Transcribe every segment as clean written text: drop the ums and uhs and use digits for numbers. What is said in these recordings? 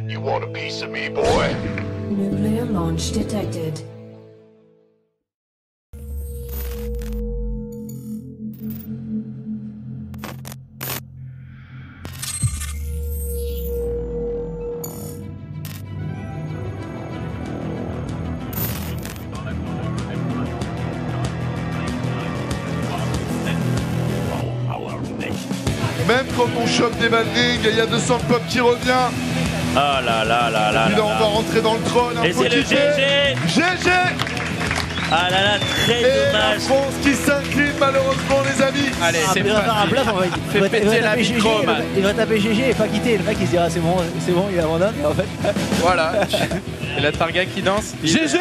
You want a piece of me, boy? Nuclear launch detected. Même quand on chope des Maldings, il y a 200 pop qui revient. Ah là là là là. Et puis là, on va rentrer dans le trône. Et c'est le GG. GG. Ah là là, très Et dommage. la France qui s'incline malheureusement, les amis. Allez, c'est il va faire un bluff, Fais péter la micro, man. Il va taper GG et pas quitter. Le mec il se dira c'est bon, il abandonne. Et en fait. Voilà. Et la Targa qui danse. GG.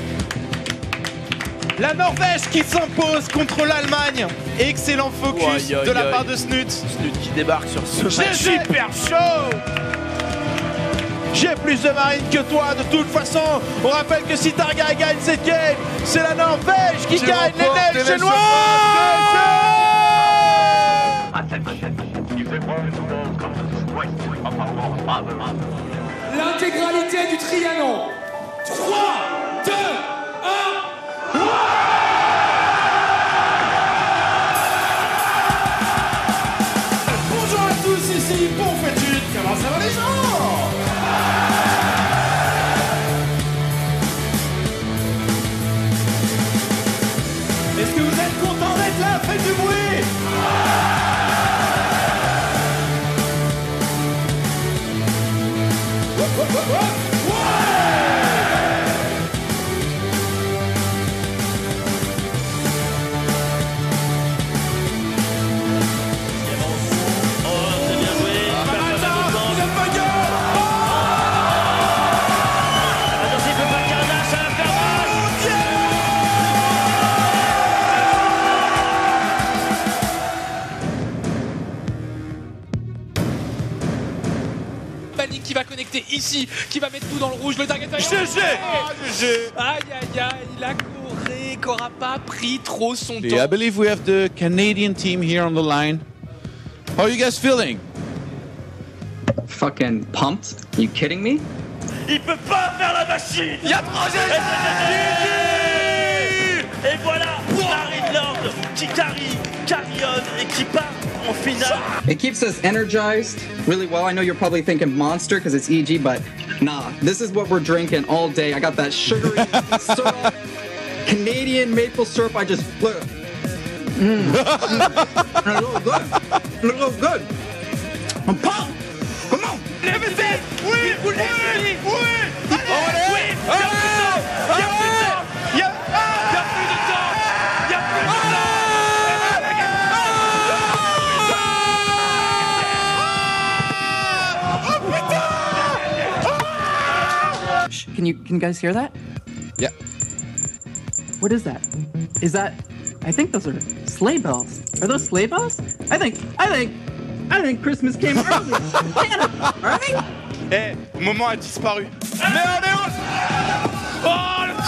La Norvège qui s'impose contre l'Allemagne. Excellent focus de la part de Snut. Snut qui débarque sur ce match super chaud. J'ai plus de marine que toi, de toute façon. On rappelle que si Targa gagne cette game, c'est la Norvège qui gagne les Neiges chinois. L'intégralité du Trianon. 3, 2, 1. Bonjour à tous, ici Bonfétude. Comment ça va les gens? Est-ce que vous êtes contents d'être là? Faites du bruit! Qui va connecter ici, qui va mettre tout dans le rouge, le target GG. Aïe aïe aïe, la Corée qui aura pas pris trop son temps. I believe we have the Canadian team here on the line. How are you guys feeling? Fucking pumped. You kidding me? Il peut pas faire la machine. Y'a 3 Et voilà, Marine Lord qui carillonne et qui part en finale. It keeps us energized really well. I know you're probably thinking Monster because it's EG, but nah, this is what we're drinking all day. I got that sugary syrup, Canadian maple syrup. I just look. It looks good. It looks good. I'm pumped. Come on. Levez-y. Oui, oui, oui, oui. Allez, Can you guys hear that? Yeah. What is that? Is that? I think those are sleigh bells. Are those sleigh bells? I think Christmas came early. Santa, right? Eh, moment a disparu. Mais on est où? Oh, le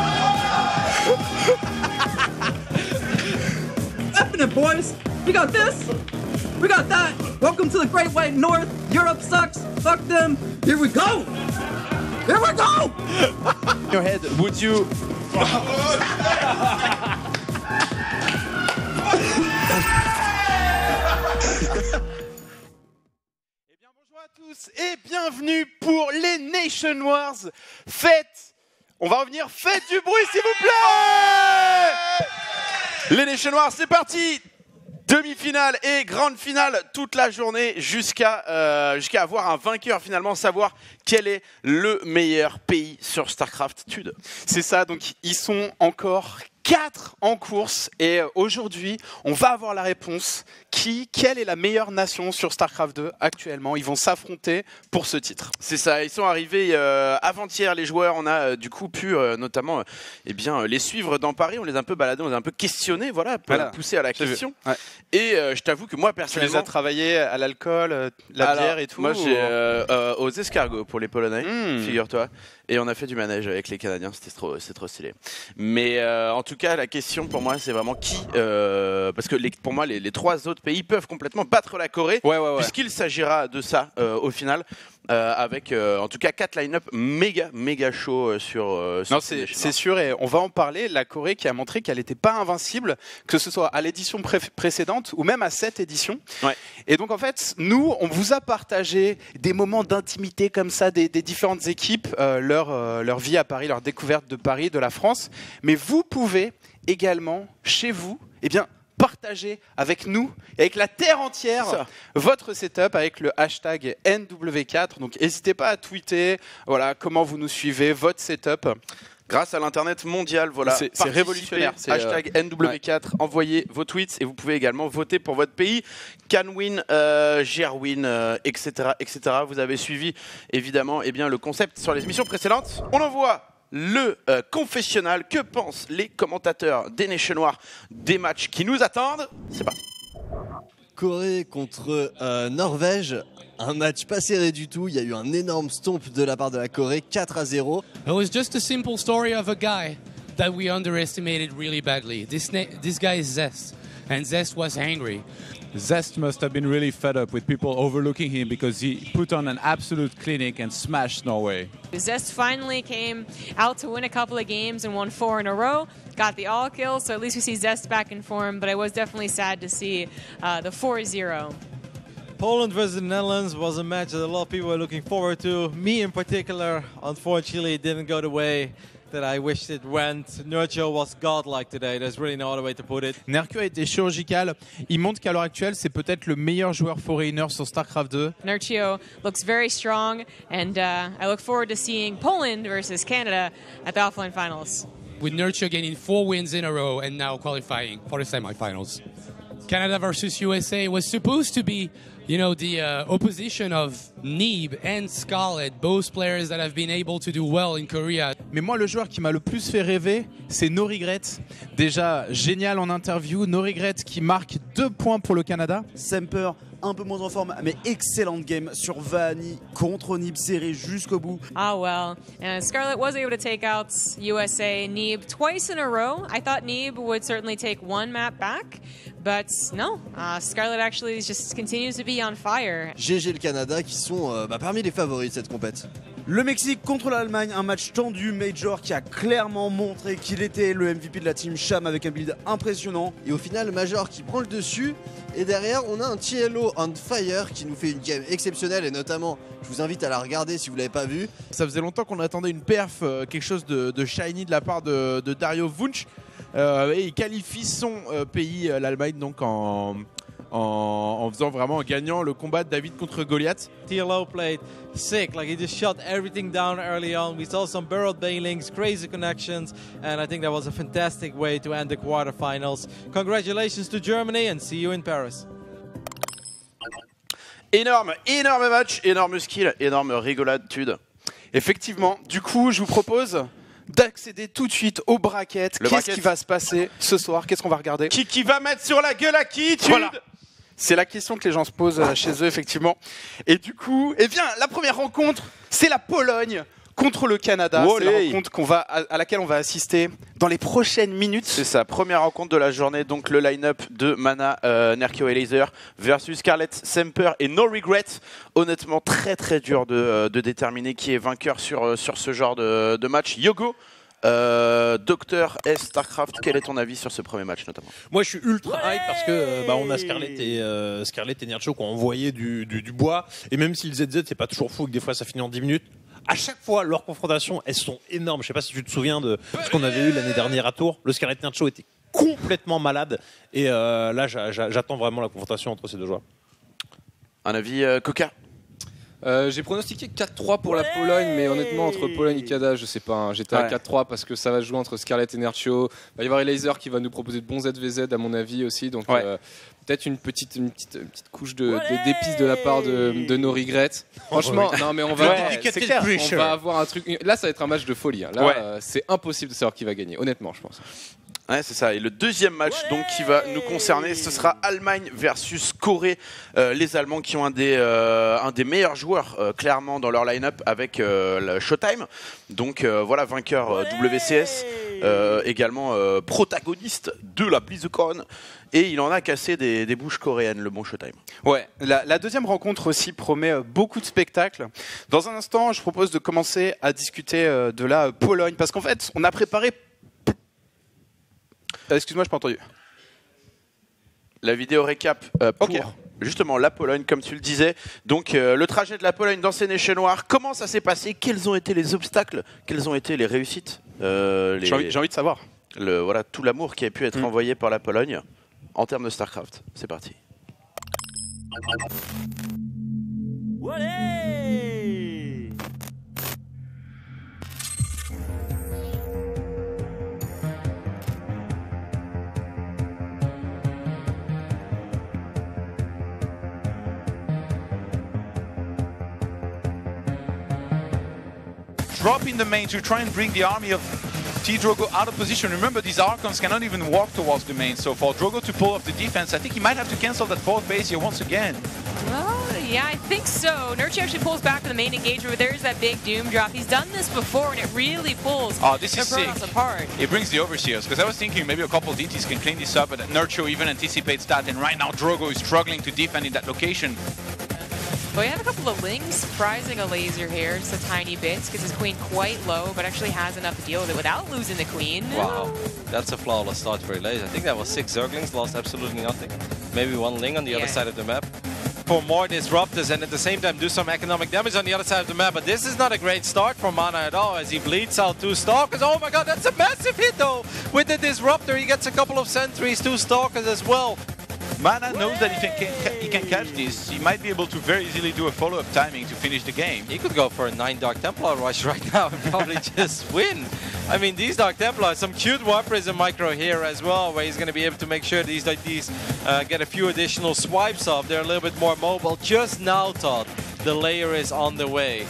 Effing it, boys. We got this. We got that. Welcome to the Great White North. Europe sucks. Fuck them. Here we go. Here we go. Your head, would you? Eh bien, bonjour à tous et bienvenue pour les Nation Wars. On va revenir, faites du bruit s'il vous plaît. Les Nation Wars, c'est parti. Demi-finale et grande finale toute la journée jusqu'à avoir un vainqueur finalement, savoir quel est le meilleur pays sur StarCraft Tude. C'est ça, donc ils sont encore 4 en course et aujourd'hui on va avoir la réponse. Quelle est la meilleure nation sur StarCraft 2 actuellement? Ils vont s'affronter pour ce titre. C'est ça, ils sont arrivés avant-hier les joueurs, on a du coup pu notamment les suivre dans Paris, on les a un peu baladés, on les a un peu questionnés, voilà, poussés à la question. Ouais. Et je t'avoue que moi personnellement... Tu les as travaillés à l'alcool, la bière et tout? Moi j'ai aux escargots pour les Polonais, figure-toi. Et on a fait du manège avec les Canadiens, c'était trop stylé. Mais en tout cas, la question pour moi, c'est vraiment qui parce que pour moi, les 3 autres pays peuvent complètement battre la Corée, puisqu'il s'agira de ça au final. avec en tout cas 4 line-up méga chaud sur non, c'est sûr, et on va en parler. La Corée qui a montré qu'elle n'était pas invincible, que ce soit à l'édition précédente ou même à cette édition. Ouais. Et donc en fait, nous, on vous a partagé des moments d'intimité comme ça des différentes équipes, leur vie à Paris, leur découverte de Paris, de la France. Mais vous pouvez également, chez vous, partager avec nous et avec la terre entière votre setup avec le hashtag NW4. Donc n'hésitez pas à tweeter comment vous nous suivez, votre setup. Grâce à l'internet mondial, voilà, c'est révolutionnaire. Hashtag NW4, envoyez vos tweets et vous pouvez également voter pour votre pays. Canwin, Gerwin, etc., etc. Vous avez suivi évidemment le concept sur les émissions précédentes. On envoie le confessionnal. Que pensent les commentateurs des Nations Noires des matchs qui nous attendent? C'est parti. Corée contre Norvège, un match pas serré du tout. Il y a eu un énorme stomp de la part de la Corée, 4-0. It was just a simple story of a guy that we underestimated really badly. This guy is Zest, and Zest was angry. Zest must have been really fed up with people overlooking him because he put on an absolute clinic and smashed Norway. Zest finally came out to win a couple of games and won 4 in a row. Got the all kill, so at least we see Zest back in form, but I was definitely sad to see the 4-0. Poland versus the Netherlands was a match that a lot of people were looking forward to. Me in particular, unfortunately, it didn't go the way that I wished it went. Nurcho was godlike today. There's really no other way to put it. Nerkio a été chirurgical. Il montre qu'à l'heure actuelle, c'est peut-être le meilleur joueur Foreigner sur StarCraft 2. Nurcho looks very strong, and I look forward to seeing Poland versus Canada at the offline finals. With Nurcho gaining 4 wins in a row and now qualifying for the semifinals. Canada versus USA was supposed to be, the opposition of Neeb and Scarlett, both players that have been able to do well in Korea. Mais moi, le joueur qui m'a le plus fait rêver, c'est No Regret. Déjà génial en interview. No Regret qui marque 2 points pour le Canada. Semper, un peu moins en forme, mais excellente game sur Vahani contre Neeb, serré jusqu'au bout. Ah well, and Scarlett was able to take out USA Neeb twice in a row. I thought Neeb would certainly take 1 map back, but no, Scarlett actually just continues to be on fire. GG le Canada qui sont parmi les favoris de cette compète. Le Mexique contre l'Allemagne, un match tendu, Major qui a clairement montré qu'il était le MVP de la team Cham avec un build impressionnant. Et au final, Major qui prend le dessus. Et derrière, on a un TLO on fire qui nous fait une game exceptionnelle. Et notamment, je vous invite à la regarder si vous ne l'avez pas vue. Ça faisait longtemps qu'on attendait une perf, quelque chose de shiny de la part de Dario Wunsch. Et il qualifie son pays, l'Allemagne, donc en faisant vraiment, en gagnant le combat de David contre Goliath. TLO played sick, like he just shut everything down early on. We saw some burrowed bailings, crazy connections, and I think that was a fantastic way to end the quarterfinals. Congratulations to Germany and see you in Paris. Énorme match, énorme skill, énorme rigolade-tude. Effectivement, du coup, je vous propose d'accéder tout de suite au bracket. Qu'est-ce qui va se passer ce soir? Qu'est-ce qu'on va regarder? Qui va mettre sur la gueule à qui? Voilà. C'est la question que les gens se posent chez eux, effectivement. Et du coup, la première rencontre, c'est la Pologne contre le Canada. C'est la rencontre à laquelle on va assister dans les prochaines minutes. C'est ça, première rencontre de la journée. Donc le line-up de Mana, Nerkio et Laser versus Scarlett, Semper et No Regret. Honnêtement, très très dur de déterminer qui est vainqueur sur ce genre de match. Yogo, Docteur S StarCraft, quel est ton avis sur ce premier match notamment? Moi je suis ultra hype parce que on a Scarlett et Nercho qui ont envoyé du bois, et même si le ZZ c'est pas toujours fou que des fois ça finit en 10 minutes, à chaque fois leurs confrontations elles sont énormes. Je sais pas si tu te souviens de ce qu'on avait eu l'année dernière à Tours. Le Scarlett Nercho était complètement malade, et là j'attends vraiment la confrontation entre ces deux joueurs. Un avis, Coca? J'ai pronostiqué 4-3 pour la Pologne, mais honnêtement entre Pologne et Canada, je sais pas, hein. J'étais à 4-3 parce que ça va se jouer entre Scarlett et Nercho. Il va y avoir Laser qui va nous proposer de bons ZVZ à mon avis aussi, donc peut-être une petite couche d'épices de la part de No Regret. Franchement, non mais on va avoir un truc. Là ça va être un match de folie, hein. Là c'est impossible de savoir qui va gagner, honnêtement je pense. Ouais, c'est ça. Et le deuxième match donc qui va nous concerner, ce sera Allemagne versus Corée. Les Allemands qui ont un des meilleurs joueurs clairement dans leur line-up avec le Showtime. Donc voilà, vainqueur WCS, également protagoniste de la BlizzCon. Et il en a cassé des bouches coréennes, le bon Showtime. Ouais, la deuxième rencontre aussi promet beaucoup de spectacles. Dans un instant, je propose de commencer à discuter de la Pologne. Parce qu'en fait, on a préparé... Excuse-moi, je n'ai pas entendu. La vidéo récap pour justement la Pologne, comme tu le disais. Donc le trajet de la Pologne dans ces Nations-Noirs, comment ça s'est passé? Quels ont été les obstacles? Quelles ont été les réussites? J'ai envie de savoir. Voilà, tout l'amour qui a pu être envoyé par la Pologne en termes de StarCraft. C'est parti. Drop in the main to try and bring the army of T-Drogo out of position. Remember, these Archons cannot even walk towards the main, so for Drogo to pull off the defense, I think he might have to cancel that fourth base here once again. Well, yeah, I think so. Nurchi actually pulls back to the main engagement, but there's that big Doom drop. He's done this before, and it really pulls this the is sick. Protoss apart. It brings the Overseers, because I was thinking maybe a couple DTs can clean this up, but Nurcho even anticipates that, and right now Drogo is struggling to defend in that location. Well, we have a couple of Lings prizing a laser here, just a tiny bit, because his queen quite low, but actually has enough to deal with it without losing the queen. Wow, that's a flawless start for laser. I think that was 6 Zerglings, lost absolutely nothing. Maybe 1 Ling on the other side of the map. For more disruptors and at the same time do some economic damage on the other side of the map, but this is not a great start for Mana at all as he bleeds out 2 Stalkers. Oh my god, that's a massive hit though! With the disruptor, he gets a couple of sentries, 2 Stalkers as well. Mana knows that he can catch this. He might be able to very easily do a follow-up timing to finish the game. He could go for a 9 Dark Templar rush right now and probably just win. I mean, these Dark Templars, some cute Warp Prism micro here as well, where he's going to be able to make sure these get a few additional swipes off. They're a little bit more mobile. Just now, Todd, the layer is on the way.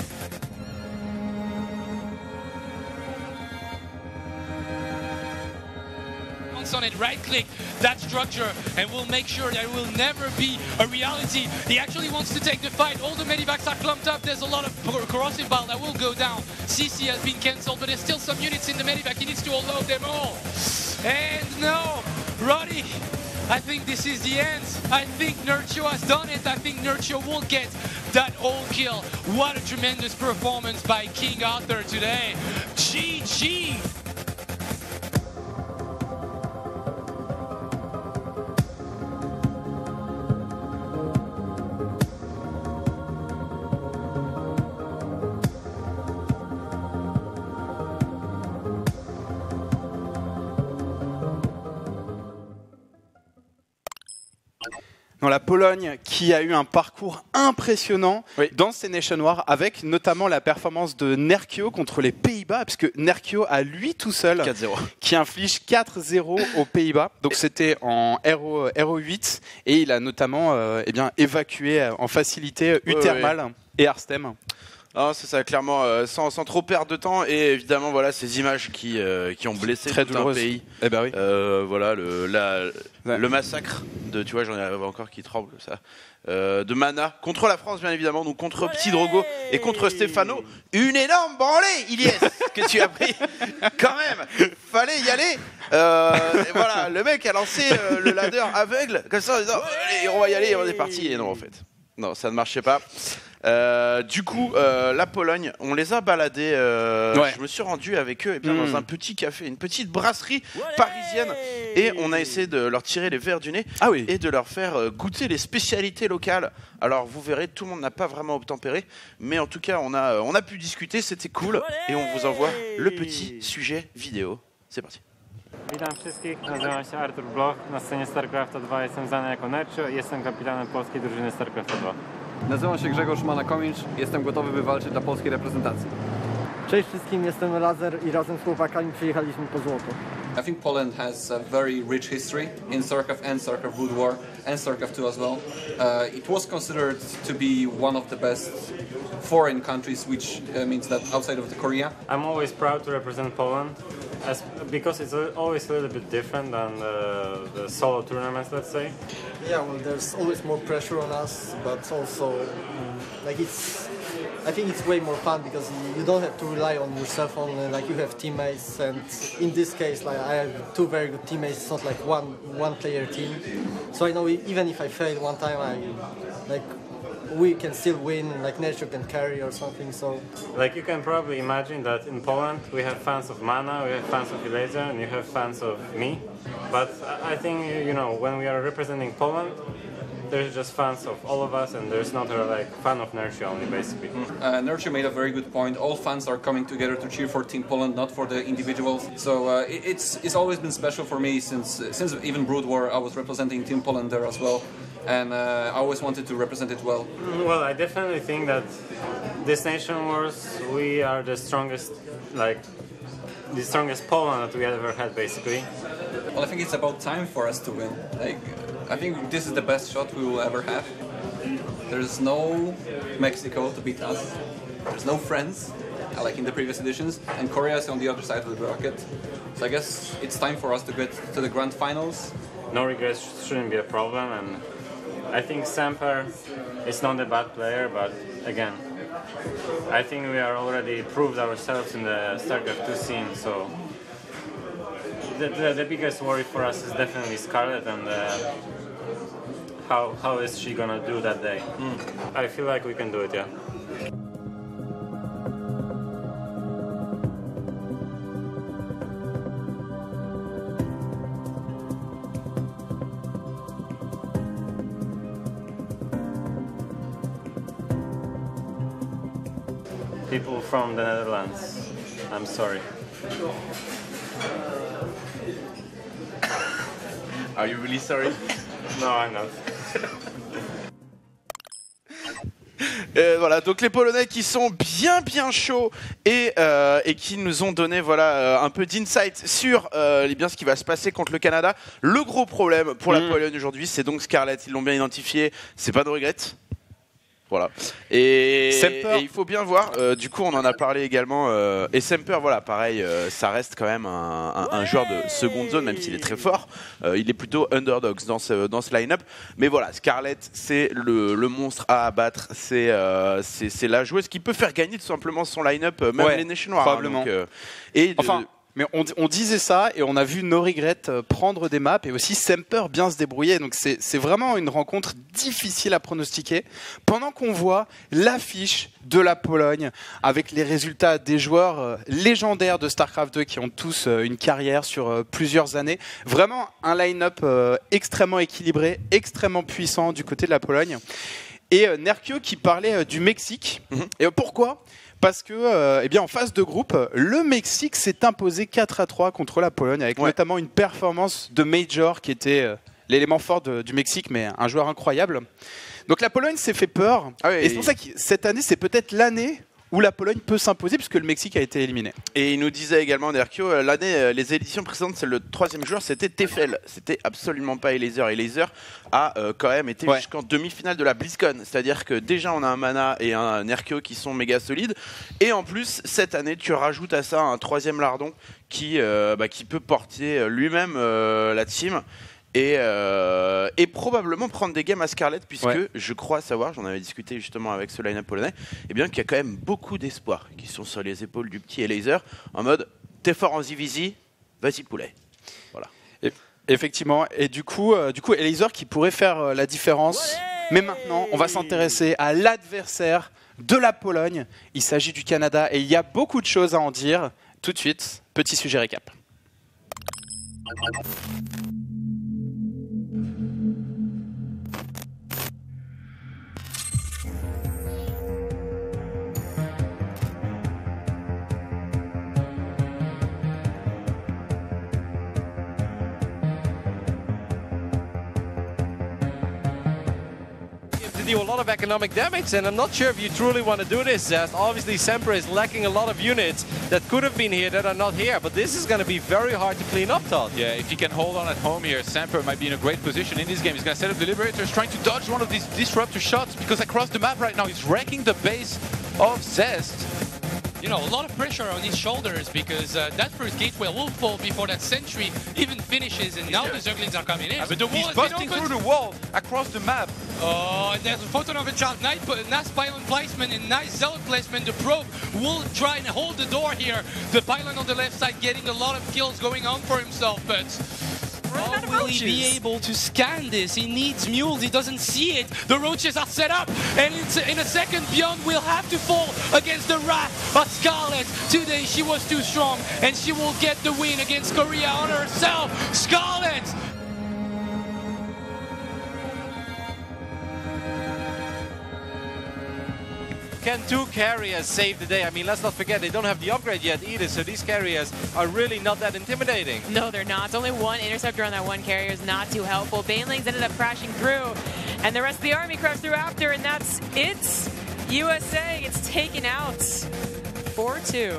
On it, right click that structure, and we'll make sure that it will never be a reality. He actually wants to take the fight. All the medivacs are clumped up. There's a lot of corrosive bile that will go down. CC has been cancelled, but there's still some units in the medivac. He needs to unload them all. And no, Roddy, I think this is the end. I think Nurcho has done it. I think Nurcho will get that all kill. What a tremendous performance by King Arthur today. GG. Dans la Pologne, qui a eu un parcours impressionnant dans ces Nations Noirs, avec notamment la performance de Nerkio contre les Pays-Bas, parce que Nerkio a lui tout seul qui inflige 4-0 aux Pays-Bas. Donc c'était en Hero 8 et il a notamment évacué en facilité Uthermal et Arstem. Ah, c'est ça, clairement, sans trop perdre de temps. Et évidemment, voilà, ces images qui ont blessé tout un pays. Eh ben oui. Voilà, le massacre de, tu vois, j'en ai encore qui tremblent, ça. De Mana contre la France, bien évidemment, donc contre Petit Drogo et contre Stefano. Une énorme branlée, Ilyes, que tu as pris. Quand même, fallait y aller. Et voilà, le mec a lancé le ladder aveugle, comme ça, en disant, allez, on va y aller, on est parti. Et non, en fait, non, ça ne marchait pas. Du coup, la Pologne, on les a baladés. Je me suis rendu avec eux dans un petit café, une petite brasserie parisienne, et on a essayé de leur tirer les verres du nez et de leur faire goûter les spécialités locales. Alors vous verrez, tout le monde n'a pas vraiment obtempéré, mais en tout cas on a pu discuter, c'était cool, et on vous envoie le petit sujet vidéo. C'est parti. Witam wszystkich, nazywam się Artur Bloch, na scenie StarCrafta 2 jestem znany jako Nercho i jestem kapitanem polskiej drużyny StarCrafta 2. Nazywam się Grzegorz Mana-Komicz, jestem gotowy wywalczyć dla polskiej reprezentacji. Cześć wszystkim, jestem Lazer i razem z chłopakami przyjechaliśmy po złoto. I think Poland has a very rich history in StarCraft and StarCraft Brood War and StarCraft 2 as well. It was considered to be one of the best foreign countries, which means that outside of the Korea. I'm always proud to represent Poland. because it's always a little bit different than the solo tournaments, let's say. Yeah, well, there's always more pressure on us, but also like I think it's way more fun because you don't have to rely on yourself only. Like you have teammates, and in this case, like I have two very good teammates. It's not like one player team. So I know even if I fail one time, we can still win. Like Nercio can carry or something. So like you can probably imagine that in Poland we have fans of Mana, we have fans of Elaser, and you have fans of me. But I think when we are representing Poland, there's just fans of all of us, and there's not a fan of Nercio only, basically. Nercio made a very good point. All fans are coming together to cheer for Team Poland, not for the individuals. So it's always been special for me since even Brood War. I was representing Team Poland there as well, and I always wanted to represent it well. Well, I definitely think that this Nation Wars, we are the strongest, the strongest Poland that we ever had, basically. Well, I think it's about time for us to win. I think this is the best shot we will ever have. There's no Mexico to beat us. There's no France, like in the previous editions, and Korea is on the other side of the bracket. So I guess it's time for us to get to the grand finals. No regrets shouldn't be a problem, and I think Semper is not a bad player, but again, I think we are already proved ourselves in the StarCraft 2 scene, so the biggest worry for us is definitely Scarlet and how is she gonna do that day. I feel like we can do it, yeah. People from the Netherlands, I'm sorry. Are you really sorry? No, I'm not. Voilà, donc les Polonais qui sont bien chauds et qui nous ont donné un peu d'insight sur bien ce qui va se passer contre le Canada. Le gros problème pour la Pologne aujourd'hui, c'est donc Scarlet, ils l'ont bien identifié, c'est pas de regret. Voilà. Et il faut bien voir, du coup on en a parlé également, et Semper, voilà, pareil, ça reste quand même un joueur de seconde zone, même s'il est très fort, il est plutôt underdogs dans ce line-up, mais voilà, Scarlet c'est le monstre à abattre, c'est la joueuse qui peut faire gagner tout simplement son line-up, même les Nation Noirs. Probablement. Mais on disait ça et on a vu No Regret prendre des maps et aussi Semper bien se débrouiller. Donc c'est vraiment une rencontre difficile à pronostiquer. Pendant qu'on voit l'affiche de la Pologne avec les résultats des joueurs légendaires de StarCraft 2 qui ont tous une carrière sur plusieurs années. Vraiment un line-up extrêmement équilibré, extrêmement puissant du côté de la Pologne. Et Nercio qui parlait du Mexique. Et pourquoi ? Parce que, en phase de groupe, le Mexique s'est imposé 4-3 contre la Pologne, avec notamment une performance de Major qui était l'élément fort du Mexique, mais un joueur incroyable. Donc la Pologne s'est fait peur, et c'est pour ça que cette année, c'est peut-être l'année où la Pologne peut s'imposer puisque le Mexique a été éliminé. Et il nous disait également, Nercio, l'année, les éditions précédentes, c'est le troisième joueur, c'était Tefel. C'était absolument pas Elaser. Elaser a quand même été jusqu'en demi-finale de la BlizzCon. C'est-à-dire que déjà on a un Mana et un Nercio qui sont méga solides. Et en plus, cette année, tu rajoutes à ça un troisième lardon qui peut porter lui-même la team. Et probablement prendre des games à Scarlet, puisque je crois savoir, j'en avais discuté justement avec ce line-up polonais, qu'il y a quand même beaucoup d'espoirs qui sont sur les épaules du petit Elaser, en mode t'es fort en Zivisi, vas-y poulet. Voilà. Effectivement, et du coup Elaser qui pourrait faire la différence. Mais maintenant, on va s'intéresser à l'adversaire de la Pologne. Il s'agit du Canada et il y a beaucoup de choses à en dire. Tout de suite, petit sujet récap. Do a lot of economic damage, and I'm not sure if you truly want to do this, Zest. Obviously, Semper is lacking a lot of units that could have been here that are not here, but this is going to be very hard to clean up, Todd. Yeah, if he can hold on at home here, Semper might be in a great position in this game. He's going to set up the Liberators, trying to dodge one of these disruptor shots, because across the map right now, he's wrecking the base of Zest. you know, a lot of pressure on his shoulders because that first gateway will fall before that sentry even finishes, and now the Zerglings are coming in. But the wall he's busting through the wall across the map. Oh, and there's a photon of a child. Nice pylon placement and nice zealot placement. The probe will try and hold the door here. The pylon on the left side getting a lot of kills going on for himself, but how will he be able to scan this? He needs mules, he doesn't see it. The roaches are set up, and in a second, Beyond will have to fall against the wrath of Scarlet. Today, she was too strong, and she will get the win against Korea on herself. Scarlet! Can two carriers save the day? I mean, let's not forget, they don't have the upgrade yet either, so these carriers are really not that intimidating. No, they're not. Only one interceptor on that one carrier is not too helpful. Banelings ended up crashing through, and the rest of the army crashed through after, and that's it. USA gets taken out 4-2.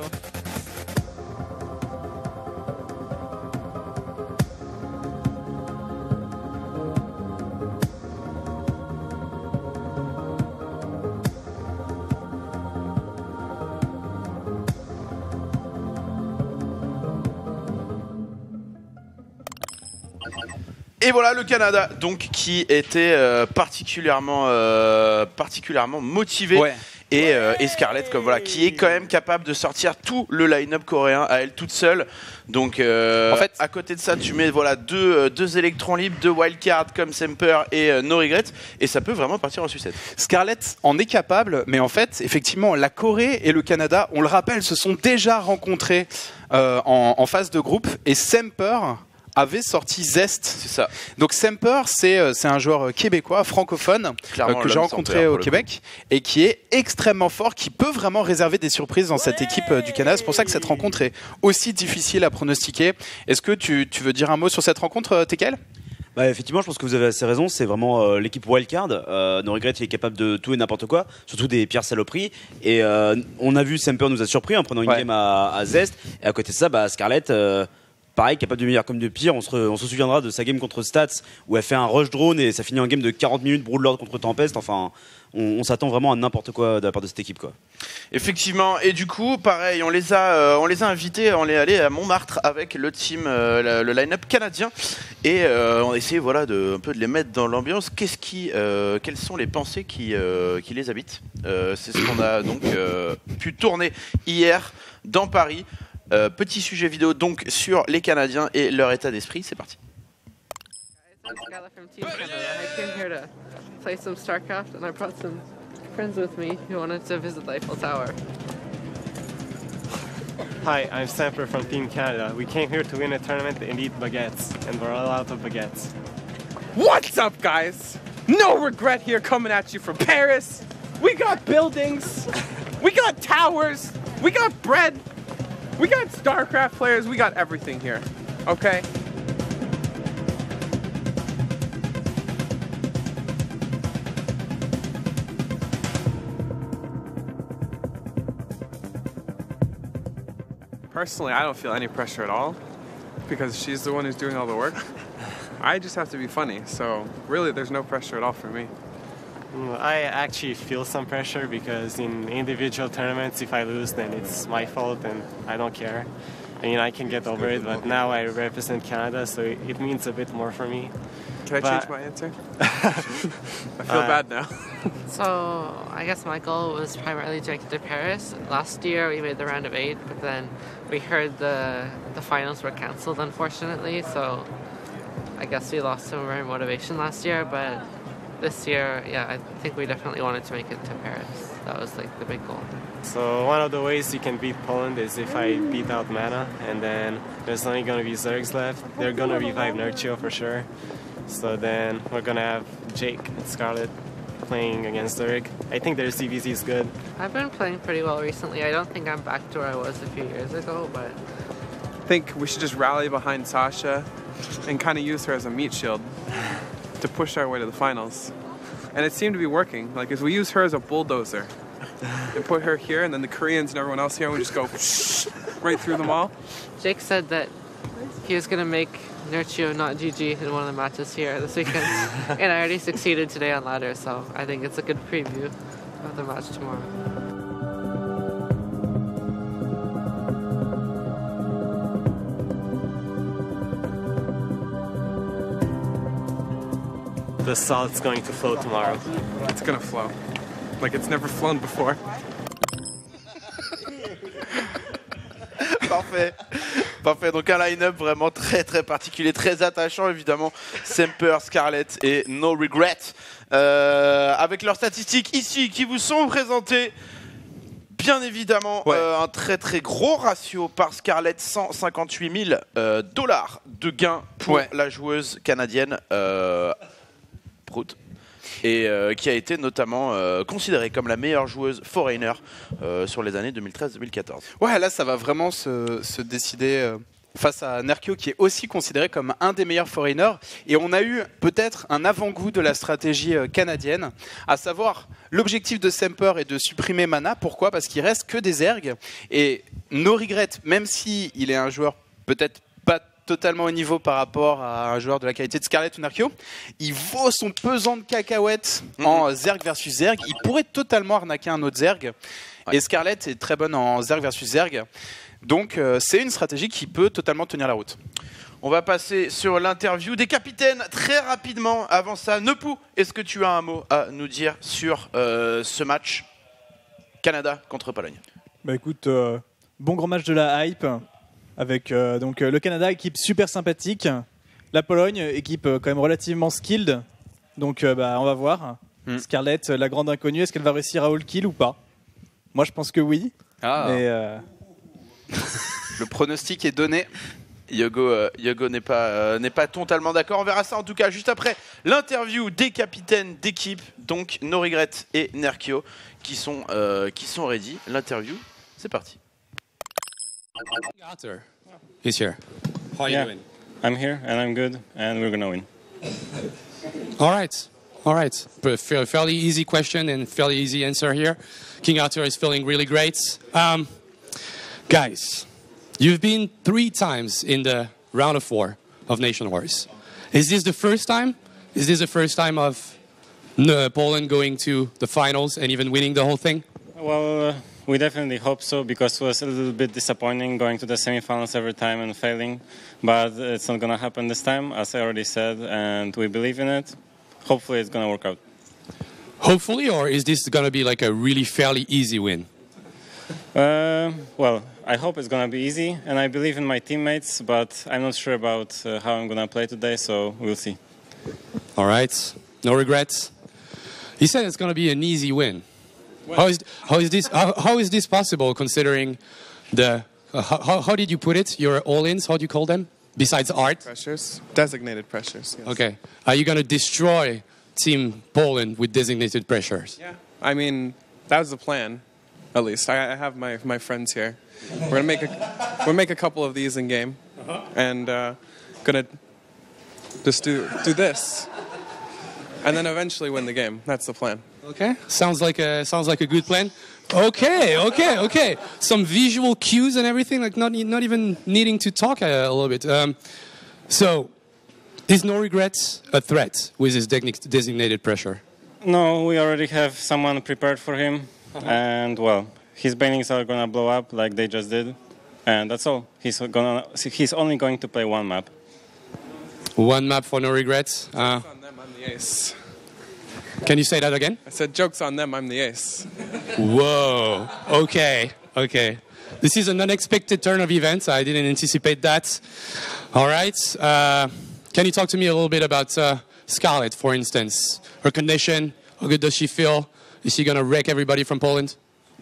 Et voilà le Canada, donc qui était particulièrement motivé. Ouais. Et Scarlett, comme voilà, qui est quand même capable de sortir tout le line-up coréen à elle toute seule. Donc, en fait, à côté de ça, tu mets voilà deux électrons libres, deux wildcards comme Semper et No Regret, et ça peut vraiment partir en sucette. Scarlett en est capable, mais en fait, effectivement, la Corée et le Canada, on le rappelle, se sont déjà rencontrés en phase de groupe, et Semper avait sorti Zest. C'est ça. Donc Semper, c'est un joueur québécois, francophone, que j'ai rencontré au Québec et qui est extrêmement fort, qui peut vraiment réserver des surprises dans cette équipe du Canada. C'est pour ça que cette rencontre est aussi difficile à pronostiquer. Est-ce que tu veux dire un mot sur cette rencontre, Tekel ? Bah effectivement, je pense que vous avez assez raison. C'est vraiment l'équipe wildcard. No Regret, il est capable de tout et n'importe quoi, surtout des pires saloperies. Et on a vu Semper nous a surpris en prenant une game à Zest. Et à côté de ça, bah, Scarlett, pareil, capable de meilleur comme de pire. On se souviendra de sa game contre Stats où elle fait un rush drone et ça finit en game de 40 minutes, Broodlord contre Tempest. Enfin, on s'attend vraiment à n'importe quoi de la part de cette équipe, quoi. Effectivement, et du coup, pareil, on les a invités, on est allé à Montmartre avec le team, le line-up canadien, et on a essayé voilà, un peu de les mettre dans l'ambiance. Quelles sont les pensées qui les habitent? C'est ce qu'on a donc pu tourner hier dans Paris. Petit sujet vidéo donc sur les Canadiens et leur état d'esprit, c'est parti. I'm Scarlett from Team Canada. I came here to play some StarCraft, and I brought some friends with me who wanted to visit the Eiffel Tower. Hi, I'm Semper from Team Canada. We came here to win a tournament and eat baguettes, and we're all out of baguettes. What's up, guys? No Regret here coming at you from Paris. We got buildings, we got towers, we got bread, we got StarCraft players, we got everything here, okay? Personally, I don't feel any pressure at all because she's the one who's doing all the work. I just have to be funny, so really there's no pressure at all for me. I actually feel some pressure because in individual tournaments, if I lose, then it's my fault and I don't care. I mean, I can get over it, but now I represent Canada, so it means a bit more for me. Can I change my answer? I feel bad now. So I guess my goal was primarily to make it to Paris. Last year we made the round of 8, but then we heard the finals were cancelled, unfortunately. So I guess we lost some of our motivation last year, but this year, yeah, I think we definitely wanted to make it to Paris. That was like the big goal. So one of the ways you can beat Poland is if I beat out Mana, and then there's only going to be Zergs left. They're going to revive Nurchio for sure. So then we're going to have Jake and Scarlett playing against Zerg. I think their CVZ is good. I've been playing pretty well recently. I don't think I'm back to where I was a few years ago, but I think we should just rally behind Sasha and kind of use her as a meat shield to push our way to the finals. And it seemed to be working. Like, as we use her as a bulldozer and put her here, and then the Koreans and everyone else here, and we just go right through them all. Jake said that he was going to make Nurchio not GG in one of the matches here this weekend. And I already succeeded today on ladder, so I think it's a good preview of the match tomorrow. the salt's going to flow tomorrow. It's gonna flow. Like it's never flown before. Parfait. Parfait, donc un line-up vraiment très très particulier, très attachant évidemment. Semper, Scarlett et No Regret. Avec leurs statistiques ici qui vous sont présentées. Bien évidemment, un très très gros ratio par Scarlett, 158 000 dollars de gains pour la joueuse canadienne Prout. Et qui a été notamment considérée comme la meilleure joueuse foreigner sur les années 2013-2014. Ouais, là ça va vraiment se décider face à Nerkio qui est aussi considéré comme un des meilleurs foreigners. Et on a eu peut-être un avant-goût de la stratégie canadienne, à savoir l'objectif de Semper est de supprimer Mana. Pourquoi ? Parce qu'il reste que des ergs. Et No Regret, même si il est un joueur peut-être pas totalement au niveau par rapport à un joueur de la qualité de Scarlett ou Nerkio, il vaut son pesant de cacahuètes en Zerg versus Zerg. Il pourrait totalement arnaquer un autre Zerg. Et Scarlett est très bonne en Zerg versus Zerg. Donc c'est une stratégie qui peut totalement tenir la route. On va passer sur l'interview des capitaines très rapidement. Avant ça, Nepou, est-ce que tu as un mot à nous dire sur ce match Canada contre Pologne? Bah écoute, bon grand match de la hype avec donc le Canada, équipe super sympathique, la Pologne, équipe quand même relativement skilled. Donc bah on va voir. Scarlett, la grande inconnue, est-ce qu'elle va réussir à all kill ou pas? Moi je pense que oui. Mais le pronostic est donné. Yogo n'est pas totalement d'accord. On verra ça en tout cas juste après l'interview des capitaines d'équipe, donc No Regret et Nerkio, qui sont ready. L'interview, c'est parti. He's here. How are you doing? I'm here and I'm good and we're gonna win. All right. Fairly easy question and fairly easy answer here. King Arthur is feeling really great. Guys, you've been 3 times in the round of 4 of Nation Wars. Is this the first time? Is this the first time of Poland going to the finals and even winning the whole thing? Well, we definitely hope so because it was a little bit disappointing going to the semifinals every time and failing. But it's not going to happen this time, as I already said, and we believe in it. Hopefully it's going to work out. Hopefully, or is this going to be like a really fairly easy win? Well, I hope it's going to be easy, and I believe in my teammates, but I'm not sure about how I'm going to play today, so we'll see. All right, no regrets. He said it's going to be an easy win. How is this possible, considering the how did you put it? Your all-ins, how do you call them? Besides art? Pressures, designated pressures. Yes. Okay, are you going to destroy Team Poland with designated pressures? Yeah, I mean that was the plan. At least I have my friends here. We'll make a couple of these in game, and gonna just do this, and then eventually win the game. That's the plan. Okay, sounds like a good plan. Okay. Some visual cues and everything, like not even needing to talk a little bit. So, is No Regrets a threat with his designated pressure? No, we already have someone prepared for him. And well, his banings are gonna blow up like they just did, and that's all. He's only going to play 1 map. 1 map for No Regrets. Jokes on them, I'm the ace. Can you say that again? I said jokes on them, I'm the ace. Whoa. Okay. This is an unexpected turn of events. I didn't anticipate that. All right. Can you talk to me a little bit about Scarlett, for instance? Her condition. How good does she feel? Is she gonna wreck everybody from Poland?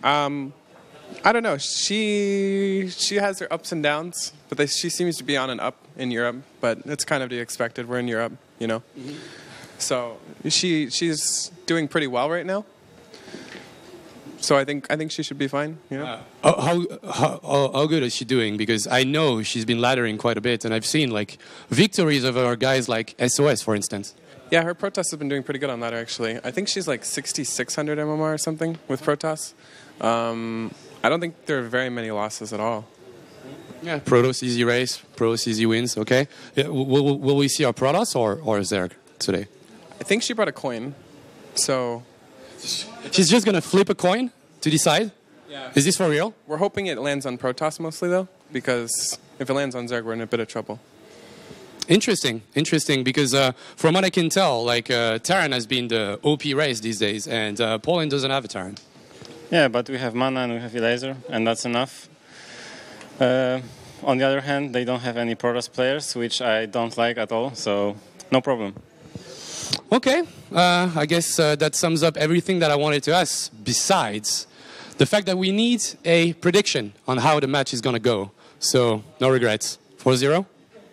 I don't know. She has her ups and downs, but she seems to be on an up in Europe. But it's kind of to be expected. We're in Europe, you know. Mm-hmm. So she's doing pretty well right now. So I think she should be fine. You know. How good is she doing? Because I know she's been laddering quite a bit, and I've seen like victories over guys like SOS, for instance. Yeah, her Protoss has been doing pretty good on ladder, actually. I think she's like 6,600 MMR or something with Protoss. I don't think there are very many losses at all. Yeah, Protoss easy race, Protoss easy wins, okay. Yeah, will we see our Protoss or Zerg today? I think she brought a coin, so... She's just going to flip a coin to decide? Yeah. Is this for real? We're hoping it lands on Protoss mostly, though, because if it lands on Zerg, we're in a bit of trouble. Interesting, because from what I can tell, like Terran has been the OP race these days, and Poland doesn't have a Terran. Yeah, but we have Mana and we have Elaser, and that's enough. On the other hand, they don't have any Protoss players, which I don't like at all, so no problem. Okay, I guess that sums up everything that I wanted to ask, besides the fact that we need a prediction on how the match is going to go. So, no regrets. 4-0?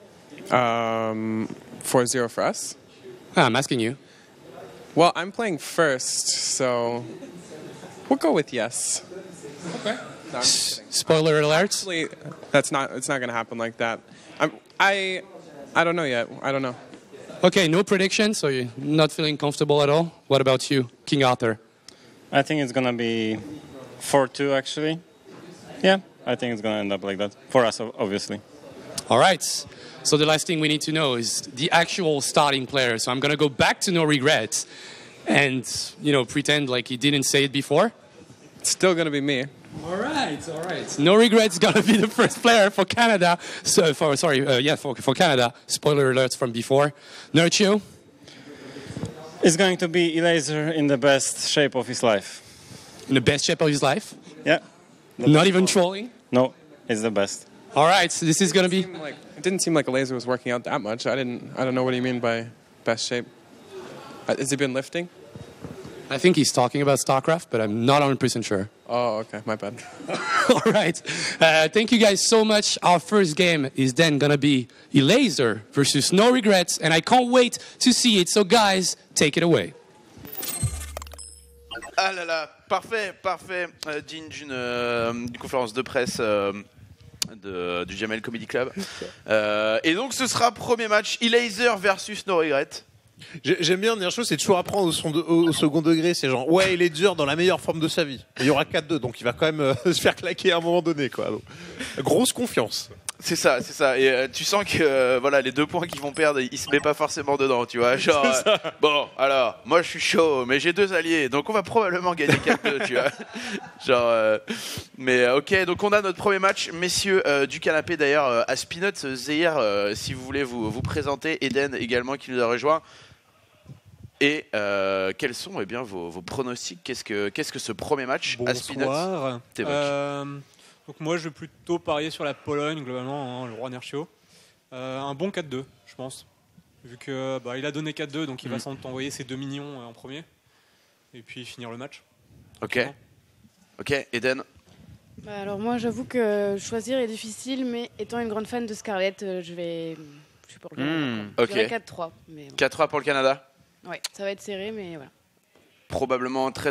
4-0 for us? I'm asking you. Well, I'm playing first, so we'll go with yes. Okay. No, Spoiler alert. Actually, it's not going to happen like that. I don't know yet. I don't know. Okay, no prediction, so you're not feeling comfortable at all. What about you, King Arthur? I think it's going to be 4-2, actually. Yeah, I think it's going to end up like that. For us, obviously. All right. So the last thing we need to know is the actual starting player. So I'm going to go back to No Regrets and, pretend like he didn't say it before. It's still going to be me. All right. No Regrets going to be the first player for Canada. For Canada. Spoiler alerts from before. Nerchio? It's going to be Elaser in the best shape of his life. In the best shape of his life? Yeah. Not even trolling? No, it's the best. All right, so this is going to be... It didn't seem like Elaser was working out that much. I don't know what you mean by best shape. Has he been lifting? I think he's talking about StarCraft, but I'm not 100% sure. Oh, okay, my bad. All right. Thank you guys so much. Our first game is then going to be Elaser versus No Regrets, and I can't wait to see it. So guys, take it away. Ah là là, parfait, digne d'une conférence de presse du Jamel Comedy Club. Et donc ce sera premier match, Elaser versus No Regrets. J'aime bien Nercho, c'est toujours apprendre au second degré. C'est genre, ouais, il est dur dans la meilleure forme de sa vie. Il y aura 4-2, donc il va quand même se faire claquer à un moment donné, quoi. Donc, grosse confiance. C'est ça. Et tu sens que voilà, les 2 points qu'ils vont perdre, il se met pas forcément dedans, tu vois. Genre, bon, alors, moi je suis chaud, mais j'ai 2 alliés, donc on va probablement gagner 4-2, tu vois. Genre, mais ok, donc on a notre premier match, messieurs du canapé d'ailleurs, à Spinot, Zehir, si vous voulez vous présenter, Eden également qui nous a rejoint. Et quels sont vos pronostics? Qu'est-ce que ce premier match à Spinot? Bonsoir. Donc moi je vais plutôt parier sur la Pologne globalement, le roi Nerchio. Un bon 4-2 je pense. Vu que il a donné 4-2 donc il va sans doute envoyer ses 2 minions en premier. Et puis finir le match. Ok, Eden. Alors moi j'avoue que choisir est difficile, mais étant une grande fan de Scarlett, je suis pour le Canada. Ok. Je dirais 4-3. Mais bon. 4-3 pour le Canada. Ouais, ça va être serré, mais voilà. Probablement très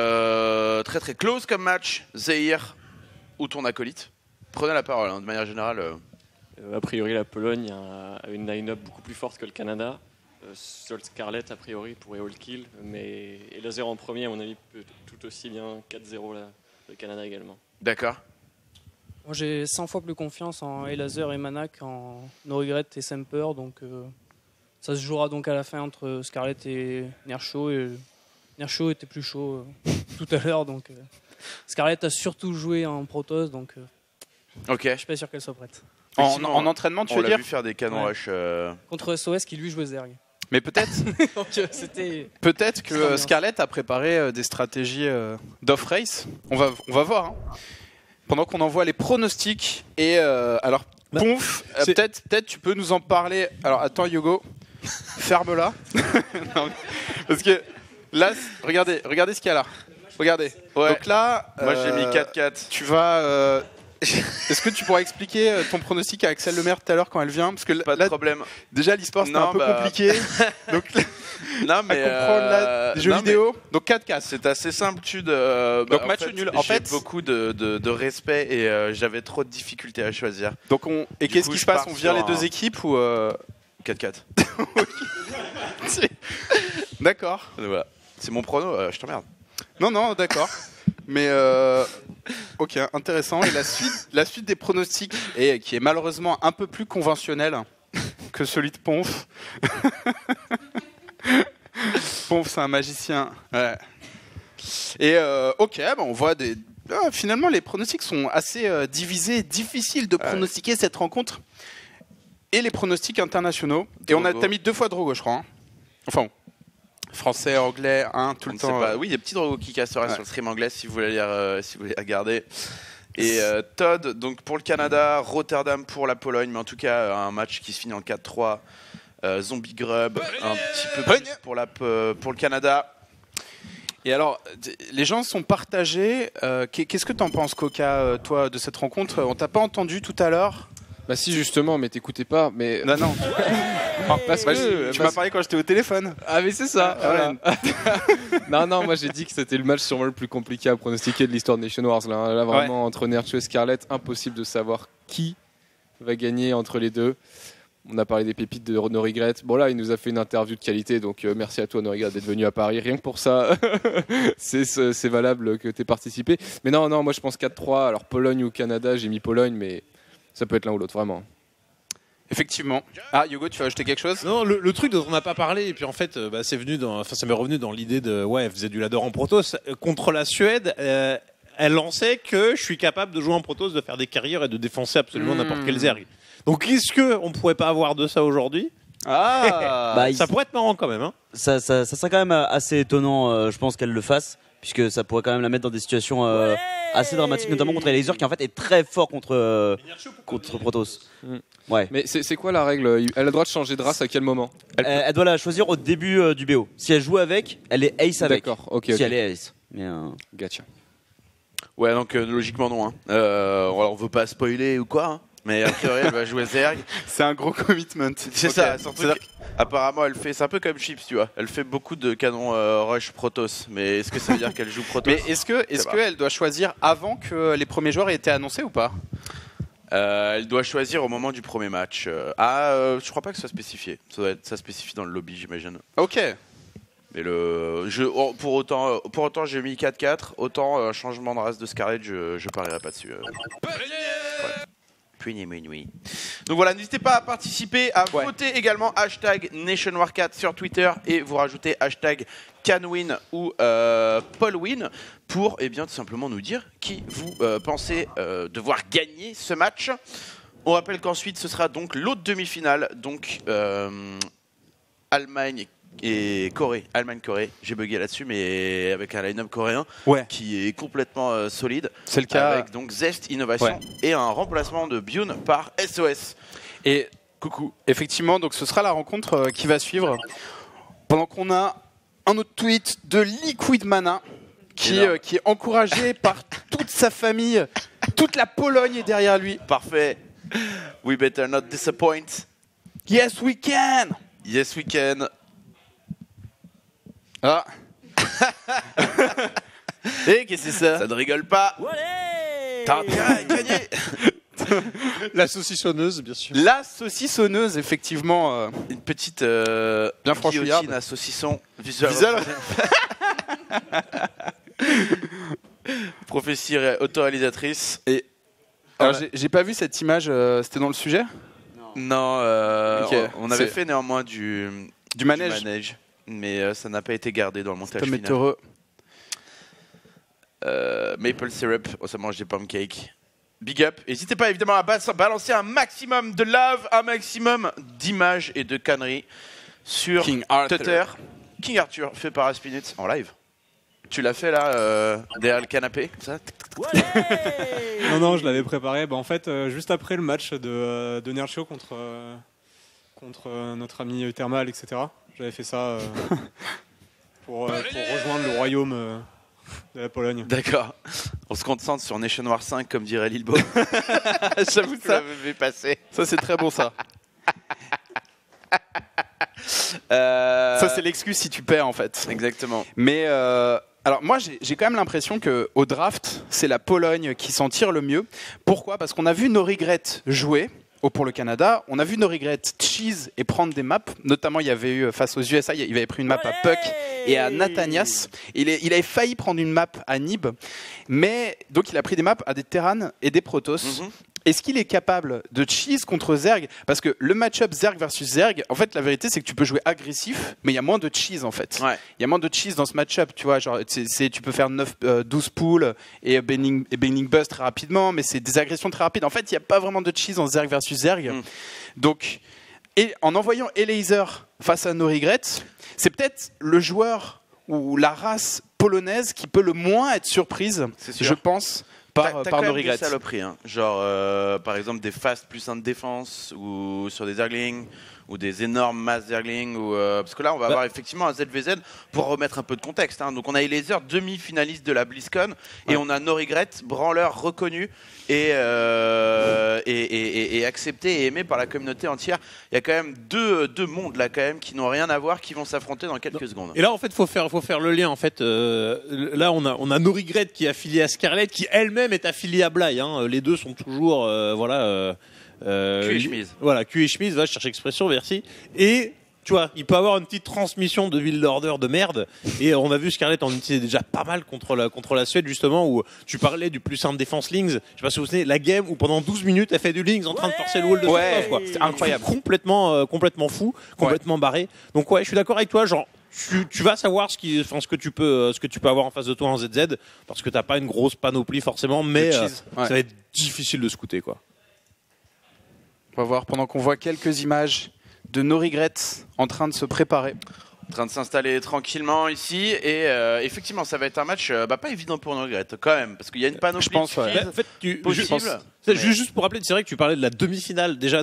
close comme match. Zehir ou ton acolyte. Prenez la parole, de manière générale. A priori, la Pologne a une line-up beaucoup plus forte que le Canada. Seul Scarlett, a priori, pourrait all kill, mais Elaser en premier, à mon avis, peut tout aussi bien 4-0 le Canada également. D'accord. Moi, j'ai 100 fois plus confiance en Elaser et Mana qu'en No Regret et Semper, donc ça se jouera donc à la fin entre Scarlett et Nerchio, et Nerchio était plus chaud tout à l'heure, donc Scarlett a surtout joué en Protoss, donc je suis pas sûr qu'elle soit prête. En entraînement, tu veux dire? On l'a vu faire des canons rush. Contre SOS qui lui jouait Zerg. Mais peut-être peut-être que Scarlett a préparé des stratégies d'off-race. On va voir. Hein. Pendant qu'on envoie les pronostics. Et alors, Ponf, peut-être tu peux nous en parler. Alors, attends, Yogo, ferme-la. Non, parce que là, regardez ce qu'il y a là. Regardez. Ouais. Donc là, moi j'ai mis 4-4. Tu vas. Est-ce que tu pourras expliquer ton pronostic à Axel Lemaire tout à l'heure quand elle vient? Parce que pas de problème. Déjà l'e-sport c'était un peu compliqué. Donc non mais à comprendre des jeux vidéo. Donc 4-4. C'est assez simple. Donc match nul. En fait, j'ai beaucoup de respect et j'avais trop de difficultés à choisir. Donc qu'est-ce qui se passe? On vire les 2 équipes ou 4-4. D'accord. Voilà. C'est mon prono. Je t'emmerde. Non, d'accord. Mais ok, intéressant. Et la suite des pronostics, qui est malheureusement un peu plus conventionnelle que celui de Ponf. Ponf, c'est un magicien. Ouais. Et ok, on voit finalement, les pronostics sont assez divisés, difficile de pronostiquer cette rencontre. et les pronostics internationaux. Et t'as mis 2 fois Drogo, je crois. Hein. Enfin, bon. Français, anglais, tout le temps. Oui, il y a petit Drogo qui cassera sur le stream anglais si vous voulez regarder. Et Todd, donc pour le Canada, Rotterdam pour la Pologne, mais en tout cas un match qui se finit en 4-3. Zombie Grub, un petit peu plus pour le Canada. Et alors, les gens sont partagés. Qu'est-ce que t'en penses, Coca, toi, de cette rencontre? On t'a pas entendu tout à l'heure? Bah si, justement, mais t'écoutais pas. Mais non. Parce que tu m'as parlé quand j'étais au téléphone. Ah mais c'est ça. Voilà. non, moi j'ai dit que c'était le match sûrement le plus compliqué à pronostiquer de l'histoire de Nation Wars. Là vraiment, entre Nercho et Scarlett, impossible de savoir qui va gagner entre les deux. On a parlé des pépites de No Regret. Bon là, il nous a fait une interview de qualité, donc merci à toi No Regret d'être venu à Paris. Rien que pour ça, c'est valable que tu aies participé. Mais non, moi je pense 4-3. Alors Pologne ou Canada, j'ai mis Pologne, mais ça peut être l'un ou l'autre, vraiment. Effectivement. Yogo, tu veux ajouter quelque chose? Non, le truc dont on n'a pas parlé, et puis en fait, ça m'est revenu dans l'idée de, elle faisait du ladder en Protoss. Contre la Suède, elle lançait que je suis capable de jouer en Protoss, de faire des carrières et de défoncer absolument n'importe quel zerg. Donc est-ce qu'on pourrait pas avoir de ça aujourd'hui? Ça pourrait être marrant quand même. Hein. Ça serait quand même assez étonnant, je pense, qu'elle le fasse, puisque ça pourrait quand même la mettre dans des situations assez dramatiques, notamment contre les lasers, qui en fait est très fort contre Protoss. Ouais. Mais c'est quoi la règle? Elle a le droit de changer de race à quel moment? Elle doit la choisir au début du BO. Si elle joue avec, elle est ace avec. D'accord, ok. Si elle est ace. Gotcha. Ouais, donc logiquement non. Hein. On veut pas spoiler ou quoi, hein. Mais a priori elle va jouer Zerg. C'est un gros commitment. C'est ça, surtout apparemment elle fait, c'est un peu comme Chips, tu vois. Elle fait beaucoup de canons rush Protoss, mais est-ce que ça veut dire qu'elle joue Protoss? Mais est-ce qu'elle doit choisir avant que les premiers joueurs aient été annoncés ou pas? Elle doit choisir au moment du premier match. Je crois pas que ce soit spécifié. Ça spécie dans le lobby, j'imagine. Ok. Mais pour autant j'ai mis 4-4, autant changement de race de Scarlett, je parlerai pas dessus. Oui. Donc voilà, n'hésitez pas à participer, à voter également #NationWar4 sur Twitter et vous rajoutez #CanWin ou PaulWin pour tout simplement nous dire qui vous pensez devoir gagner ce match. On rappelle qu'ensuite ce sera donc l'autre demi-finale, donc Allemagne et Corée. Allemagne-Corée, j'ai bugué là-dessus, mais avec un line-up coréen qui est complètement solide. C'est le cas. Avec donc Zest Innovation et un remplacement de Byun par SOS. Et coucou. Effectivement, donc ce sera la rencontre qui va suivre. Pendant qu'on a un autre tweet de Liquid Mana qui est encouragé par toute sa famille, toute la Pologne est derrière lui. Parfait. We better not disappoint. Yes, we can. Yes, we can. Ah. Et qu'est-ce que c'est ça? Ça ne rigole pas. T'as intérêt à gagner. La saucissonneuse, bien sûr. La saucissonneuse, effectivement. Une petite bien franchouillarde à saucisson visuel. Prophétie auto-réalisatrice. Et alors, j'ai pas vu cette image. C'était dans le sujet? Non. On avait fait néanmoins du manège. Mais ça n'a pas été gardé dans le montage final. Heureux. Maple syrup, ça mange des pancakes. Big up. N'hésitez pas évidemment à balancer un maximum de love, un maximum d'images et de conneries sur Twitter. King Arthur, fait par Aspinit en live. Tu l'as fait là, derrière le canapé, ça? Non, je l'avais préparé. En fait, juste après le match de Nercho contre notre ami Thermal, etc. J'avais fait ça pour rejoindre le royaume de la Pologne. D'accord. On se concentre sur Nation War 5, comme dirait Lilbo. J'avoue que ça l'avais passer. Ça, c'est très bon, ça. Ça, c'est l'excuse si tu perds, en fait. Exactement. Mais alors, moi, j'ai quand même l'impression qu'au draft, c'est la Pologne qui s'en tire le mieux. Pourquoi? Parce qu'on a vu No Regret jouer. Pour le Canada, on a vu No Regret cheese et prendre des maps. Notamment, il y avait eu face aux USA, il avait pris une map à Puck et à Nathanias. Il avait failli prendre une map à Nib, mais donc il a pris des maps à des Terran et des Protoss. est-ce qu'il est capable de cheese contre Zerg? Parce que le match-up Zerg versus Zerg, en fait, la vérité, c'est que tu peux jouer agressif, mais il y a moins de cheese, en fait. Il y a moins de cheese dans ce match-up, tu vois. Genre, tu peux faire 12 pools et Baining Bust très rapidement, mais c'est des agressions très rapides. En fait, il n'y a pas vraiment de cheese en Zerg versus Zerg. Donc, et en envoyant Elazer face à No Regrets, c'est peut-être le joueur ou la race polonaise qui peut le moins être surprise, je pense, par No Regrets. Des saloperies, hein. Genre par exemple des fast plus 1 de défense ou sur des Zerglings ou des énormes masses Zerglings parce que là on va avoir effectivement un ZVZ pour remettre un peu de contexte, hein. Donc on a Elazer, demi-finaliste de la BlizzCon, et on a No Regrets, branleur reconnu et accepté et aimé par la communauté entière. Il y a quand même deux mondes là quand même qui n'ont rien à voir, qui vont s'affronter dans quelques secondes. Et là en fait faut faire le lien en fait. Là on a No Regrets qui est affilié à Scarlett, qui elle-même est affiliée à Bly, hein. Les deux sont toujours cul et chemise. Voilà, cul et chemise, va, je cherche expression, merci. Et tu vois, il peut avoir une petite transmission de Will Order de merde. Et on a vu Scarlett en utiliser déjà pas mal contre la Suède, justement, où tu parlais du plus 1 de défense Lings. Je sais pas si vous vous souvenez, la game où pendant 12 minutes, elle fait du Lings en train de forcer le wall de son off, quoi. C'est incroyable. Complètement fou, complètement barré. Donc ouais, je suis d'accord avec toi, genre. Tu vas savoir ce que tu peux avoir en face de toi en ZZ, parce que t'as pas une grosse panoplie forcément, mais ça va être difficile de scouter, quoi. On va voir pendant qu'on voit quelques images de No Regrets en train de se préparer. En train de s'installer tranquillement ici, et effectivement ça va être un match pas évident pour No Regrets quand même, parce qu'il y a une panoplie, je pense, en fait, possible. Juste pour rappeler, c'est vrai que tu parlais de la demi-finale déjà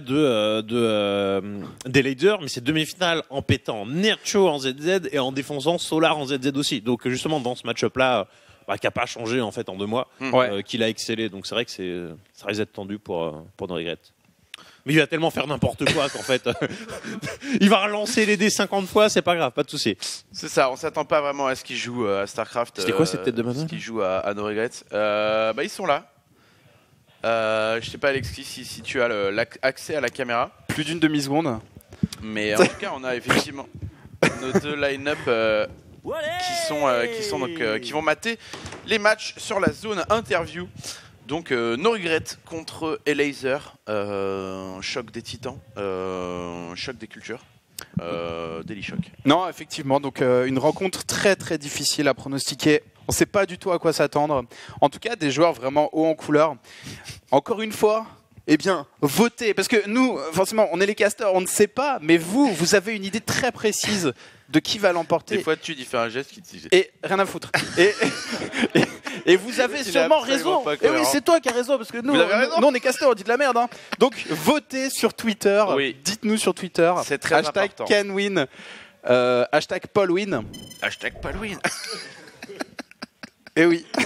des Elazer, mais c'est demi-finale en pétant Nercho en ZZ et en défonçant Solar en ZZ aussi. Donc justement dans ce match-up là, qui n'a pas changé en fait en 2 mois, qu'il a excellé. Donc c'est vrai que ça risque d'être tendu pour No Regrets. Mais il va tellement faire n'importe quoi qu'en fait, il va relancer les dés 50 fois, c'est pas grave, pas de souci. C'est ça, on s'attend pas vraiment à ce qu'ils jouent à StarCraft. C'était quoi cette tête de mana? Ce qu'ils jouent à No Regrets. Ils sont là. Je sais pas Alexis si tu as accès à la caméra. Plus d'une demi-seconde. Mais en tout cas, on a effectivement nos 2 line-up qui vont mater les matchs sur la zone interview. Donc No Regrets contre Elazer, choc des titans, choc des cultures, Daily Shock. Non, effectivement, donc une rencontre très très difficile à pronostiquer. On ne sait pas du tout à quoi s'attendre. En tout cas, des joueurs vraiment hauts en couleur. Encore une fois, votez. Parce que nous, forcément, on est les casteurs, on ne sait pas. Mais vous avez une idée très précise de qui va l'emporter. Des fois, tu dis, fais un geste qui te dit. Et rien à foutre. Et vous avez sûrement raison. Et oui, c'est toi qui as raison, parce que nous on est casteurs, on dit de la merde. Hein. Donc votez sur Twitter. Oui. Dites-nous sur Twitter. C'est très important. #CanWin, #PaulWin. #PaulWin. Et oui.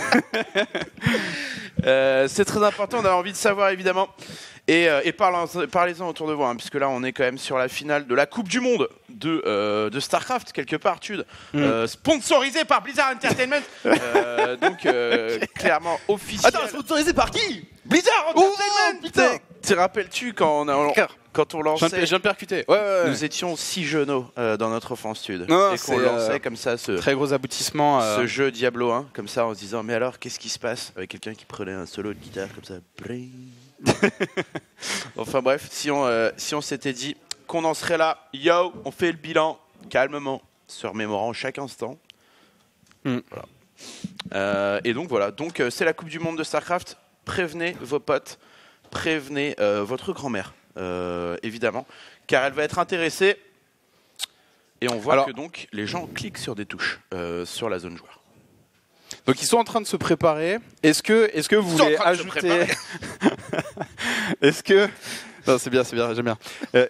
C'est très important, on a envie de savoir évidemment. Et parlez-en autour de vous, hein, puisque là on est quand même sur la finale de la Coupe du Monde de StarCraft, quelque part, sponsorisé par Blizzard Entertainment. Donc clairement officiel. Attends, sponsorisé par qui? Blizzard Entertainment. Putain. Te rappelles-tu quand on lançait, je viens de percuter. Nous étions 6 genoux dans notre offense stud, et qu'on lançait comme ça ce très gros aboutissement, ce jeu Diablo 1, comme ça en se disant mais alors qu'est-ce qui se passe avec quelqu'un qui prenait un solo de guitare comme ça. Enfin bref, si on s'était dit qu'on en serait là, on fait le bilan calmement, se remémorant chaque instant. Voilà. Et donc voilà, c'est la Coupe du Monde de StarCraft. Prévenez vos potes, prévenez votre grand-mère, évidemment, car elle va être intéressée. Et on voit que donc les gens cliquent sur des touches sur la zone joueur. Donc ils sont en train de se préparer. Est-ce que vous voulez ajouter Est-ce que non, c'est bien, j'aime bien.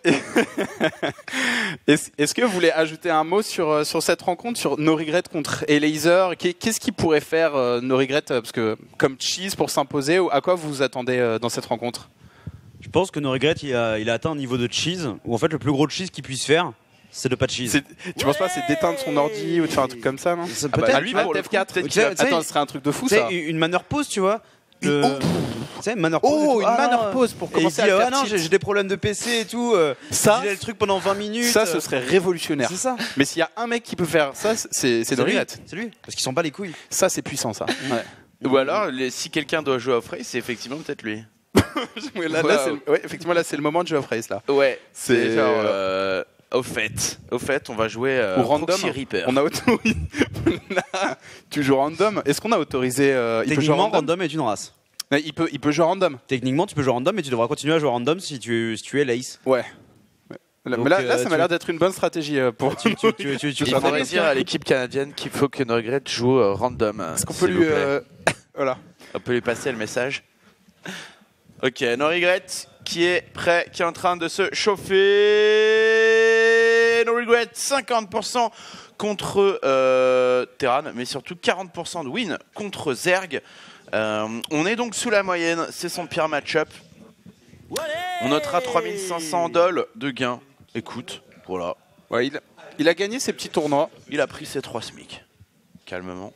Est-ce que vous voulez ajouter un mot sur cette rencontre, sur No Regrets contre Elazer? Qu'est-ce qui pourrait faire No Regrets, parce que comme cheese pour s'imposer, ou à quoi vous vous attendez dans cette rencontre? Je pense que No Regrets il a atteint un niveau de cheese où en fait le plus gros cheese qu'il puisse faire, c'est de pas de cheese. Tu penses pas c'est d'éteindre son ordi ou de faire un truc comme ça, non? Peut-être. Lui pour le F4. Attends, ce serait un truc de fou ça. Une manœuvre pause, tu vois. Une manœuvre pause pour commencer à faire non, j'ai des problèmes de PC et tout. Ça, le truc pendant 20 minutes. Ça, ce serait révolutionnaire. C'est ça. Mais s'il y a un mec qui peut faire ça, c'est No Regrets. C'est lui. Parce qu'ils s'en bat les couilles. Ça, c'est puissant, ça. Ou alors, si quelqu'un doit jouer à Frey, c'est effectivement peut-être lui. Effectivement, là, c'est le moment de jouer à phrase, là. Ouais, C'est genre... Au fait, on va jouer Ou random. Proxy Reaper. On a autorisé. Tu joues random. Est-ce qu'on a autorisé il peut jouer Techniquement, random est une race. Il peut jouer random. Techniquement, tu peux jouer random, mais tu devras continuer à jouer random si tu es l'Ace. Ouais. Mais là, ça m'a l'air d'être une bonne stratégie pour. Il faudrait dire à l'équipe canadienne qu'il faut que No Regret joue random. Est-ce qu'on peut lui. Voilà. On peut lui passer le message. Ok, No Regret qui est prêt, qui est en train de se chauffer. No Regret, 50% contre Terran, mais surtout 40% de win contre Zerg. On est donc sous la moyenne, c'est son pire match-up. On notera 3500 $ de gains. Écoute, voilà. Ouais, il a gagné ses petits tournois. Il a pris ses 3 SMIC. Calmement.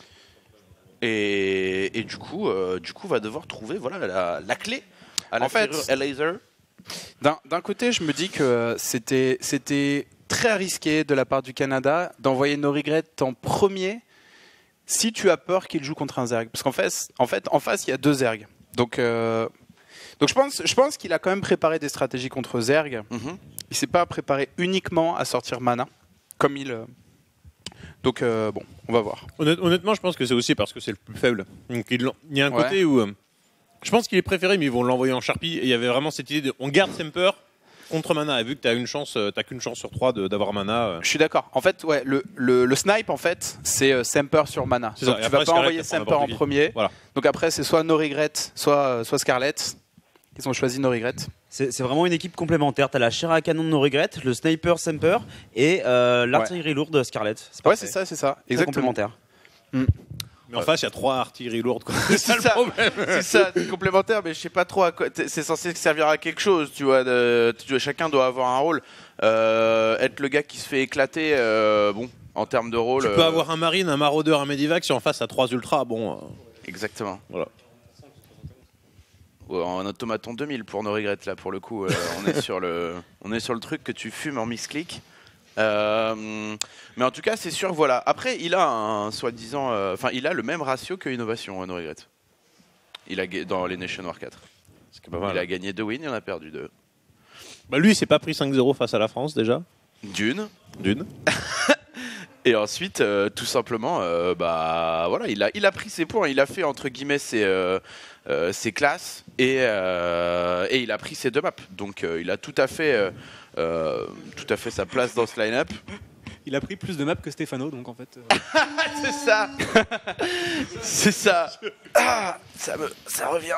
Et du coup, va devoir trouver voilà, la clé à la laser. D'un côté, je me dis que c'était très risqué de la part du Canada d'envoyer No Regret en premier si tu as peur qu'il joue contre un Zerg. Parce qu'en fait, en face, il y a 2 Zerg. Donc je pense qu'il a quand même préparé des stratégies contre Zerg. Il s'est pas préparé uniquement à sortir mana, comme il... Donc bon, on va voir. Honnêtement, je pense que c'est aussi parce que c'est le plus faible. Donc il y a un côté où je pense qu'il est préféré, mais ils vont l'envoyer en Sharpie. Et il y avait vraiment cette idée de on garde Semper contre mana. Et vu que t'as qu'une chance sur 3 d'avoir mana. Je suis d'accord. En fait, ouais, le snipe en fait, c'est Semper sur mana. Donc tu vas pas envoyer Semper en premier. Voilà. Donc après, c'est soit No Regret, soit Scarlett. Ils ont choisi No Regret. C'est vraiment une équipe complémentaire. T'as la chair à canon de No Regret, le sniper Semper et l'artillerie lourde Scarlett. Ouais, c'est ça. Exactement. Complémentaire. Mais en face, il y a 3 artilleries lourdes. C'est ça, c'est ça, c'est complémentaire, mais je sais pas trop à quoi. C'est censé servir à quelque chose, tu vois. Chacun doit avoir un rôle. Être le gars qui se fait éclater, bon, en termes de rôle. Tu peux avoir un marine, un maraudeur, un medivac si en face à 3 ultras, bon. Exactement. Voilà. En automaton 2000 pour No Regret là pour le coup on est sur le truc que tu fumes en misclick. Mais en tout cas c'est sûr voilà. Après il a un soi-disant il a le même ratio que Innovation No Regret. Il a dans les Nation War 4. Pas mal. Il a gagné 2 wins, il en a perdu 2. Bah lui il s'est pas pris 5-0 face à la France déjà. D'une. Et ensuite, tout simplement, voilà, il a pris ses points, il a fait entre guillemets ses classes et il a pris ses 2 maps. Donc il a tout à fait sa place dans ce line-up. Il a pris plus de maps que Stefano, donc en fait. C'est ça. C'est ça. Ça revient.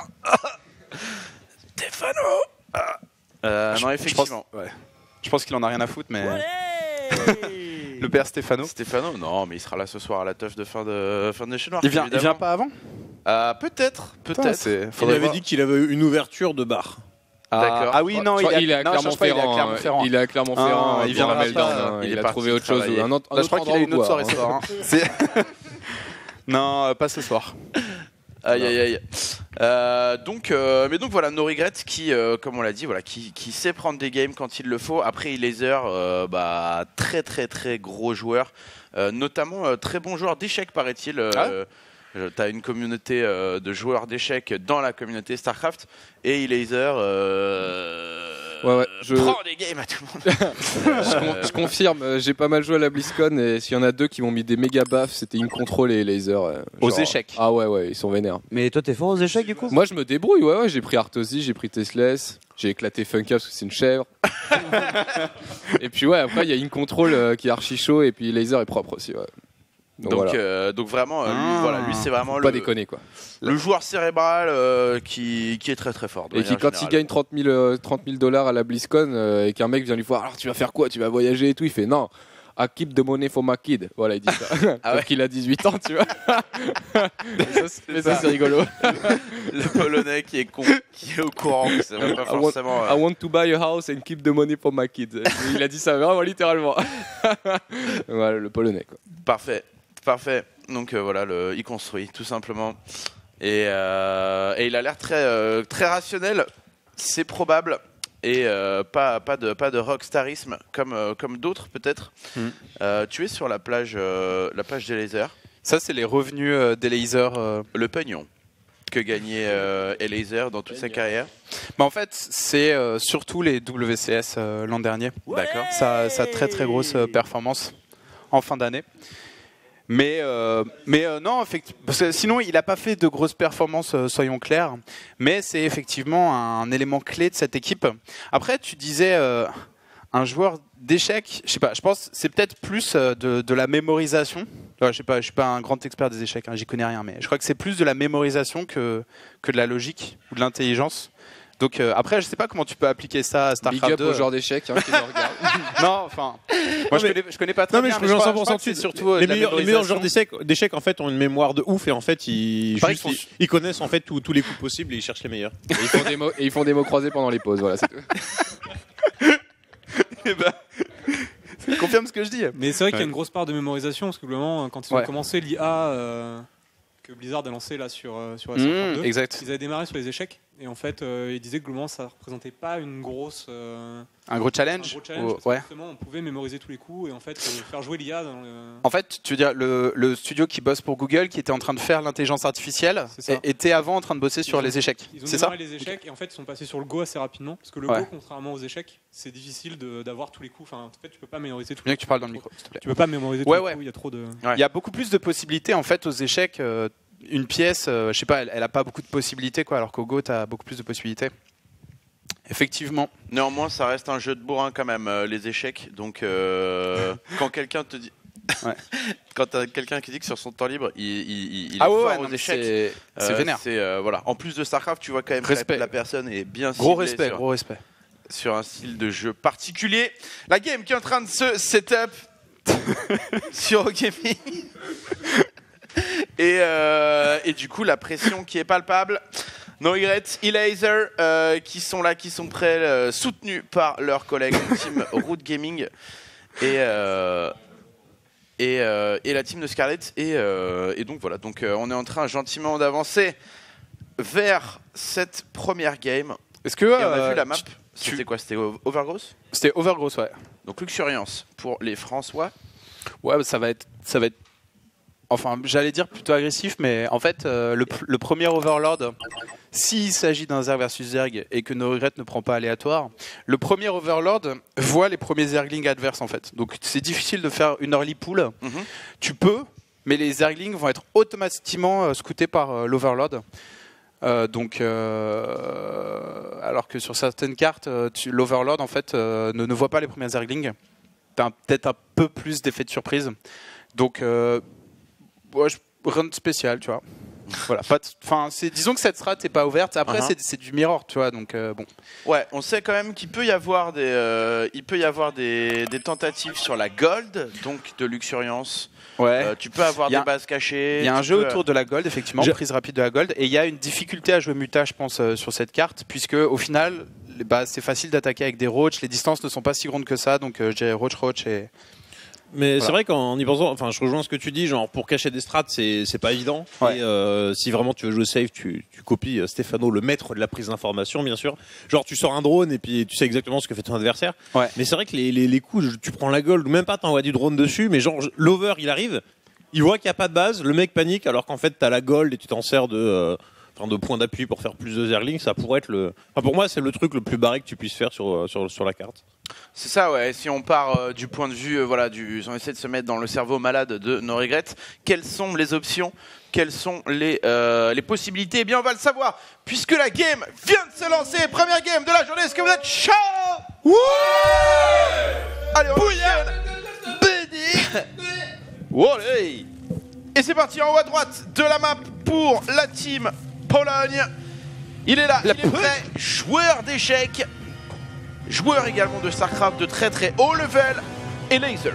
Stefano. Non effectivement. Je pense qu'il en a rien à foutre, mais. Le père Stefano. Non, mais il sera là ce soir à la teuf de fin de Nation War. Il vient pas avant Peut-être. Il avait dit qu'il avait une ouverture de bar. D'accord. Ah oui, non, il est à Clermont-Ferrand. Il est à Clermont-Ferrand. Il vient à Melbourne. Il a trouvé autre chose. Un autre je crois qu'il a une autre soirée ce soir. Non, pas ce soir. Aïe. Mais donc voilà, No Regret qui, comme on l'a dit, voilà, qui sait prendre des games quand il le faut. Après, il laser, très très très gros joueur, notamment très bon joueur d'échecs paraît-il. T'as une communauté de joueurs d'échecs dans la communauté StarCraft et laser prend des games à tout le monde. Je confirme, j'ai pas mal joué à la BlizzCon et s'il y en a 2 qui m'ont mis des méga baffes, c'était InControl et Laser. Aux échecs. Ah ouais, ils sont vénères. Mais toi t'es fort aux échecs du coup? Moi je me débrouille, ouais, j'ai pris Artosi, j'ai pris Tessless, j'ai éclaté Funka parce que c'est une chèvre. Et puis ouais, après il y a InControl qui est archi chaud et puis Laser est propre aussi, ouais. Donc vraiment, lui c'est vraiment pas déconner quoi. Le joueur cérébral qui est très très fort. Et qui quand il gagne 30 000 $ à la BlizzCon et qu'un mec vient lui voir, alors tu vas faire quoi? Tu vas voyager et tout, il fait non. I keep the money for my kid. Voilà, il dit ça. Donc il a 18 ans, tu vois. Mais ça c'est rigolo. Le Polonais qui est au courant. C'est pas forcément. I want to buy a house and keep the money for my kid. Il a dit ça vraiment littéralement. Voilà, le Polonais quoi. Parfait. Donc voilà, il construit tout simplement. Et il a l'air très rationnel. C'est probable. Et pas de rockstarisme comme d'autres peut-être. Tu es sur la plage des lasers. Ça c'est les revenus des lasers. Le pognon. que gagnait Elaser dans toute sa carrière? Bah en fait, c'est surtout les WCS l'an dernier. D'accord. Sa très très grosse performance en fin d'année. Mais non, effectivement, parce que sinon il n'a pas fait de grosses performances, soyons clairs. Mais c'est effectivement un élément clé de cette équipe. Après, tu disais un joueur d'échecs, je sais pas, je pense que c'est peut-être plus de la mémorisation. Je sais pas, je suis pas un grand expert des échecs, hein, j'y connais rien, mais je crois que c'est plus de la mémorisation que de la logique ou de l'intelligence. Donc après, je sais pas comment tu peux appliquer ça à StarCraft 2. Big up aux joueurs d'échecs qui nous regardent. Non, enfin, moi je connais pas très bien. Mais je rejoins 100% c'est dessus. surtout Les meilleurs joueurs d'échecs en fait ont une mémoire de ouf et en fait ils connaissent en fait tous les coups possibles et ils cherchent les meilleurs. Et ils font des mots croisés pendant les pauses, voilà, c'est tout. Ça confirme ce que je dis. Mais c'est vrai qu'il y a une grosse part de mémorisation parce que globalement, quand ils ont commencé l'IA que Blizzard a lancé là sur StarCraft 2, exact. ils avaient démarré sur les échecs et en fait ils disaient que globalement ça représentait pas une grosse un gros challenge, parce que justement on pouvait mémoriser tous les coups et en fait faire jouer l'IA dans En fait, tu veux dire le studio qui bosse pour Google qui était en train de faire l'intelligence artificielle était avant en train de bosser sur les échecs. Ils ont C'est ça? démarré les échecs et en fait ils sont passés sur le Go assez rapidement parce que le Ouais. Go, contrairement aux échecs, c'est difficile d'avoir tous les coups. Enfin, en fait, tu peux pas mémoriser tous Bien les que tu coups. parles dans le micro, s'il te plaît. Tu peux pas mémoriser tous les coups, il y a trop de. Il y a beaucoup plus de possibilités en fait aux échecs. Une pièce, je sais pas, elle a pas beaucoup de possibilités quoi, alors qu'au Go t'as beaucoup plus de possibilités. Effectivement. Néanmoins, ça reste un jeu de bourrin quand même, les échecs. Donc, quand quelqu'un te dit. Quand t'as quelqu'un qui dit que sur son temps libre, il est fort aux échecs, c'est vénère. Voilà. En plus de StarCraft, tu vois quand même que la personne est bien Gros ciblée respect. Sur un style de jeu particulier. La game qui est en train de se setup sur Gaming. Et du coup, la pression qui est palpable. No Regret, Elaser, qui sont là, qui sont prêts, soutenus par leurs collègues team Root Gaming et la team de Scarlett. Et donc voilà, donc on est en train gentiment d'avancer vers cette première game. Est-ce que et on a vu la map? C'était quoi? C'était Overgross? C'était Overgross, ouais. Donc Luxuriance pour les François. Ouais, ça va être. Enfin, j'allais dire plutôt agressif, mais en fait, le premier Overlord, s'il s'agit d'un Zerg versus Zerg et que No Regret ne prend pas aléatoire, le premier Overlord voit les premiers Zerglings adverses en fait. Donc c'est difficile de faire une early pool. Tu peux, mais les Zerglings vont être automatiquement scoutés par l'Overlord. Alors que sur certaines cartes, l'Overlord en fait ne voit pas les premiers Zerglings. T'as peut-être un peu plus d'effet de surprise. Donc rien de spécial, tu vois. Voilà, disons que cette strat n'est pas ouverte. Après, c'est du mirror, tu vois. Donc bon. Ouais, on sait quand même qu'il peut y avoir des tentatives sur la gold, donc de Luxuriance. Ouais. Tu peux avoir des bases cachées. Il y a un jeu autour de la gold, effectivement, prise rapide de la gold, et il y a une difficulté à jouer muta, je pense, sur cette carte, puisque au final, c'est facile d'attaquer avec des roach. Les distances ne sont pas si grandes que ça, donc je dirais roach et. Mais voilà. c'est vrai qu'en y pensant, enfin, je rejoins ce que tu dis, genre pour cacher des strats, c'est pas évident. Ouais. Et si vraiment tu veux jouer safe, tu copies Stefano, le maître de la prise d'information, bien sûr. Genre tu sors un drone et puis tu sais exactement ce que fait ton adversaire. Ouais. Mais c'est vrai que les coups, tu prends la gold, ou même pas t'envoies du drone dessus, mais genre l'over il arrive, il voit qu'il n'y a pas de base, le mec panique alors qu'en fait t'as la gold et tu t'en sers de points d'appui pour faire plus de Zerglings. Ça pourrait être pour moi c'est le truc le plus barré que tu puisses faire sur la carte. C'est ça, ouais. Si on part du point de vue, on essaie de se mettre dans le cerveau malade de No Regret. Quelles sont les options? Quelles sont les possibilités? Eh bien, on va le savoir, puisque la game vient de se lancer. Première game de la journée. Est-ce que vous êtes chaud? Ouais. Allez, on Allez. Et c'est parti en haut à droite de la map pour la team Pologne. Il est là, il est prêt. Joueur d'échecs. Joueur également de StarCraft de très très haut level, Elaser.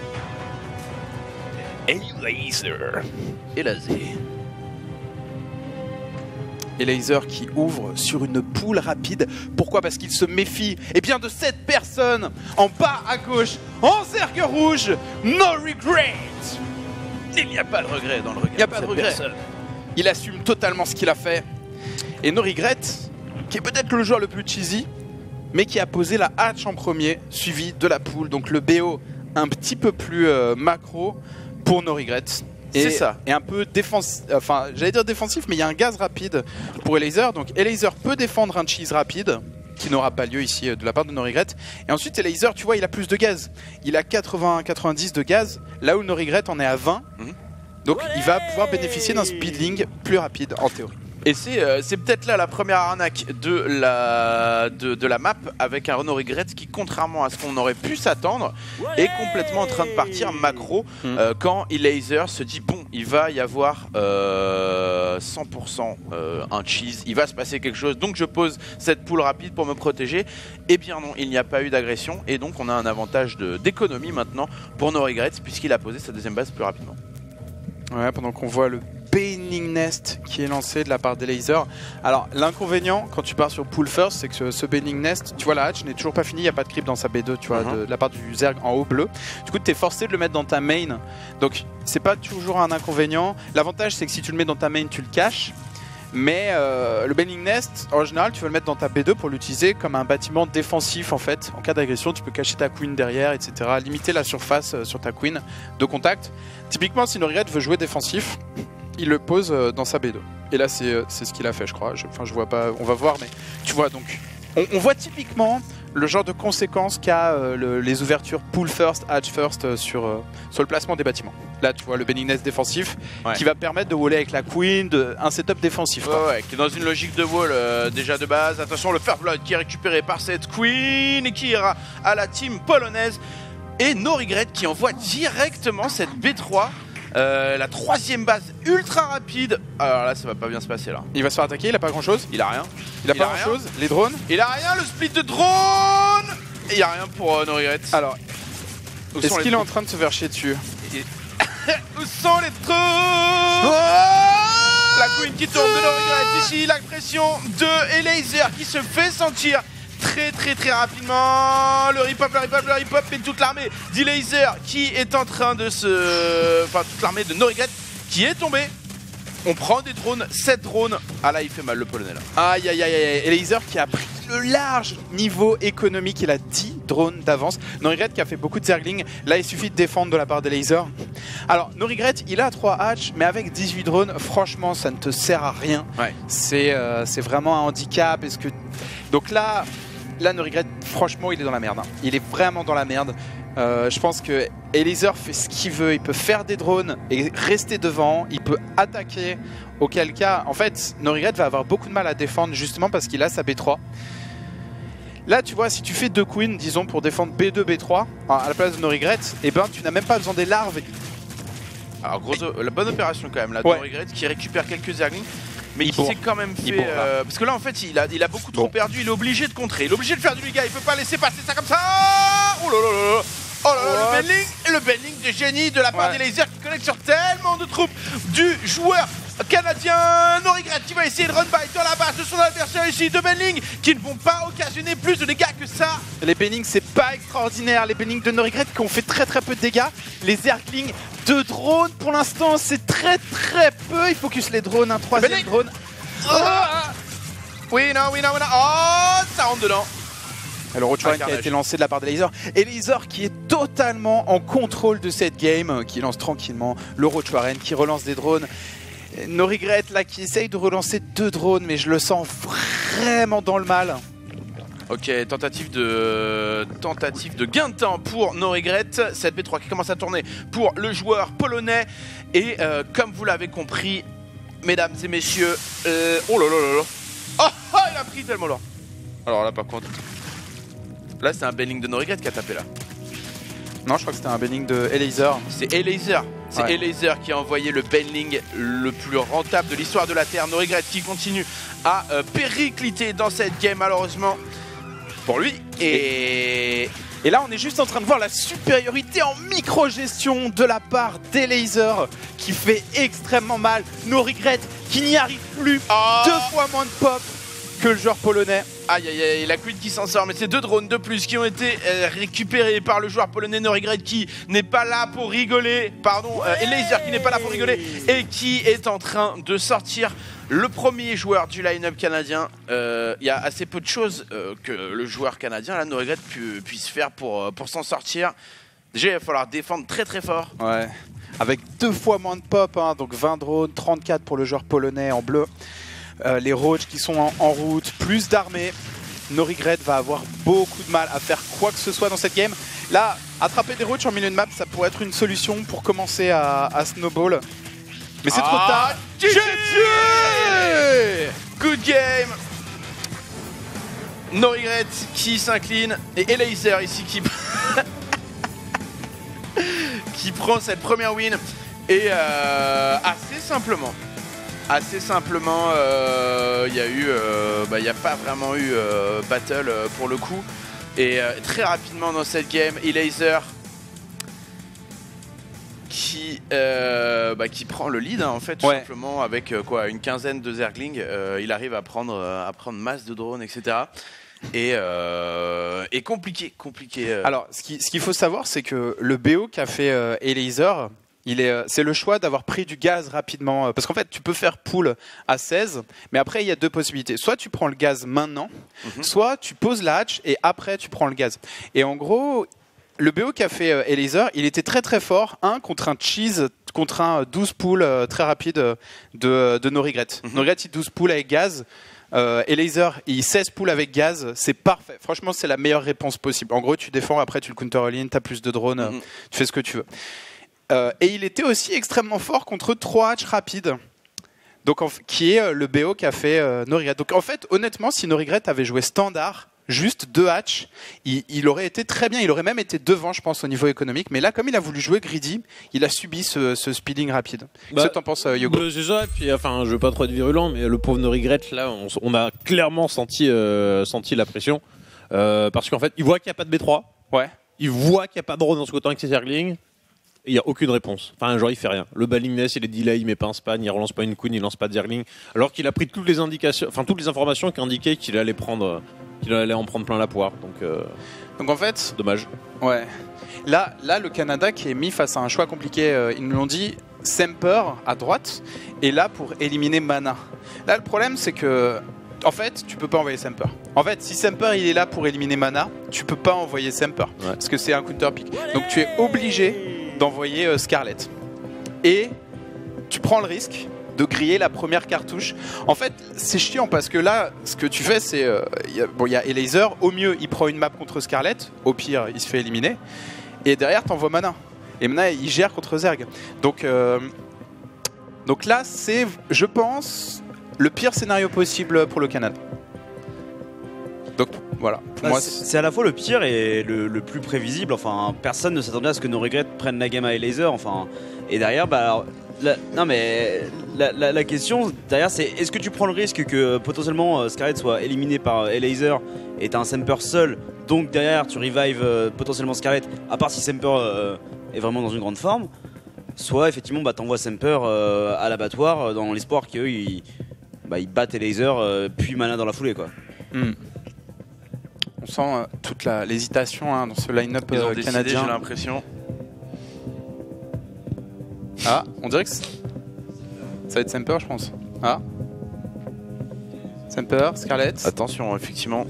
Elaser qui ouvre sur une poule rapide. Pourquoi? Parce qu'il se méfie de cette personne en bas à gauche, en cercle rouge, No Regret. Il n'y a pas de regret dans le regard. Il n'y a pas de regret. Il assume totalement ce qu'il a fait. Et No Regret, qui est peut-être le joueur le plus cheesy, mais qui a posé la hatch en premier, suivi de la poule. Donc le BO un petit peu plus macro pour No Regret. Et, C'est ça. Et un peu défensif, enfin j'allais dire défensif, mais il y a un gaz rapide pour Elazer. Donc Elazer peut défendre un cheese rapide, qui n'aura pas lieu ici de la part de No Regret. Et ensuite Elazer, tu vois, il a plus de gaz. Il a 90 de gaz, là où No Regret en est à 20. Donc il va pouvoir bénéficier d'un speedling plus rapide en théorie. Et c'est peut-être là la première arnaque de la map, avec un Renault Regret qui, contrairement à ce qu'on aurait pu s'attendre, est complètement en train de partir macro quand Elazer se dit bon, il va y avoir 100% un cheese, il va se passer quelque chose, donc je pose cette poule rapide pour me protéger. Eh bien non, il n'y a pas eu d'agression et donc on a un avantage d'économie maintenant pour No Regrets puisqu'il a posé sa deuxième base plus rapidement. Ouais, pendant qu'on voit le Baining Nest qui est lancé de la part des lasers. Alors l'inconvénient quand tu pars sur Pool First, c'est que ce Baining Nest, tu vois, la hatch n'est toujours pas finie, il n'y a pas de creep dans sa B2, tu vois, de la part du Zerg en haut bleu. Du coup tu es forcé de le mettre dans ta main, donc c'est pas toujours un inconvénient. L'avantage c'est que si tu le mets dans ta main, tu le caches. Mais le Baining Nest, en général, tu vas le mettre dans ta B2 pour l'utiliser comme un bâtiment défensif en fait. En cas d'agression, tu peux cacher ta queen derrière, etc. Limiter la surface sur ta queen de contact. Typiquement, si No Regret veut jouer défensif, il le pose dans sa B2. Et là, c'est ce qu'il a fait, je crois. Enfin, je vois pas, on va voir, mais tu vois donc. On voit typiquement le genre de conséquences qu'a les ouvertures Pool First, Hatch First sur le placement des bâtiments. Là, tu vois le Baining Nest défensif qui va permettre de waller avec la Queen, un setup défensif. Ouais, qui est dans une logique de wall déjà de base. Attention, le First Blood qui est récupéré par cette Queen et qui ira à la team polonaise. Et No Regret qui envoie directement cette B3. La troisième base ultra rapide. Alors là, ça va pas bien se passer là. Il va se faire attaquer, il a pas grand chose. Il a rien. Il a pas grand chose. Les drones. Il a rien, le split de drone. Et il y a rien pour No Regret. Alors, est-ce qu'il est en train de se faire chier dessus? Où sont les drones? La Queen qui tombe de No Regret ici. La pression de Elazer qui se fait sentir très rapidement. Le rip-up, mais toute l'armée d'Elazer qui est en train de Enfin, toute l'armée de No Regret qui est tombée. On prend des drones, 7 drones. Ah là, il fait mal le polonais là. Aïe. Elazer qui a pris le large niveau économique. Il a 10 drones d'avance. No Regret qui a fait beaucoup de zergling. Là, il suffit de défendre de la part d'Elazer. Alors, No Regret, il a 3 hatch, mais avec 18 drones, franchement, ça ne te sert à rien. Ouais. C'est vraiment un handicap. Donc là, No Regret, franchement, il est dans la merde. Hein. Il est vraiment dans la merde. Je pense que Elazer fait ce qu'il veut. Il peut faire des drones et rester devant. Il peut attaquer. Auquel cas, en fait, No Regret va avoir beaucoup de mal à défendre justement parce qu'il a sa B3. Là, tu vois, si tu fais 2 queens, disons, pour défendre B2, B3, à la place de No Regret, eh ben, tu n'as même pas besoin des larves. Alors, la bonne opération quand même là. Ouais. No Regret qui récupère quelques zerglings. Mais il bourre. s'est quand même Il fait... bourre, là. parce que là, en fait, il a beaucoup trop perdu. Il est obligé de contrer. Il est obligé de faire du dégât. Il peut pas laisser passer ça comme ça. Oh là là là. Oh là là, le bailing de génie de la part des lasers qui connecte sur tellement de troupes du joueur canadien. No Regret qui va essayer de run by dans la base de son adversaire ici. De Benling qui ne vont pas occasionner plus de dégâts que ça. Les Benning, c'est pas extraordinaire. Les Benning de No Regret qui ont fait très peu de dégâts. Les Zerglings, 2 drones pour l'instant, c'est très peu. Il focus les drones, un 3e drone. Oui, non. Oh, ça rentre dedans. Le Roach Warren qui a été lancé de la part de Elazer. Et Elazer qui est totalement en contrôle de cette game, qui lance tranquillement le Roach Warren, qui relance des drones. No Regret là qui essaye de relancer 2 drones, mais je le sens vraiment dans le mal. Ok, tentative de gain de temps pour No Regret. Cette B3 qui commence à tourner pour le joueur polonais. Et comme vous l'avez compris, mesdames et messieurs, oh là là là là. Oh, il a pris tellement loin. Alors là par contre, là c'est un Benling de No Regret qui a tapé là. Non, je crois que c'était un Benling de Elazer. C'est Elazer. C'est Elazer qui a envoyé le Benling le plus rentable de l'histoire de la Terre. No Regret qui continue à péricliter dans cette game malheureusement pour lui. Et là, on est juste en train de voir la supériorité en micro-gestion de la part d'Elazer qui fait extrêmement mal. No Regret qui n'y arrive plus. 2 fois moins de pop que le joueur polonais. Aïe, la Queen qui s'en sort, mais c'est 2 drones de plus qui ont été récupérés par le joueur polonais No Regret qui n'est pas là pour rigoler. Elazer qui n'est pas là pour rigoler et qui est en train de sortir le premier joueur du line-up canadien. Il y a assez peu de choses que le joueur canadien, là, No Regret, puisse faire pour s'en sortir. Déjà, il va falloir défendre très très fort. Ouais. Avec 2 fois moins de pop, hein, donc 20 drones, 34 pour le joueur polonais en bleu. Les Roach qui sont en route, plus d'armées. No Regret va avoir beaucoup de mal à faire quoi que ce soit dans cette game. Là, attraper des Roach en milieu de map, ça pourrait être une solution pour commencer à snowball. Mais c'est trop tard. GG! Good game. No Regret qui s'incline et Elaser ici qui qui prend cette première win et assez simplement. Assez simplement, il n'y a pas vraiment eu battle pour le coup. Et très rapidement dans cette game, Elaser qui prend le lead, hein, en fait, tout simplement, avec une quinzaine de Zerglings. Il arrive à prendre masse de drones, etc. Et compliqué. Alors, ce qu'il faut savoir, c'est que le BO qu'a fait Elaser, c'est le choix d'avoir pris du gaz rapidement. Parce qu'en fait, tu peux faire pool à 16, mais après, il y a 2 possibilités. Soit tu prends le gaz maintenant, soit tu poses la hatch et après, tu prends le gaz. Et en gros, le BO qu'a fait Elaser, il était très très fort. Contre un cheese, contre un 12 pool très rapide de No Regret. No Regret, il 12 pool avec gaz. Elaser, il 16 pool avec gaz, c'est parfait. Franchement, c'est la meilleure réponse possible. En gros, tu défends, après tu le counter all-in, tu as plus de drones, tu fais ce que tu veux. Et il était aussi extrêmement fort contre 3 hatch rapides, donc, qui est le BO qu'a fait No Regret. Donc en fait, honnêtement, si No Regret avait joué standard, juste 2 hatch, il aurait été très bien. Il aurait même été devant, je pense, au niveau économique. Mais là, comme il a voulu jouer greedy, il a subi ce speeding rapide. Qu'est-ce que t'en penses, Yogo? C'est ça. Et puis, enfin, je veux pas trop être virulent, mais le pauvre No Regret, là, on a clairement senti la pression. Parce qu'en fait, il voit qu'il n'y a pas de B3. Ouais. Il voit qu'il n'y a pas de drone dans ce côté avec ses Zerglings. Et il n'y a aucune réponse. Enfin, genre, il fait rien. Le Ballingness, il est delay, il met pas un span, il relance pas une queen, il lance pas de Zergling. Alors qu'il a pris toutes les indications, enfin, toutes les informations qui indiquaient qu'il allait en prendre plein la poire. Donc en fait. Dommage. Ouais. Là, le Canada qui est mis face à un choix compliqué, ils nous l'ont dit, Semper à droite, et là pour éliminer Mana. Là, le problème, c'est que. En fait, tu peux pas envoyer Semper. En fait, si Semper il est là pour éliminer Mana, tu peux pas envoyer Semper. Parce que c'est un counter pick. Donc tu es obligé d'envoyer Scarlet. Et tu prends le risque de griller la première cartouche. En fait, c'est chiant parce que là, ce que tu fais, c'est... il y a Elaser. Au mieux, il prend une map contre Scarlet. Au pire, il se fait éliminer. Et derrière, t'envoies Mana. Et Mana, il gère contre Zerg. Donc là, c'est, je pense, le pire scénario possible pour le Canada. Donc voilà. Pour moi, c'est à la fois le pire et le plus prévisible. Enfin, personne ne s'attendait à ce que No Regret prenne la game à Elaser. Enfin, et derrière, la question derrière, c'est est-ce que tu prends le risque que potentiellement Scarlet soit éliminé par Elaser et t'as un Semper seul, donc derrière tu revives potentiellement Scarlet, à part si Semper est vraiment dans une grande forme, soit effectivement t'envoies Semper à l'abattoir dans l'espoir qu'eux ils battent Elaser puis Mana dans la foulée, quoi. On sent toute l'hésitation dans ce line-up canadien. J'ai l'impression. Ah, on dirait que ça va être Semper, je pense. Ah. Semper, Scarlet. Attention, effectivement.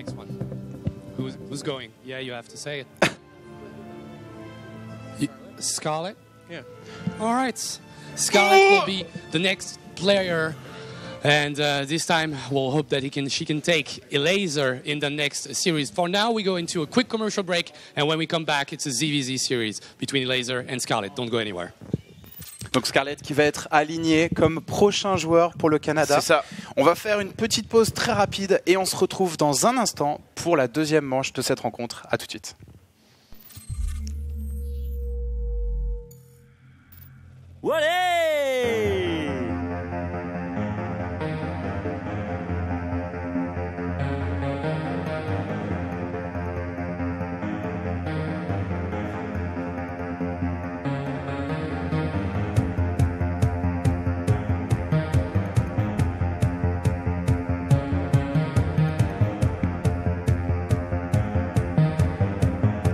Who's going? Yeah, you have to say it. Scarlet? Yeah. All right. Scarlet will be the next player. And this time, we'll hope that she can take Elaser in the next series. For now, we go into a quick commercial break, and when we come back, it's a ZVZ series between Elaser and Scarlet. Don't go anywhere. Donc Scarlet qui va être aligné comme prochain joueur pour le Canada. C'est ça. On va faire une petite pause très rapide et on se retrouve dans un instant pour la deuxième manche de cette rencontre. À tout de suite. Allez! Allez!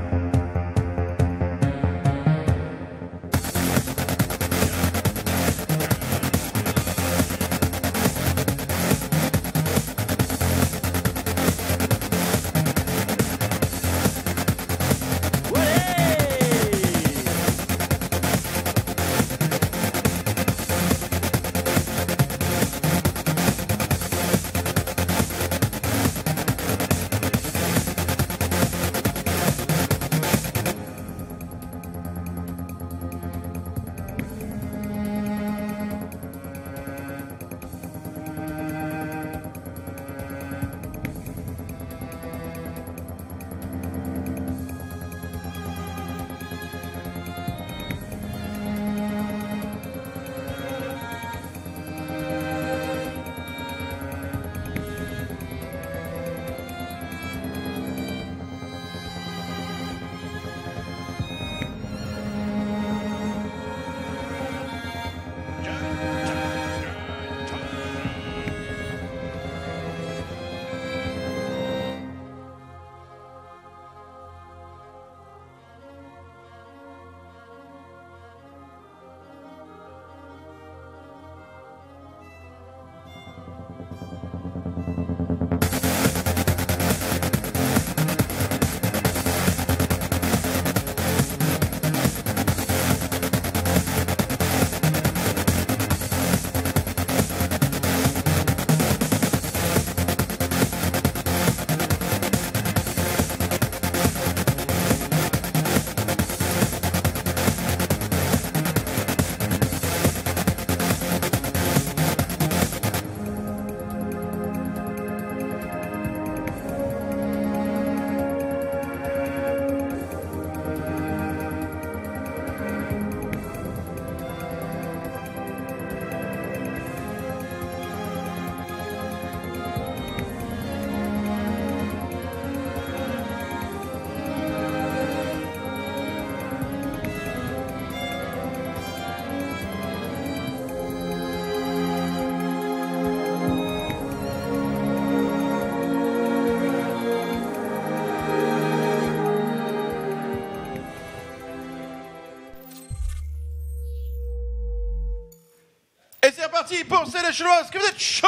parti pour C'est les Chinois. Est-ce que vous êtes chaud?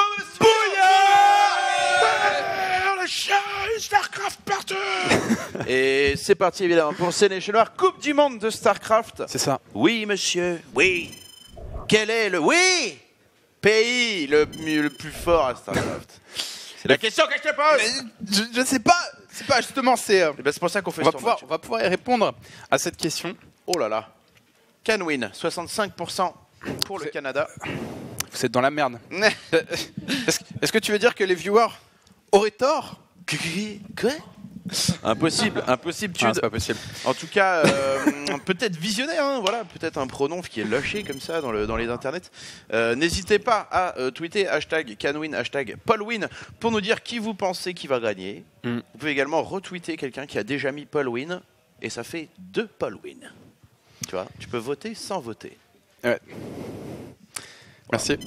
Le chat, StarCraft partout. Et c'est parti évidemment pour C'est les Chinois, Coupe du Monde de StarCraft. C'est ça. Oui, monsieur, oui. Quel est le pays le plus fort à StarCraft? C'est la question que je te pose. Je sais pas. C'est pas justement, c'est pour ça qu'on fait on va pouvoir y répondre à cette question. Oh là là. Can win, 65% pour le Canada. Vous êtes dans la merde. Est-ce que tu veux dire que les viewers auraient tort? Quoi? Impossible, Tude. C'est pas possible. En tout cas, peut-être visionnaire, hein, voilà, peut-être un pronom qui est lâché comme ça dans les internets. N'hésitez pas à tweeter #CanWin, #PaulWin pour nous dire qui vous pensez qui va gagner. Vous pouvez également retweeter quelqu'un qui a déjà mis PaulWin et ça fait 2 PaulWin. Tu vois, tu peux voter sans voter. Ouais. Merci.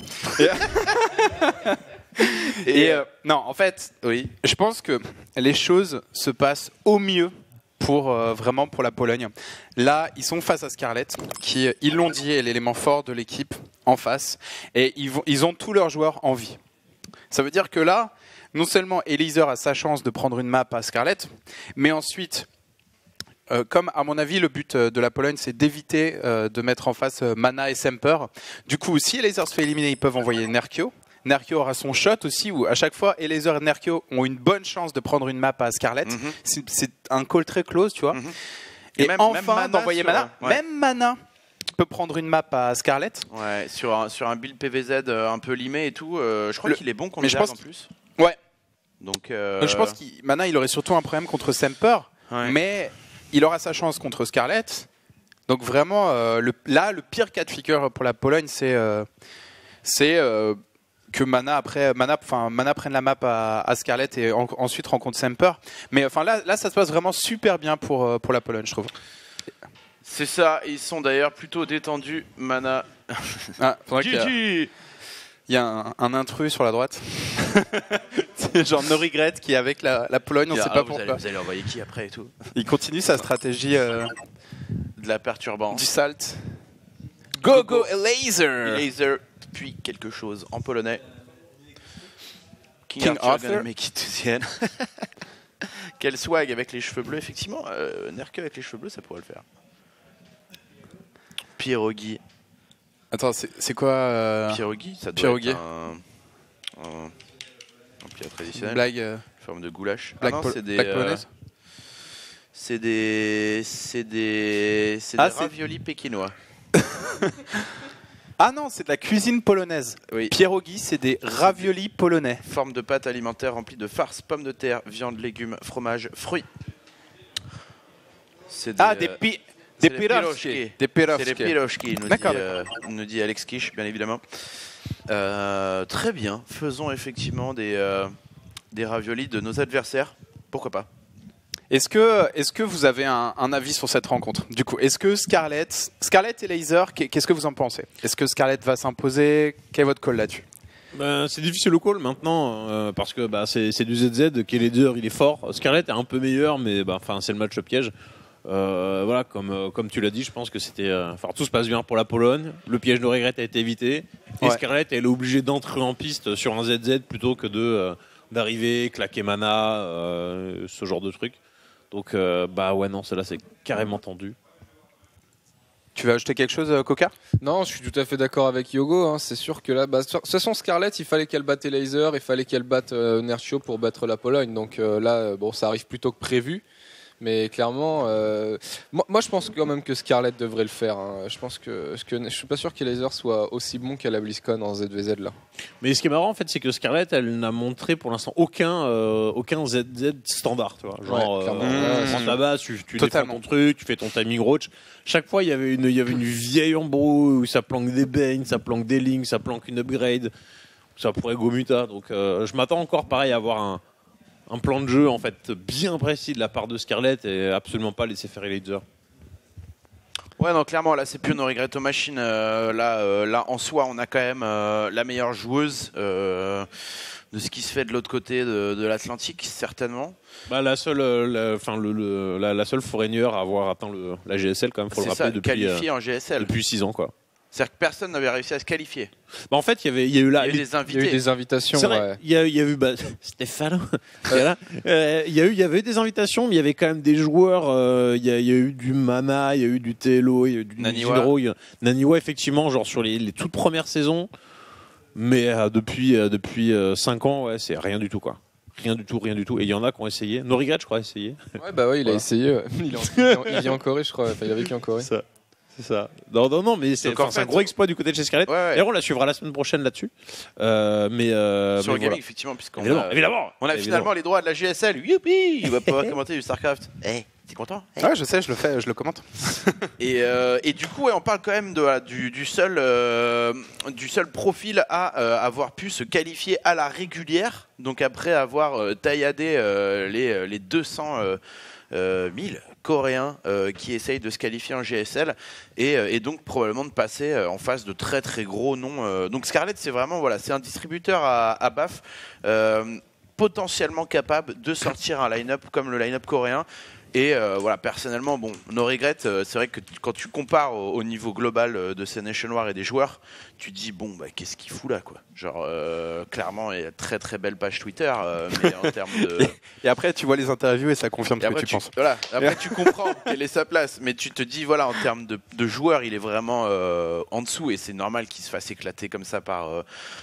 Et non, en fait, oui, je pense que les choses se passent au mieux pour vraiment pour la Pologne. Là, ils sont face à Scarlett, qui, ils l'ont dit, est l'élément fort de l'équipe en face, et ils ont tous leurs joueurs en vie. Ça veut dire que là, non seulement Eliezer a sa chance de prendre une map à Scarlett, mais ensuite, comme à mon avis le but de la Pologne c'est d'éviter de mettre en face Mana et Semper. Du coup, si Eliezer se fait éliminer, ils peuvent envoyer Nerkio. Nerkio aura son shot aussi, où à chaque fois Eliezer et Nerkio ont une bonne chance de prendre une map à Scarlett. C'est un call très close, tu vois. Et même, enfin d'envoyer Mana. Ouais. Même Mana peut prendre une map à Scarlett. Ouais, sur un build PVZ un peu limé et tout. Je crois qu'il est bon contre Jazz en plus. Ouais. Donc je pense que Mana il aurait surtout un problème contre Semper, mais il aura sa chance contre Scarlett. Donc vraiment, le pire cas de figure pour la Pologne, c'est que Mana prenne la map à Scarlett et ensuite rencontre Semper. Mais enfin là, ça se passe vraiment super bien pour la Pologne, je trouve. C'est ça. Ils sont d'ailleurs plutôt détendus. Mana. GG. Il y a un intrus sur la droite. C'est genre No Regret qui est avec la Pologne, on ne sait pas pourquoi. Vous allez envoyer qui après et tout? Il continue sa stratégie de la perturbance. Du salt. Go Eliezer. Eliezer, puis quelque chose en polonais. King Arthur. Quel swag avec les cheveux bleus, effectivement. Nerke avec les cheveux bleus, ça pourrait le faire. Pierogi. Attends, c'est quoi Pierogi, ça doit Pierogi. être un plat traditionnel. Blague. Forme de goulash. Blague polonaise. C'est des raviolis pékinois. Ah non, c'est de la cuisine polonaise. Oui. Pierogi, c'est des raviolis polonais. Forme de pâte alimentaire remplie de farce, pommes de terre, viande, légumes, fromage, fruits. Des pirochki. C'est des pirochki, nous dit Alex Kish, bien évidemment. Très bien, faisons effectivement des raviolis de nos adversaires. Pourquoi pas? Est-ce que vous avez un avis sur cette rencontre? Du coup, est-ce que Scarlett et Laser, qu'est-ce que vous en pensez? Est-ce que Scarlett va s'imposer? Quel est votre call là-dessus? C'est difficile le call maintenant parce que c'est du ZZ, qui est leader, il est fort. Scarlett est un peu meilleur, mais c'est le match piège. Voilà, comme tu l'as dit, je pense que c'était. Tout se passe bien pour la Pologne. Le piège de regret a été évité. Et Scarlett, elle est obligée d'entrer en piste sur un ZZ plutôt que d'arriver, claquer mana, ce genre de truc. Donc, non, celle-là, c'est carrément tendu. Tu veux ajouter quelque chose, Coca? Non, je suis tout à fait d'accord avec Yogo. Hein. C'est sûr que là, de toute façon, Scarlett, il fallait qu'elle batte Laser, il fallait qu'elle batte Nerchio pour battre la Pologne. Donc là, ça arrive plus tôt que prévu. Mais clairement, moi je pense quand même que Scarlett devrait le faire. Hein. Je suis pas sûr que Laser soit aussi bon qu'à la BlizzCon en ZVZ là. Mais ce qui est marrant en fait, c'est que Scarlett, elle n'a montré pour l'instant aucun ZZ standard. Tu vois. Genre, en tabac, tu défends ton truc, tu fais ton timing roach. Chaque fois, il y avait une vieille embrouille où ça planque des Bane, ça planque des Link, ça planque une upgrade. Ça pourrait Gomuta. Donc je m'attends encore pareil à avoir un plan de jeu en fait bien précis de la part de Scarlett et absolument pas laisser faire Laser. Ouais, non, clairement, là, c'est plus nos regrets aux machines. Là, en soi, on a quand même la meilleure joueuse de ce qui se fait de l'autre côté de l'Atlantique, certainement. La seule foreigner à avoir atteint la GSL, quand même, faut le rappeler, qualifiée en GSL. Depuis 6 ans, quoi. C'est-à-dire que personne n'avait réussi à se qualifier. Bah en fait, il y a eu des invités. Il y a eu des invitations. C'est vrai. Il y a eu Stéphano. Il y avait eu des invitations, mais il y avait quand même des joueurs. Il y a eu du Mana, il y a eu du Telo, il y a eu du Naniwa. Naniwa, effectivement, genre sur les toutes premières saisons. Mais depuis 5 ans, ouais, c'est rien du tout, quoi. Rien du tout. Et il y en a qui ont essayé. No Regret, je crois, a essayé. Ouais, bah ouais, il a essayé. Il vit en Corée, je crois. Enfin, il a vécu en Corée. C'est ça. Non, mais c'est un gros exploit du côté de chez Scarlett. D'ailleurs, on la suivra la semaine prochaine là-dessus. Sur le gaming, effectivement, puisqu'on a finalement les droits de la GSL. Youpi, il va pouvoir commenter du StarCraft. T'es content? Ouais, je sais, je le commente. Et du coup, on parle quand même du seul profil à avoir pu se qualifier à la régulière. Donc après avoir tailladé les 200 000 Coréens qui essayent de se qualifier en GSL et donc probablement de passer en face de très très gros noms. Donc Scarlett, c'est vraiment c'est un distributeur à BAF potentiellement capable de sortir un line-up comme le line-up coréen. Et personnellement, No Regret, c'est vrai que quand tu compares au niveau global de ces Nation Wars et des joueurs, tu te dis qu'est-ce qu'il fout là, quoi. Genre clairement, il y a très très belle page Twitter, mais en termes de. Et après, tu vois les interviews et ça confirme ce que tu penses. Voilà. Après, tu comprends quelle est sa place, mais tu te dis en termes de joueurs, il est vraiment en dessous et c'est normal qu'il se fasse éclater comme ça par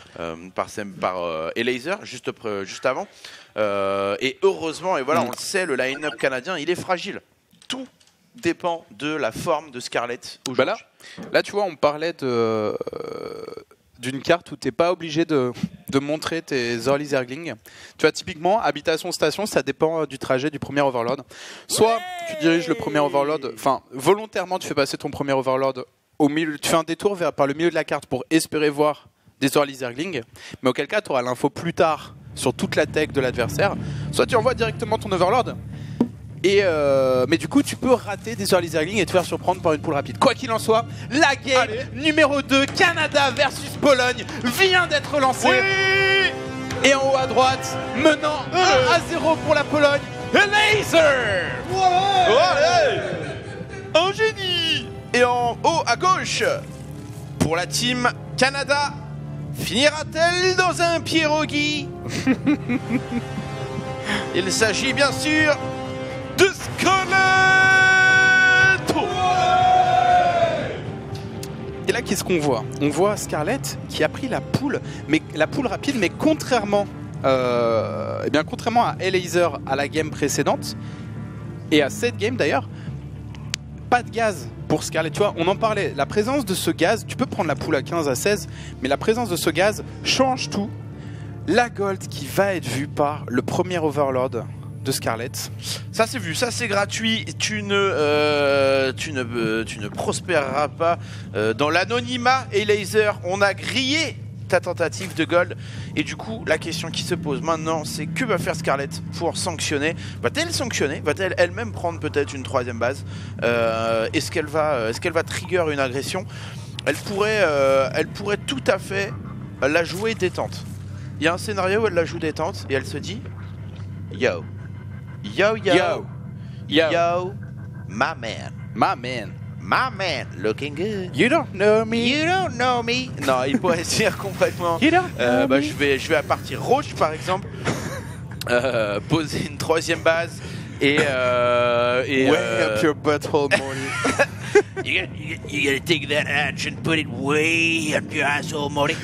Elazer juste avant. Et heureusement, on le sait, le line-up canadien, il est fragile. Tout dépend de la forme de Scarlett aujourd'hui. Là, tu vois, on parlait d'une carte où tu n'es pas obligé de montrer tes early zerglings. Tu vois, typiquement, habitation-station, ça dépend du trajet du premier Overlord. Soit tu diriges le premier Overlord, volontairement, tu fais passer ton premier Overlord au milieu, tu fais un détour par le milieu de la carte pour espérer voir des early zerglings, mais auquel cas, tu auras l'info plus tard sur toute la tech de l'adversaire. Soit tu envoies directement ton Overlord, mais du coup tu peux rater des early zerglings et te faire surprendre par une poule rapide. Quoi qu'il en soit, la game numéro 2, Canada versus Pologne, vient d'être lancée. Et en haut à droite, menant 1-0 pour la Pologne, Elazer. Un génie. Et en haut à gauche, pour la team Canada, finira-t-elle dans un pierogi? Il s'agit bien sûr de Scarlett. Et là, qu'est-ce qu'on voit? On voit Scarlett qui a pris la poule rapide, mais contrairement à Elazer à la game précédente, et à cette game d'ailleurs, pas de gaz pour Scarlett. Tu vois, on en parlait, la présence de ce gaz, tu peux prendre la poule à 15, à 16, mais la présence de ce gaz change tout. La gold qui va être vue par le premier Overlord de Scarlett. Ça c'est vu, ça c'est gratuit. Tu ne prospéreras pas dans l'anonymat. Et Laser, on a grillé ta tentative de gold. Et du coup, la question qui se pose maintenant, c'est que va faire Scarlett pour sanctionner? Va-t-elle sanctionner? Va-t-elle elle-même prendre peut-être une troisième base? Est-ce qu'elle va trigger une agression? Elle pourrait tout à fait la jouer détente. Il y a un scénario où elle la joue détente et elle se dit yo, my man, looking good. You don't know me. Non, il pourrait dire complètement. Je vais à partir rouge par exemple, poser une troisième base et way up your butthole, Morty. You gotta take that hatch and put it way up your asshole, Morty.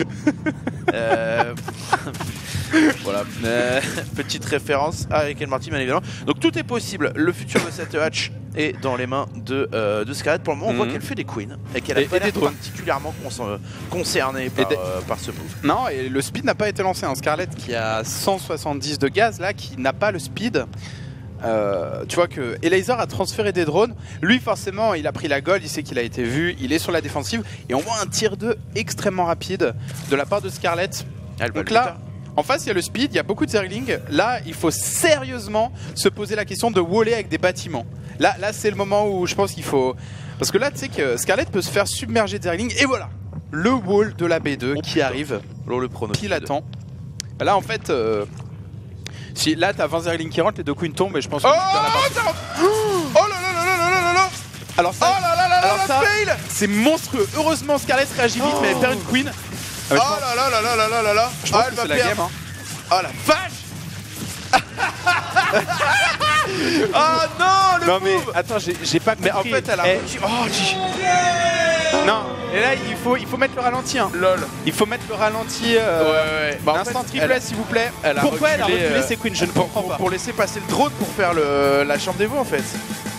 Voilà, petite référence à Rick and Morty, bien évidemment. Donc tout est possible. Le futur de cette hatch est dans les mains de Scarlett. Pour le moment, on voit qu'elle fait des queens et qu'elle a pas l'air particulièrement concernée par ce move. Non, et le speed n'a pas été lancé. Scarlett qui a 170 de gaz là, qui n'a pas le speed. Tu vois que Elazer a transféré des drones. Lui, forcément, il a pris la gold, il sait qu'il a été vu, il est sur la défensive. Et on voit un tir 2 extrêmement rapide de la part de Scarlett. Donc là, en face, il y a le speed, il y a beaucoup de zerglings. Là, il faut sérieusement se poser la question de waller avec des bâtiments. Là c'est le moment où je pense qu'il faut... Parce que là, tu sais que Scarlett peut se faire submerger de zerglings. Et voilà, le wall de la B2 qui arrive. Le prono pile à temps. Là, en fait... Si là t'as 20 zerglings qui rentrent, les deux queens tombent et je pense que oh là là là là là là. Alors ça, fail. C'est monstrueux. Heureusement, Scarlett réagit vite, mais elle perd une queen. Oh là là là là là là là là. Je pense elle que va c'est la perdre. game. Oh la vache. Oh non, le Non mais move. attends, j'ai pas compris. Mais en fait, elle a. Non, et là il faut mettre le ralenti. Hein. Lol. Il faut mettre le ralenti. Ouais. Bah, en instant fait, triplet, elle- s'il vous plaît. elle a Pourquoi elle a reculé, reculé ses queens? Je ne comprends pas. Pour laisser passer le drone pour faire la chambre des veaux en fait.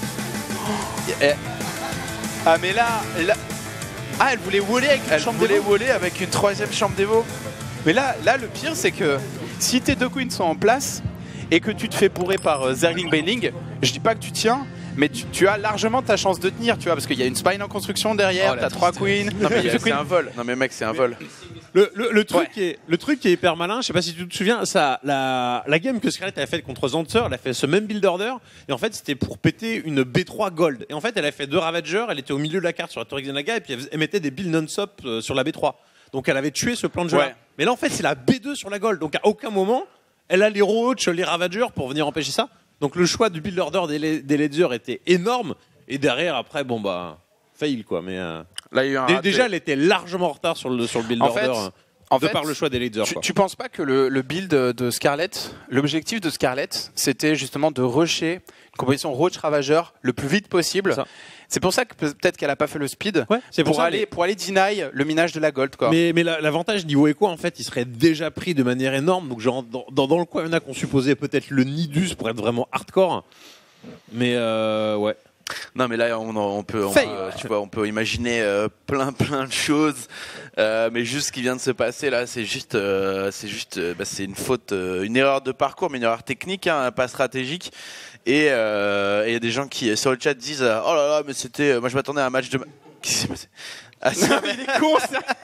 Ah mais là... Ah, elle voulait voler avec une Elle chambre voulait des veaux. voler avec une troisième chambre des veaux. Mais là, le pire, c'est que si tes deux queens sont en place et que tu te fais bourrer par Zergling Bailing, je dis pas que tu tiens, mais tu as largement ta chance de tenir, tu vois, parce qu'il y a une spine en construction derrière, t'as 3 queens. Non mais deux c'est un vol. Non mais mec, c'est un vol. Le truc qui est hyper malin, je sais pas si tu te souviens, la game que Scarlett a faite contre Zanzer, elle a fait ce même build order, et en fait c'était pour péter une B3 gold. Et en fait elle a fait 2 Ravagers, elle était au milieu de la carte sur la Torre Xenaga, et puis elle mettait des builds non-stop sur la B3. Donc elle avait tué ce plan de jeu. Ouais. Mais là en fait c'est la B2 sur la gold, donc à aucun moment elle a les Roach, les Ravagers pour venir empêcher ça. Donc le choix du build order des Ledger était énorme, et derrière après bon bah fail quoi, mais là, il y a eu un raté. déjà elle était largement en retard sur le build En order. fait, Par le choix des leaders. Tu penses pas que le build de Scarlett, l'objectif de Scarlett, c'était justement de rusher une composition Roach Ravageur le plus vite possible. C'est pour ça que peut-être qu'elle a pas fait le speed c'est pour ça, pour aller deny le minage de la gold quoi. Mais l'avantage niveau écho en fait il serait déjà pris de manière énorme, donc genre dans le coin il y en a qu'on supposait peut-être le Nidus pour être vraiment hardcore, mais ouais. Non mais là on peut tu vois, on peut imaginer plein de choses, mais juste ce qui vient de se passer là, c'est juste c'est une faute, une erreur de parcours, mais une erreur technique, hein, pas stratégique. Et il y a des gens qui sur le chat disent oh là là, mais c'était, moi je m'attendais à un match de qu'est-ce qui s'est passé? Ah, ça, mais il est con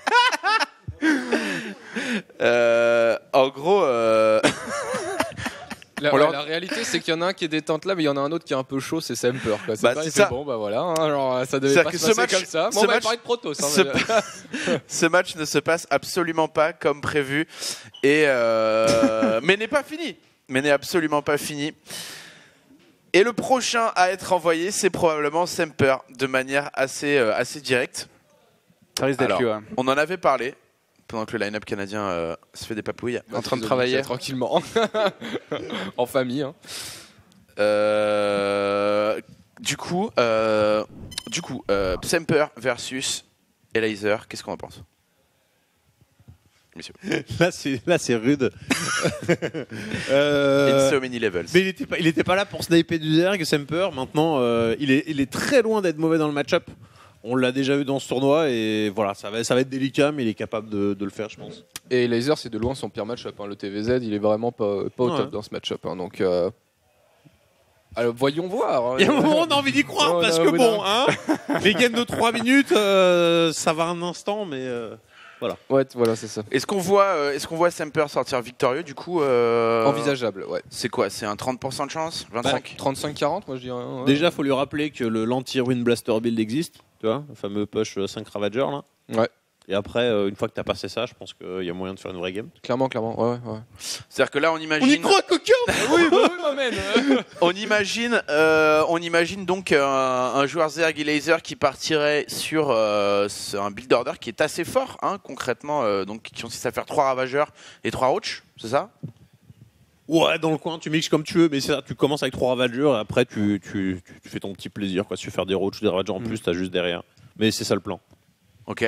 ça. En gros La réalité, c'est qu'il y en a un qui est détente là, mais il y en a un autre qui est un peu chaud, c'est Semper. C'est Bah, pas, c'est il fait ça. bon, bah voilà. Hein, alors, ça devait C'est-à-dire pas que se ce passer match- comme ça. ce Bon, on va match- parler de Protoss. Hein, ce- mais- ce match ne se passe absolument pas comme prévu, et mais n'est pas fini. Mais n'est absolument pas fini. Et le prochain à être envoyé, c'est probablement Semper, de manière assez directe. Ça risque d'être Alors, lui, ouais. on en avait parlé pendant que le line-up canadien se fait des papouilles. En train de travailler. Tranquillement. En famille. Hein. Du coup, Semper versus Elazer, qu'est-ce qu'on en pense, messieurs? Là c'est rude. In so many levels. Mais il était pas là pour sniper du Zerg, Semper. Maintenant il est très loin d'être mauvais dans le match-up. On l'a déjà vu dans ce tournoi et voilà, ça va être délicat, mais il est capable de le faire, je pense. Et Laser, c'est de loin son pire match-up. Hein. Le TVZ, il est vraiment pas au top dans ce match-up. Hein. Donc, alors, voyons voir. Hein. Il y a un moment, on a envie d'y croire Oh, parce non, que mais bon, non. hein, les games de 3 minutes, ça va un instant, mais voilà. Ouais, voilà, c'est ça. Est-ce qu'on voit Semper sortir victorieux du coup Envisageable, ouais. C'est quoi? C'est un 30% de chance? 25? 35-40, moi je dirais. Ouais. Déjà, faut lui rappeler que l'anti-Ruin Blaster build existe, tu vois, le fameux push 5 Ravager là. Ouais. Et après, une fois que t'as passé ça, je pense qu'il y a moyen de faire une vraie game. Clairement, ouais. C'est-à-dire que là, on imagine. On y croit, coquin. Oui, m'amène. On imagine donc un joueur Zerg Laser qui partirait sur un build order qui est assez fort, hein, concrètement, donc qui consiste à faire 3 Ravageurs et 3 Roach, c'est ça? Ouais, dans le coin, tu mixes comme tu veux, mais c'est ça, tu commences avec 3 Ravagers et après tu fais ton petit plaisir, quoi. Si tu veux faire des Roach ou des Ravagers en plus, t'as juste derrière. Mais c'est ça le plan. Ok.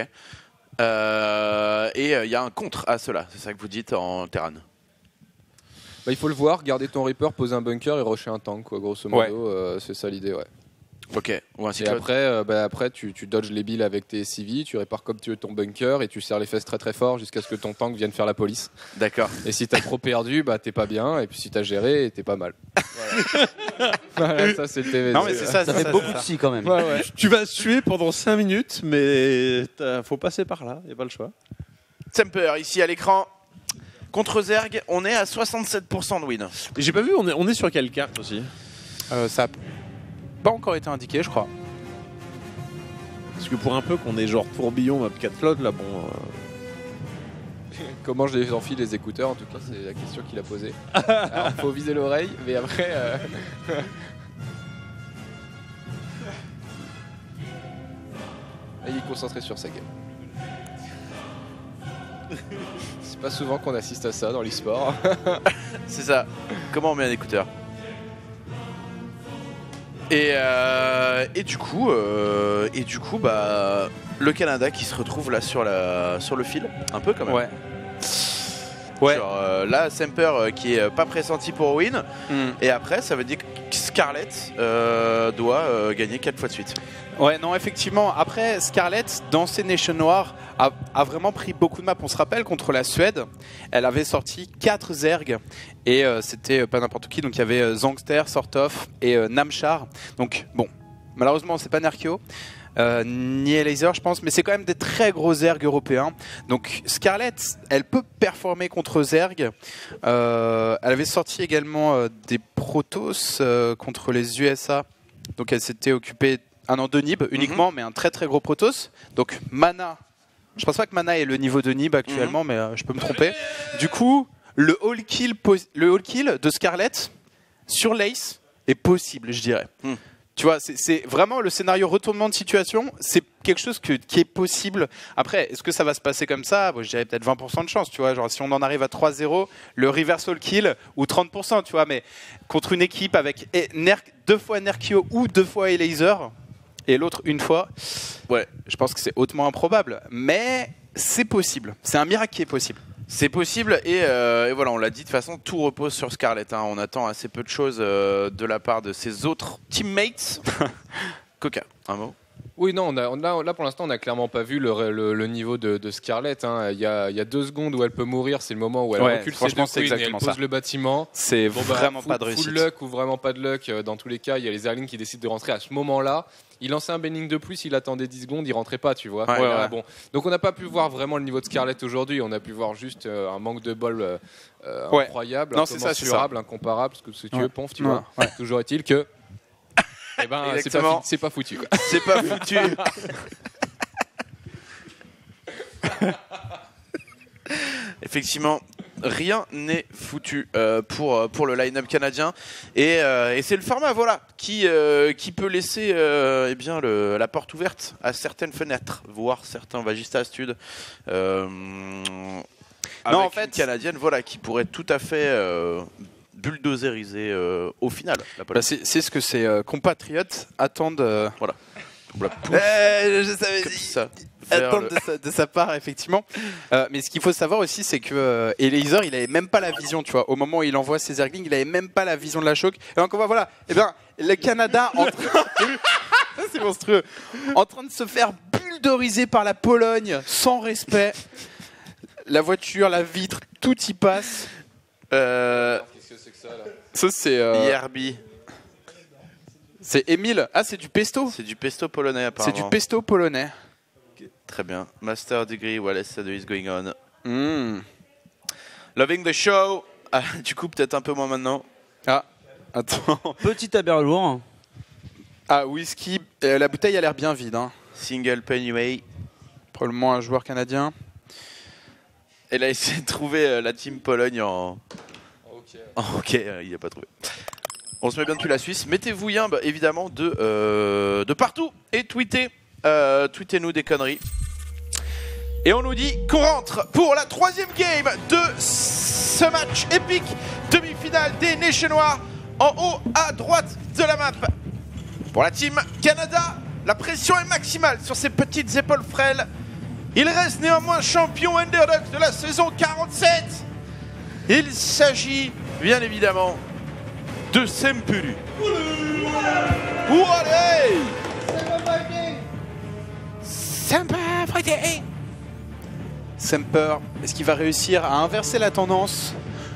Et il y a un contre à cela, c'est ça que vous dites en Terran? Bah, il faut le voir, garder ton Reaper, poser un bunker et rusher un tank, quoi, grosso modo. C'est ça l'idée, ouais. Ok. Ou un et cyclone. après, tu dodges les billes avec tes CV, tu répares comme tu veux ton bunker et tu serres les fesses très très fort jusqu'à ce que ton tank vienne faire la police. D'accord. Et si t'as trop perdu, bah t'es pas bien. Et puis si t'as géré, t'es pas mal. Voilà, ça c'est le TV. Non, mais c'est ça fait beaucoup de si quand même. Ouais. Tu vas se tuer pendant 5 minutes, mais faut passer par là, y a pas le choix. Semper, ici à l'écran. Contre Zerg, on est à 67% de win. Et j'ai pas vu, on est sur quelle carte aussi? Ça a pas encore été indiqué, je crois. Parce que pour un peu qu'on est genre tourbillon, map 4 flotte, là, bon. Comment je les enfile les écouteurs, en tout cas, c'est la question qu'il a posée. Alors, faut viser l'oreille, mais après. Et il est concentré sur sa game. C'est pas souvent qu'on assiste à ça dans l'e-sport. C'est ça. Comment on met un écouteur? Et du coup, bah, le Canada qui se retrouve là sur le fil, un peu quand même. Ouais. Genre, là, Semper qui est pas pressenti pour win. Et après, ça veut dire que Scarlett doit gagner 4 fois de suite. Ouais, non, effectivement. Après, Scarlett, dans ses Nations Noires, a vraiment pris beaucoup de maps. On se rappelle, contre la Suède, elle avait sorti 4 Zerg. Et c'était pas n'importe qui. Donc, il y avait Zangster, Sortov et Namchar. Donc, bon, malheureusement, c'est pas Nerkio. Ni Elaser, je pense, mais c'est quand même des très gros Zerg européens. Donc Scarlett, elle peut performer contre Zerg. Elle avait sorti également des Protoss contre les USA. Donc elle s'était occupée de Nib uniquement, mais un très très gros Protoss. Donc Mana, je pense pas que Mana est le niveau de Nib actuellement, mais je peux me tromper. Du coup, le all kill de Scarlett sur l'Ace est possible, je dirais. Tu vois, c'est vraiment le scénario retournement de situation, c'est quelque chose qui est possible. Après, est-ce que ça va se passer comme ça? Je dirais peut-être 20% de chance, tu vois. Genre, si on en arrive à 3-0, le reversal kill, ou 30%, tu vois. Mais contre une équipe avec 2 fois Nerkio ou 2 fois Elaser, et l'autre une fois, ouais, je pense que c'est hautement improbable. Mais c'est possible. C'est un miracle qui est possible. C'est possible et voilà, on l'a dit de toute façon, tout repose sur Scarlett. On attend assez peu de choses de la part de ses autres teammates. Coca, un mot? Oui, non, là pour l'instant on n'a clairement pas vu le niveau de Scarlett. Il y a 2 secondes où elle peut mourir, c'est le moment où elle recule ses 2 queens et elle pose le bâtiment. C'est vraiment pas de réussite. Full luck ou vraiment pas de luck, dans tous les cas, il y a les Zerglings qui décident de rentrer à ce moment-là. Il lançait un bailing de plus, il attendait 10 secondes, il rentrait pas, tu vois. Bon. Donc on n'a pas pu voir vraiment le niveau de Scarlett aujourd'hui, on a pu voir juste un manque de bol incroyable, incommensurable, incomparable, ce que tu veux, Ponf, tu vois. Toujours est-il que eh ben, c'est pas foutu. Quoi. C'est pas foutu. Effectivement, rien n'est foutu pour le line-up canadien. Et c'est le format voilà, qui peut laisser eh bien, la porte ouverte à certaines fenêtres, voire certains Vagista Stud. Non, en fait, canadienne voilà, qui pourrait tout à fait bulldozeriser au final. C'est ce que ses compatriotes attendent. Voilà. Je savais ça. Attendre de sa part, effectivement. Mais ce qu'il faut savoir aussi, c'est que Elaser, il avait même pas la vision, tu vois. Au moment où il envoie ses Zerglings, il avait même pas la vision de la choc. Et donc on voit, voilà, eh bien, le Canada en train... c'est monstrueux. En train de se faire bulldozeriser par la Pologne, sans respect. La voiture, la vitre, tout y passe. Qu'est-ce que c'est que ça là? Ça c'est IRB. C'est Emile. Ah, c'est du pesto. C'est du pesto polonais apparemment. C'est du pesto polonais. Okay, très bien. Master degree while study is going on. Loving the show. Ah, du coup, peut-être un peu moins maintenant. Ah, attends. Petit Aberlour. Ah, whisky. La bouteille a l'air bien vide. Hein. Single Penny. Probablement un joueur canadien. Elle a essayé de trouver la team Pologne en OK, il n'a pas trouvé. On se met bien depuis la Suisse. Mettez-vous évidemment de partout et tweetez-nous des conneries. Et on nous dit qu'on rentre pour la 3e game de ce match épique, demi-finale des Nations Noires, en haut à droite de la map. Pour la team Canada, la pression est maximale sur ses petites épaules frêles. Il reste néanmoins champion underdog de la saison 47. Il s'agit bien évidemment de Sempuru. Allez Semper, est-ce qu'il va réussir à inverser la tendance?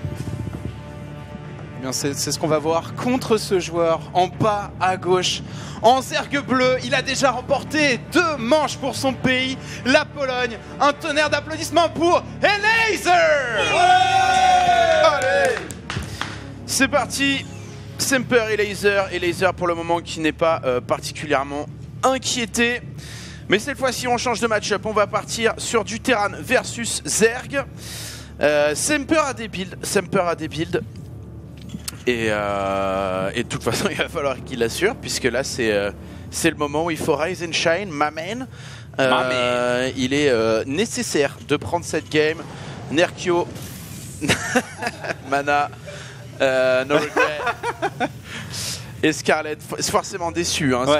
Eh bien, c'est ce qu'on va voir contre ce joueur en bas à gauche. En Zerg bleu, il a déjà remporté 2 manches pour son pays, la Pologne. Un tonnerre d'applaudissements pour Elaser. Allez, c'est parti. Semper et Elaser pour le moment qui n'est pas particulièrement inquiété. Mais cette fois-ci, on change de match-up. On va partir sur du Terran versus Zerg. Semper a des builds. Et de toute façon, il va falloir qu'il assure, puisque là, c'est le moment où il faut rise and shine, my man. Il est nécessaire de prendre cette game. Nerkio, Mana, No Regret. Et Scarlett, forcément déçu, hein,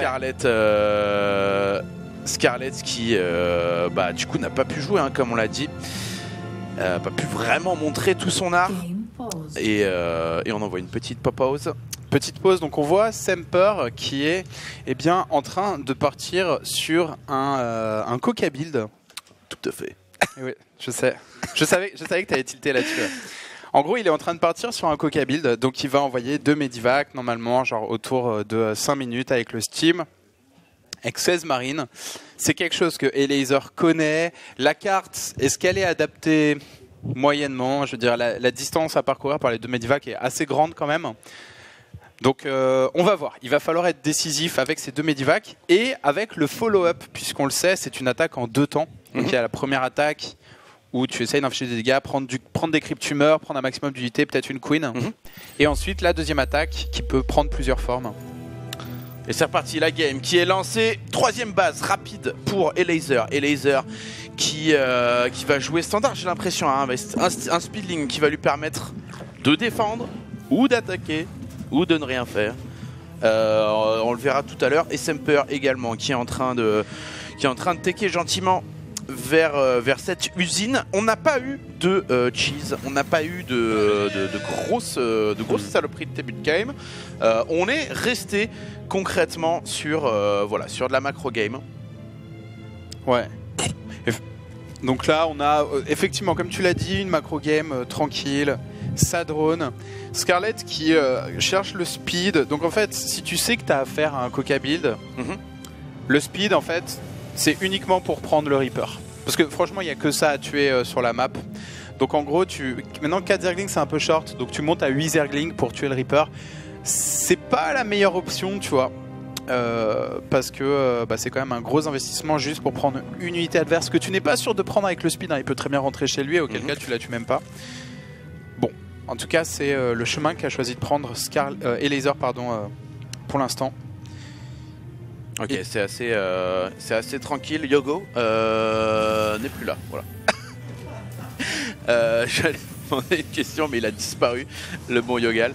Scarlett qui, du coup, n'a pas pu jouer, hein, comme on l'a dit. Pas pu vraiment montrer tout son art. Et on envoie une petite pause. Petite pause, donc on voit Semper qui est en train de partir sur un Coca build. Tout à fait. Oui, je sais. Je savais que tu allais tilter là-dessus. En gros, il est en train de partir sur un Coca build, donc il va envoyer 2 Medivac normalement, genre autour de 5 minutes avec le Steam, avec 16 marines. C'est quelque chose que Elazer connaît. La carte, est-ce qu'elle est adaptée moyennement? Je veux dire, la distance à parcourir par les 2 Medivac est assez grande quand même. Donc on va voir, il va falloir être décisif avec ces 2 Medivac et avec le follow-up, puisqu'on le sait, c'est une attaque en 2 temps. Donc il y a la première attaque où tu essayes d'infliger des dégâts, prendre des cryptumeurs, prendre un maximum d'unités, peut-être une queen. Et ensuite la deuxième attaque qui peut prendre plusieurs formes. Et c'est reparti, la game qui est lancée. 3e base rapide pour Elazer. Elazer qui va jouer standard, j'ai l'impression, hein, un speedling qui va lui permettre de défendre ou d'attaquer ou de ne rien faire. On le verra tout à l'heure. Et Semper également qui est en train de tecker gentiment vers cette usine. On n'a pas eu de cheese, on n'a pas eu de grosses saloperies de début de game. On est resté concrètement sur de la macro game. Ouais. Donc là, on a effectivement, comme tu l'as dit, une macro game tranquille. Ça drone. Scarlett qui cherche le speed. Donc en fait, si tu sais que tu as affaire à un Coca build, le speed en fait, c'est uniquement pour prendre le Reaper. Parce que franchement, il n'y a que ça à tuer sur la map. Donc en gros, maintenant 4 Zerglings c'est un peu short, donc tu montes à 8 Zerglings pour tuer le Reaper. C'est pas la meilleure option, tu vois. Parce que c'est quand même un gros investissement juste pour prendre une unité adverse que tu n'es pas sûr de prendre avec le speed, hein. Il peut très bien rentrer chez lui, auquel cas tu la tues même pas. Bon, en tout cas c'est le chemin qu'a choisi de prendre Elazer pour l'instant. Ok, c'est assez tranquille. Yogo n'est plus là, voilà. J'allais demander une question mais il a disparu, le bon Yogal.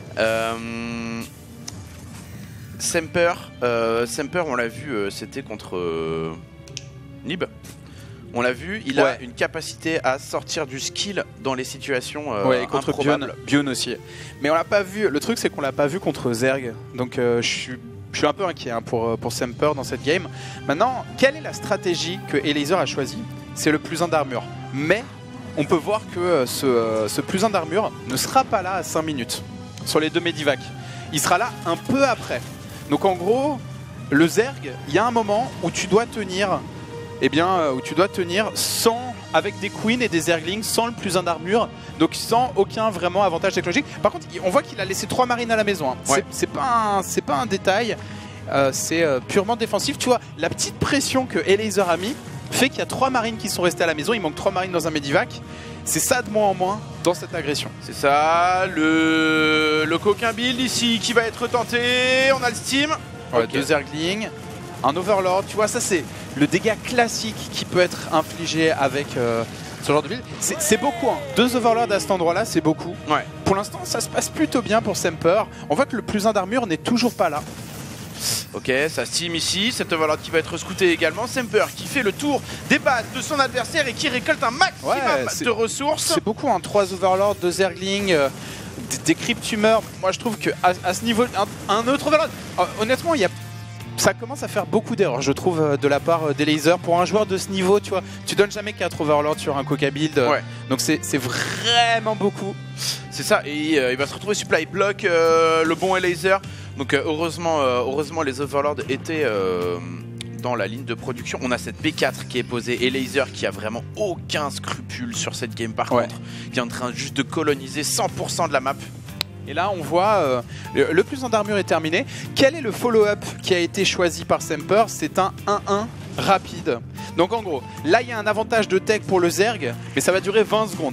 Semper, on l'a vu, c'était contre Nib. On l'a vu, il a une capacité à sortir du skill dans les situations contre improbables. Bion aussi. Mais on l'a pas vu. Le truc c'est qu'on l'a pas vu contre Zerg. Donc je suis un peu inquiet pour Semper dans cette game. Maintenant, quelle est la stratégie que Elazer a choisie? C'est le +1 d'armure. Mais on peut voir que ce +1 d'armure ne sera pas là à 5 minutes sur les 2 Medivac. Il sera là un peu après. Donc en gros, le Zerg, il y a un moment où tu dois tenir, avec des queens et des Zerglings sans le +1 d'armure, donc sans aucun vraiment avantage technologique. Par contre, on voit qu'il a laissé 3 marines à la maison. Hein. Ouais. C'est pas un détail, c'est purement défensif. Tu vois, la petite pression que Elazer a mis fait qu'il y a 3 marines qui sont restées à la maison. Il manque 3 marines dans un Medivac. C'est ça de moins en moins dans cette agression. C'est ça, le coquin build ici qui va être tenté. On a le Steam. Ouais, 2 Zerglings, un Overlord. Tu vois, ça c'est le dégât classique qui peut être infligé avec ce genre de build. C'est beaucoup, hein. 2 Overlords à cet endroit-là, c'est beaucoup. Ouais. Pour l'instant, ça se passe plutôt bien pour Semper. On voit que le +1 d'armure n'est toujours pas là. Ok, ça steam ici, cette Overlord qui va être scouté également. Semper qui fait le tour des bases de son adversaire et qui récolte un maximum de ressources. C'est beaucoup, hein. 3 Overlords, 2 Zerglings, des cryptumeurs. Moi je trouve qu'à ce niveau, un autre Overlord, honnêtement, ça commence à faire beaucoup d'erreurs, je trouve, de la part d'Elazer. Pour un joueur de ce niveau, tu vois, tu donnes jamais 4 Overlords sur un Coca build. Donc c'est vraiment beaucoup. C'est ça, et il va se retrouver supply block, le bon Elazer. Donc heureusement les Overlords étaient dans la ligne de production. On a cette B4 qui est posée, Elazer qui a vraiment aucun scrupule sur cette game par contre, qui est en train juste de coloniser 100% de la map. Et là on voit le +1 d'armure est terminé. Quel est le follow-up qui a été choisi par Semper? C'est un 1-1 rapide. Donc en gros, là il y a un avantage de tech pour le Zerg, mais ça va durer 20 secondes.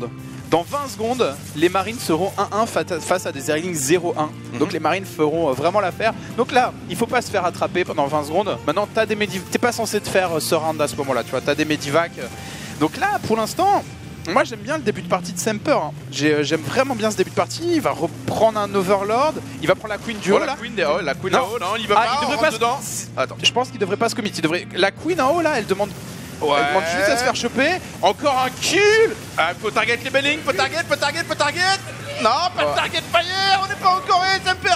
dans 20 secondes, les Marines seront 1-1 face à des Zerglings 0-1. Donc les Marines feront vraiment l'affaire. Donc là, il faut pas se faire attraper pendant 20 secondes. Maintenant, t'es pas censé te faire ce round à ce moment-là, tu vois. T'as des medivacs. Donc là, pour l'instant, moi j'aime bien le début de partie de Semper. Hein. J'aime vraiment bien ce début de partie. Il va reprendre un Overlord. Il va prendre la Queen du haut. La Queen en haut, non, il va pas. Il devrait pas dedans. Attends, je pense qu'il devrait pas se commit. La Queen en haut là, elle demande. Ouais. Elle demande juste à se faire choper. Encore un kill. Faut target les Belling, faut target. Non, pas de target fire, on n'est pas encore Semper.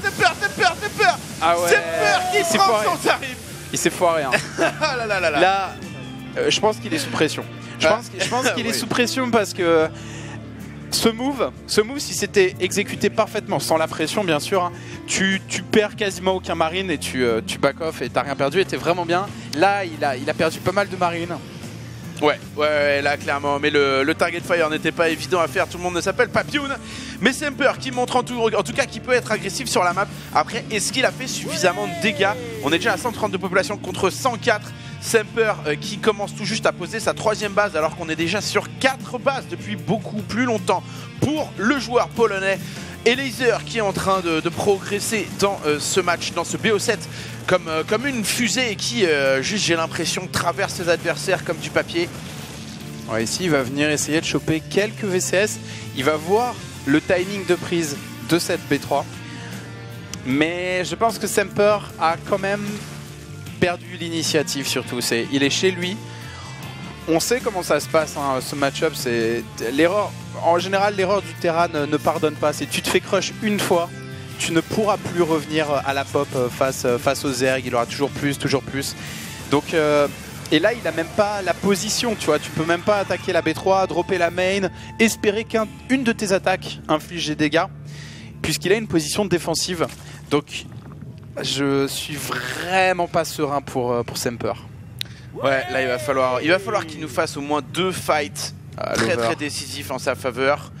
Ah ouais. Semper qui prend son tarif. Il s'est foiré. Hein. Là, je pense qu'il est sous pression. Je pense qu'il est sous pression parce que ce move, si c'était exécuté parfaitement, sans la pression bien sûr, hein, tu perds quasiment aucun marine et tu back off et t'as rien perdu et t'es vraiment bien. Là, il a perdu pas mal de marines. Ouais, là clairement, mais le target fire n'était pas évident à faire, tout le monde ne s'appelle pas Pioun. Mais Semper qui montre en tout cas qu'il peut être agressif sur la map. Après, est-ce qu'il a fait suffisamment de dégâts? On est déjà à 130 de population contre 104. Semper qui commence tout juste à poser sa 3e base alors qu'on est déjà sur 4 bases depuis beaucoup plus longtemps pour le joueur polonais. Et Laser qui est en train de progresser dans ce match, dans ce BO7 comme une fusée et qui, juste j'ai l'impression, traverse ses adversaires comme du papier. Ouais, ici il va venir essayer de choper quelques VCS. Il va voir le timing de prise de cette B3. Mais je pense que Semper a quand même perdu l'initiative surtout. Il est chez lui. On sait comment ça se passe, hein, ce match-up. L'erreur, en général, l'erreur du terrain ne pardonne pas. Si tu te fais crush une fois, tu ne pourras plus revenir à la pop face aux Zerg. Il aura toujours plus. Donc, et là, il n'a même pas la position, tu vois. Tu peux même pas attaquer la B3, dropper la main, espérer qu'une de tes attaques inflige des dégâts, puisqu'il a une position défensive. Donc, je suis vraiment pas serein pour Semper. Ouais, là il va falloir qu'il nous fasse au moins 2 fights très décisifs en sa faveur.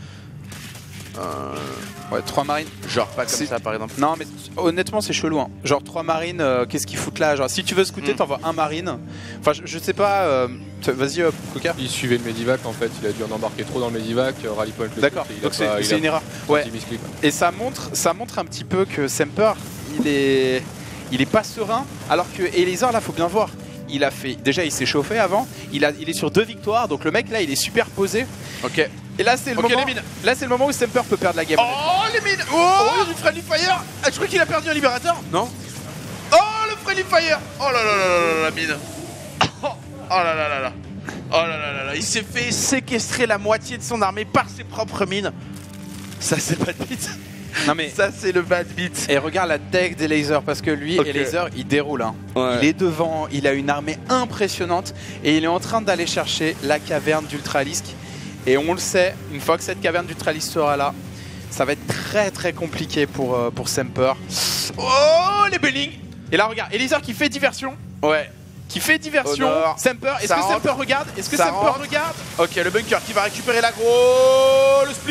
Ouais, 3 marines. Genre pas comme ça par exemple. Non mais honnêtement c'est chelou. Hein. Genre 3 marines, qu'est-ce qu'ils foutent là? Genre si tu veux scouter, t'envoies un marine. Enfin je sais pas. Vas-y Coca. Il suivait le Medivac en fait, il a dû en embarquer trop dans le Medivac, rally point le. D'accord, donc c'est une erreur. Ouais. Et ça montre un petit peu que Semper il est pas serein, alors que Eliezer là faut bien voir. Déjà il s'est chauffé avant, il est sur 2 victoires, donc le mec là il est super posé. Ok. Et là c'est le moment où Semper peut perdre la game. Oh les mines. Oh du friendly fire. Je crois qu'il a perdu un libérateur. Non. Oh le friendly fire. Oh là là là la mine. Oh là là là là. Oh là là là. Il s'est fait séquestrer la moitié de son armée par ses propres mines. Ça c'est pas de bite. Non mais ça c'est le bad beat. Et regarde la deck des lasers parce que lui et laser il déroule hein. Ouais. Il est devant, il a une armée impressionnante et il est en train d'aller chercher la caverne d'Ultralisk. Et on le sait, une fois que cette caverne d'Ultralisk sera là, ça va être très très compliqué pour Semper. Oh les Belling. Et là regarde, Eliezer qui fait diversion. Ouais. Qui fait diversion. Semper, est-ce que Semper regarde? Est-ce que Semper regarde? Ok, le bunker qui va récupérer l'aggro. Le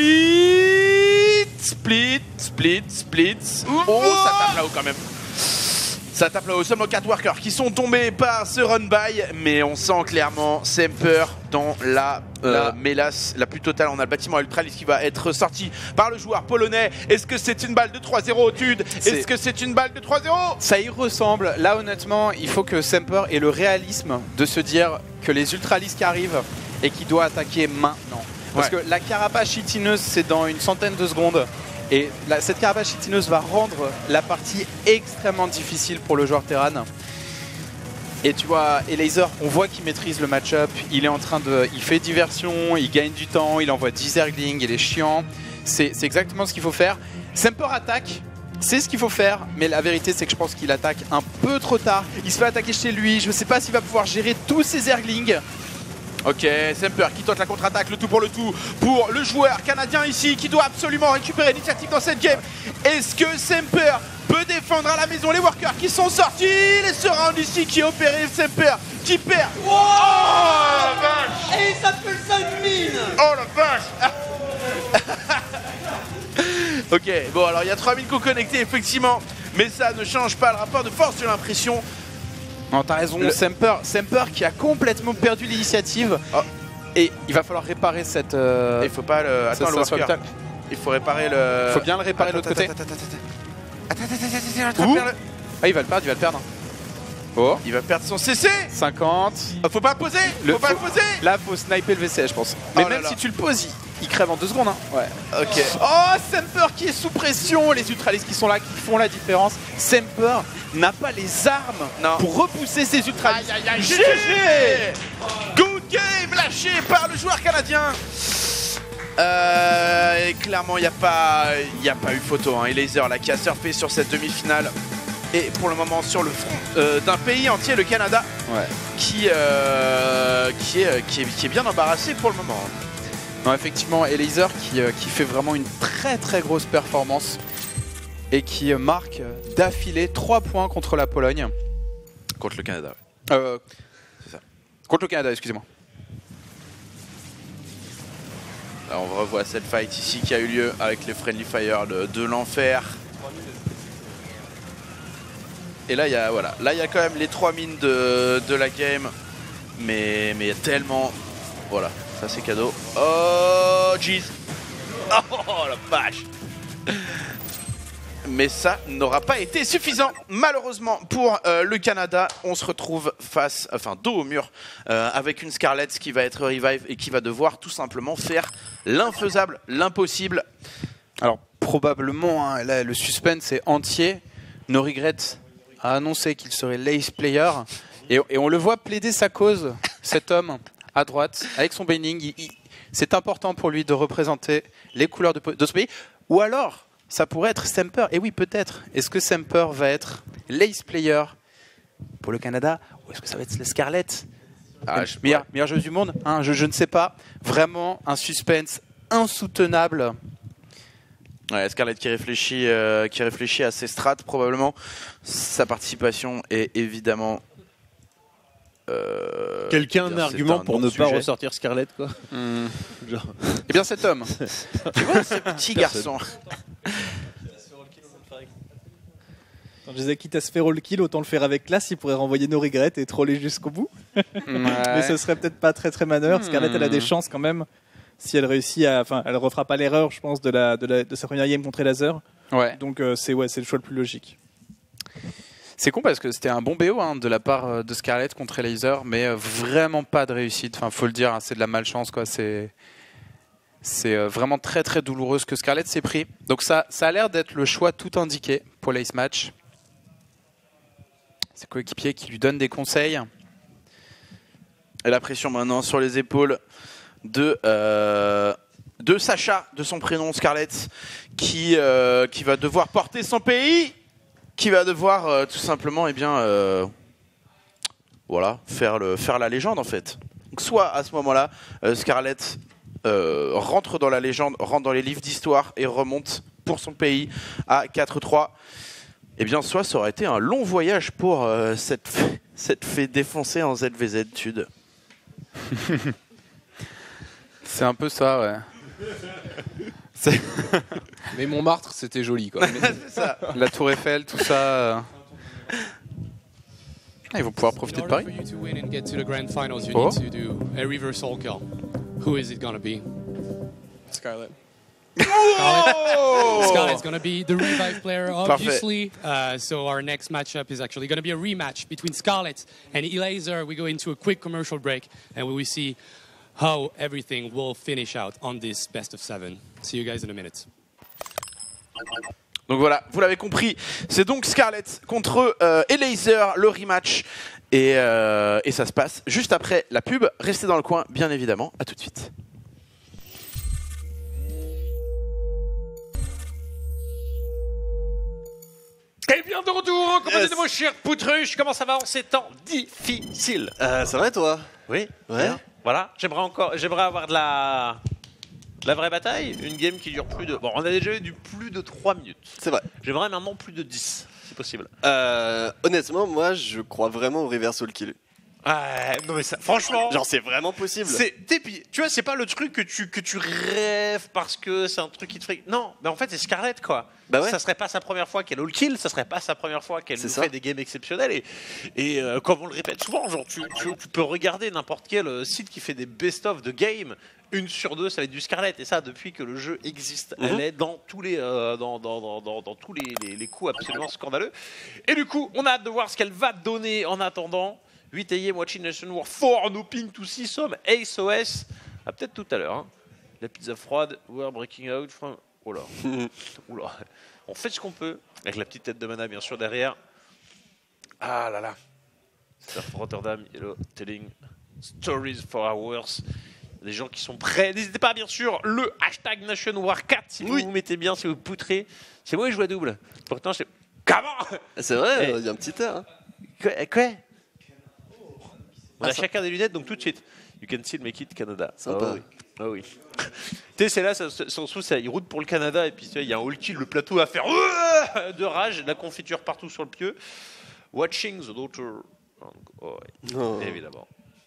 split. Oh, ça tape là-haut quand même. Ça tape là-haut. Seulement 4 workers qui sont tombés par ce run-by. Mais on sent clairement Semper dans la mélasse la plus totale. On a le bâtiment Ultralisk qui va être sorti par le joueur polonais. Est-ce que c'est une balle de 3-0 Tude? Est-ce que c'est une balle de 3-0? Ça y ressemble. Là honnêtement, il faut que Semper ait le réalisme de se dire que les Ultralisk arrivent et qu'il doit attaquer maintenant. Parce que la carapace chitineuse c'est dans une centaine de secondes. Et cette carapace chitineuse va rendre la partie extrêmement difficile pour le joueur Terran. Et tu vois, Eliezer, on voit qu'il maîtrise le match-up. Il est en train il fait diversion, il gagne du temps, il envoie 10 Zerglings, il est chiant. C'est exactement ce qu'il faut faire. Semper attaque, c'est ce qu'il faut faire. Mais la vérité, c'est que je pense qu'il attaque un peu trop tard. Il se fait attaquer chez lui. Je ne sais pas s'il va pouvoir gérer tous ses Zerglings. Ok, Semper qui tente la contre-attaque, le tout pour le joueur canadien ici qui doit absolument récupérer l'initiative dans cette game. Est-ce que Semper peut défendre à la maison les workers qui sont sortis? Les surrounds ici qui opéraient Semper qui perd. Oh, la vache! Et il s'appelle ça une mine! Oh la vache! Ok, bon alors il y a 3000 co-connectés effectivement, mais ça ne change pas le rapport de force, j'ai l'impression. Non, t'as raison, Semper qui a complètement perdu l'initiative. Et il va falloir réparer cette. Il faut pas le. Attends, le worker. Il faut réparer le. Il faut bien le réparer de l'autre côté. Attends. Ah, il va le perdre. Oh. Il va perdre son CC. 50. Faut pas le poser. Faut pas le poser. Là, faut sniper le VCS, je pense. Mais même si tu le poses, il crève en 2 secondes. Hein. Ouais. Ok. Oh, Semper qui est sous pression. Les ultralistes qui sont là, qui font la différence. Semper n'a pas les armes pour repousser ses ultralistes. GG. Good game lâché par le joueur canadien. Et clairement, il n'y a pas eu photo. Hein. Et Laser là, qui a surfé sur cette demi-finale. Et pour le moment sur le front d'un pays entier, le Canada, qui est bien embarrassé pour le moment. Non, effectivement, et Laser qui fait vraiment une très très grosse performance et qui marque d'affilée 3 points contre la Pologne. Contre le Canada. C'est ça. Contre le Canada, excusez-moi. Là, on revoit cette fight ici qui a eu lieu avec les Friendly Fire de l'enfer. Et là, il y a quand même les 3 mines de la game. Mais il y a tellement... Voilà, ça c'est cadeau. Oh, jeez. Oh, la vache. Mais ça n'aura pas été suffisant, malheureusement, pour le Canada. On se retrouve dos au mur, avec une Scarlett qui va être revive et qui va devoir tout simplement faire l'infaisable, l'impossible. Alors, probablement, hein, là, le suspense est entier. No Regret a annoncé qu'il serait l'ace player. Et on le voit plaider sa cause, cet homme, à droite, avec son Baining. C'est important pour lui de représenter les couleurs de ce pays. Ou alors... ça pourrait être Semper. Et oui, peut-être. Est-ce que Semper va être l'ace player pour le Canada ou est-ce que ça va être le Scarlett meilleur jeu du monde hein, je ne sais pas. Vraiment un suspense insoutenable. Ouais, Scarlett qui réfléchit à ses strats probablement. Sa participation est évidemment... Quelqu'un a un argument pour ne pas ressortir Scarlett quoi. Genre. Eh bien cet homme. Tu vois ce petit garçon. Quand je disais quitte à se faire all kill, autant le faire avec classe, il pourrait renvoyer No Regret et troller jusqu'au bout. Mais ce serait peut-être pas très très manœuvre. Scarlett elle a des chances quand même. Si elle réussit à... Enfin, elle refera pas l'erreur, je pense, de sa première game contre Laser. Ouais. Donc c'est le choix le plus logique. C'est con parce que c'était un bon BO hein, de la part de Scarlett contre Laser, mais vraiment pas de réussite. Enfin, faut le dire, hein, c'est de la malchance, quoi. C'est vraiment très très douloureux ce que Scarlett s'est pris. Donc ça a l'air d'être le choix tout indiqué pour l'Ace Match. Ses coéquipiers qui lui donnent des conseils. Et la pression maintenant sur les épaules de Sacha, de son prénom Scarlett, qui va devoir porter son pays, qui va devoir tout simplement faire la légende en fait. Donc, soit à ce moment-là, Scarlett rentre dans la légende, rentre dans les livres d'histoire et remonte pour son pays à 4-3. Eh bien, soit ça aurait été un long voyage pour cette fait défoncer en ZVZ Tude. C'est un peu ça, ouais. Mais Montmartre, c'était joli, quoi. C'est ça. La Tour Eiffel, tout ça. Ils vont pouvoir profiter de Paris. For you to win and get to the grand finals, you Oh. need to do a reversal kill. Who is it gonna be? Scarlett. Scarlett's gonna be the revive player, obviously. So our next matchup is actually gonna be a rematch between Scarlett and Elaser. We go into a quick commercial break, and we will see how everything will finish out on this best of 7. See you guys in a minute. Donc voilà, vous l'avez compris, c'est donc Scarlett contre Elaser, le rematch. Et ça se passe juste après la pub. Restez dans le coin, bien évidemment. À tout de suite. Et bien de retour en compagnie de mon cher Poutruche. Comment ça va en ces temps difficiles? Ça va toi? Oui. Ouais. Voilà, j'aimerais avoir de la vraie bataille, une game qui dure plus de... Bon, on a déjà eu du plus de 3 minutes. C'est vrai. J'aimerais maintenant plus de 10, si possible. Honnêtement, moi, je crois vraiment au reversal kill. Non mais ça, franchement, genre c'est vraiment possible. Tu vois, c'est pas le truc que tu rêves parce que c'est un truc qui te fait. Non, mais en fait c'est Scarlett quoi. Bah ouais. Ça serait pas sa première fois qu'elle all kill, ça serait pas sa première fois qu'elle nous fait des games exceptionnels et comme on le répète souvent, genre tu peux regarder n'importe quel site qui fait des best-of de game. 1 sur 2 ça va être du Scarlett et ça depuis que le jeu existe. Elle est dans tous les dans tous les coups absolument scandaleux. Et du coup, on a hâte de voir ce qu'elle va donner en attendant. 8 AM Watching Nation War 4 no ping to 6 hommes Ace OS. Ah, peut-être tout à l'heure. Hein. La pizza froide, we're breaking out from. Oh là. Oula. On fait ce qu'on peut avec la petite tête de Mana bien sûr derrière. Ah là là. C'est Rotterdam, Hello, telling stories for hours. Des gens qui sont prêts. N'hésitez pas, bien sûr, le hashtag Nation War 4 si vous vous mettez bien, si vous poutrez. C'est moi qui joue à double. Pourtant, je sais. Comment ? C'est vrai, il y a un petit air. Hein. Quoi ? On a chacun des lunettes, donc tout de suite. You can still make it Canada. Sympa. Ah oui. Tu sais, c'est là, il route pour le Canada, et puis il y a un all kill, le plateau à faire de rage, de la confiture partout sur le pieu. Watching the daughter. Oh, ouais. Évidemment.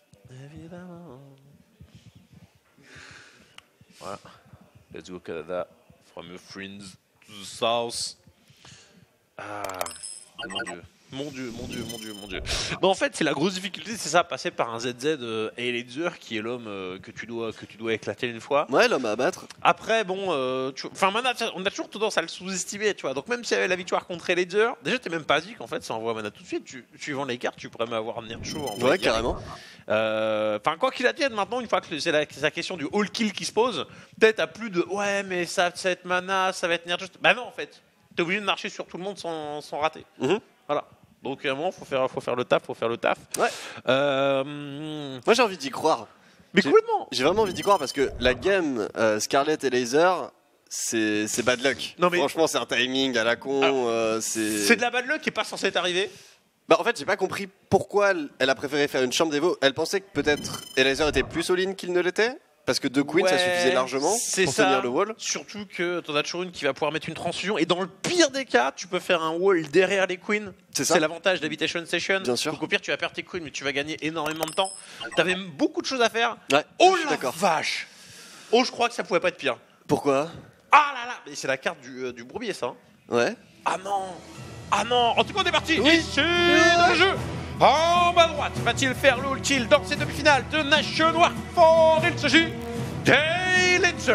Voilà. Let's go Canada. From your friends to the south. Ah, mon Dieu. Non, en fait, c'est la grosse difficulté, c'est ça, passer par un ZZ et Laser qui est l'homme que tu dois éclater une fois. Ouais, l'homme à abattre. Après, bon, Mana, on a toujours tendance à le sous-estimer, tu vois. Donc même si la victoire contre Laser, déjà t'es même pas dit qu'en fait ça envoie Mana tout de suite. Tu vends les cartes, tu pourrais même avoir Nercho en ouais, carrément. Enfin, quoi qu'il advienne, maintenant, une fois que c'est la question du all kill qui se pose, peut-être à plus de ouais, mais ça va être Mana, ça va être Nercho. Bah non, en fait, t'es obligé de marcher sur tout le monde sans rater. Voilà. Donc à un moment, faut faire le taf. Ouais. Moi j'ai envie d'y croire. Mais complètement. J'ai vraiment envie d'y croire parce que la game Scarlett et Laser, c'est bad luck. Non, mais franchement, c'est un timing à la con. C'est de la bad luck qui est pas censée t'arriver. Bah en fait, j'ai pas compris pourquoi elle a préféré faire une chambre d'Evo. Elle pensait que peut-être Laser était plus all-in qu'il ne l'était. Parce que 2 queens, ça suffisait largement pour tenir le wall. Surtout que t'en as toujours une qui va pouvoir mettre une transfusion. Et dans le pire des cas, tu peux faire un wall derrière les queens. C'est l'avantage d'Habitation Session. Bien sûr. Donc au pire, tu vas perdre tes queens, mais tu vas gagner énormément de temps. T'avais beaucoup de choses à faire. Ouais, oh la vache. Oh, je crois que ça pouvait pas être pire. Pourquoi ? Ah là là. Mais c'est la carte du bourbier, ça. Ouais. Ah non. En tout cas, on est parti. Ici, dans le jeu. En bas à droite, va-t-il faire le all kill dans ces demi-finales de Nation War 4? Il s'agit d'Ailenzer.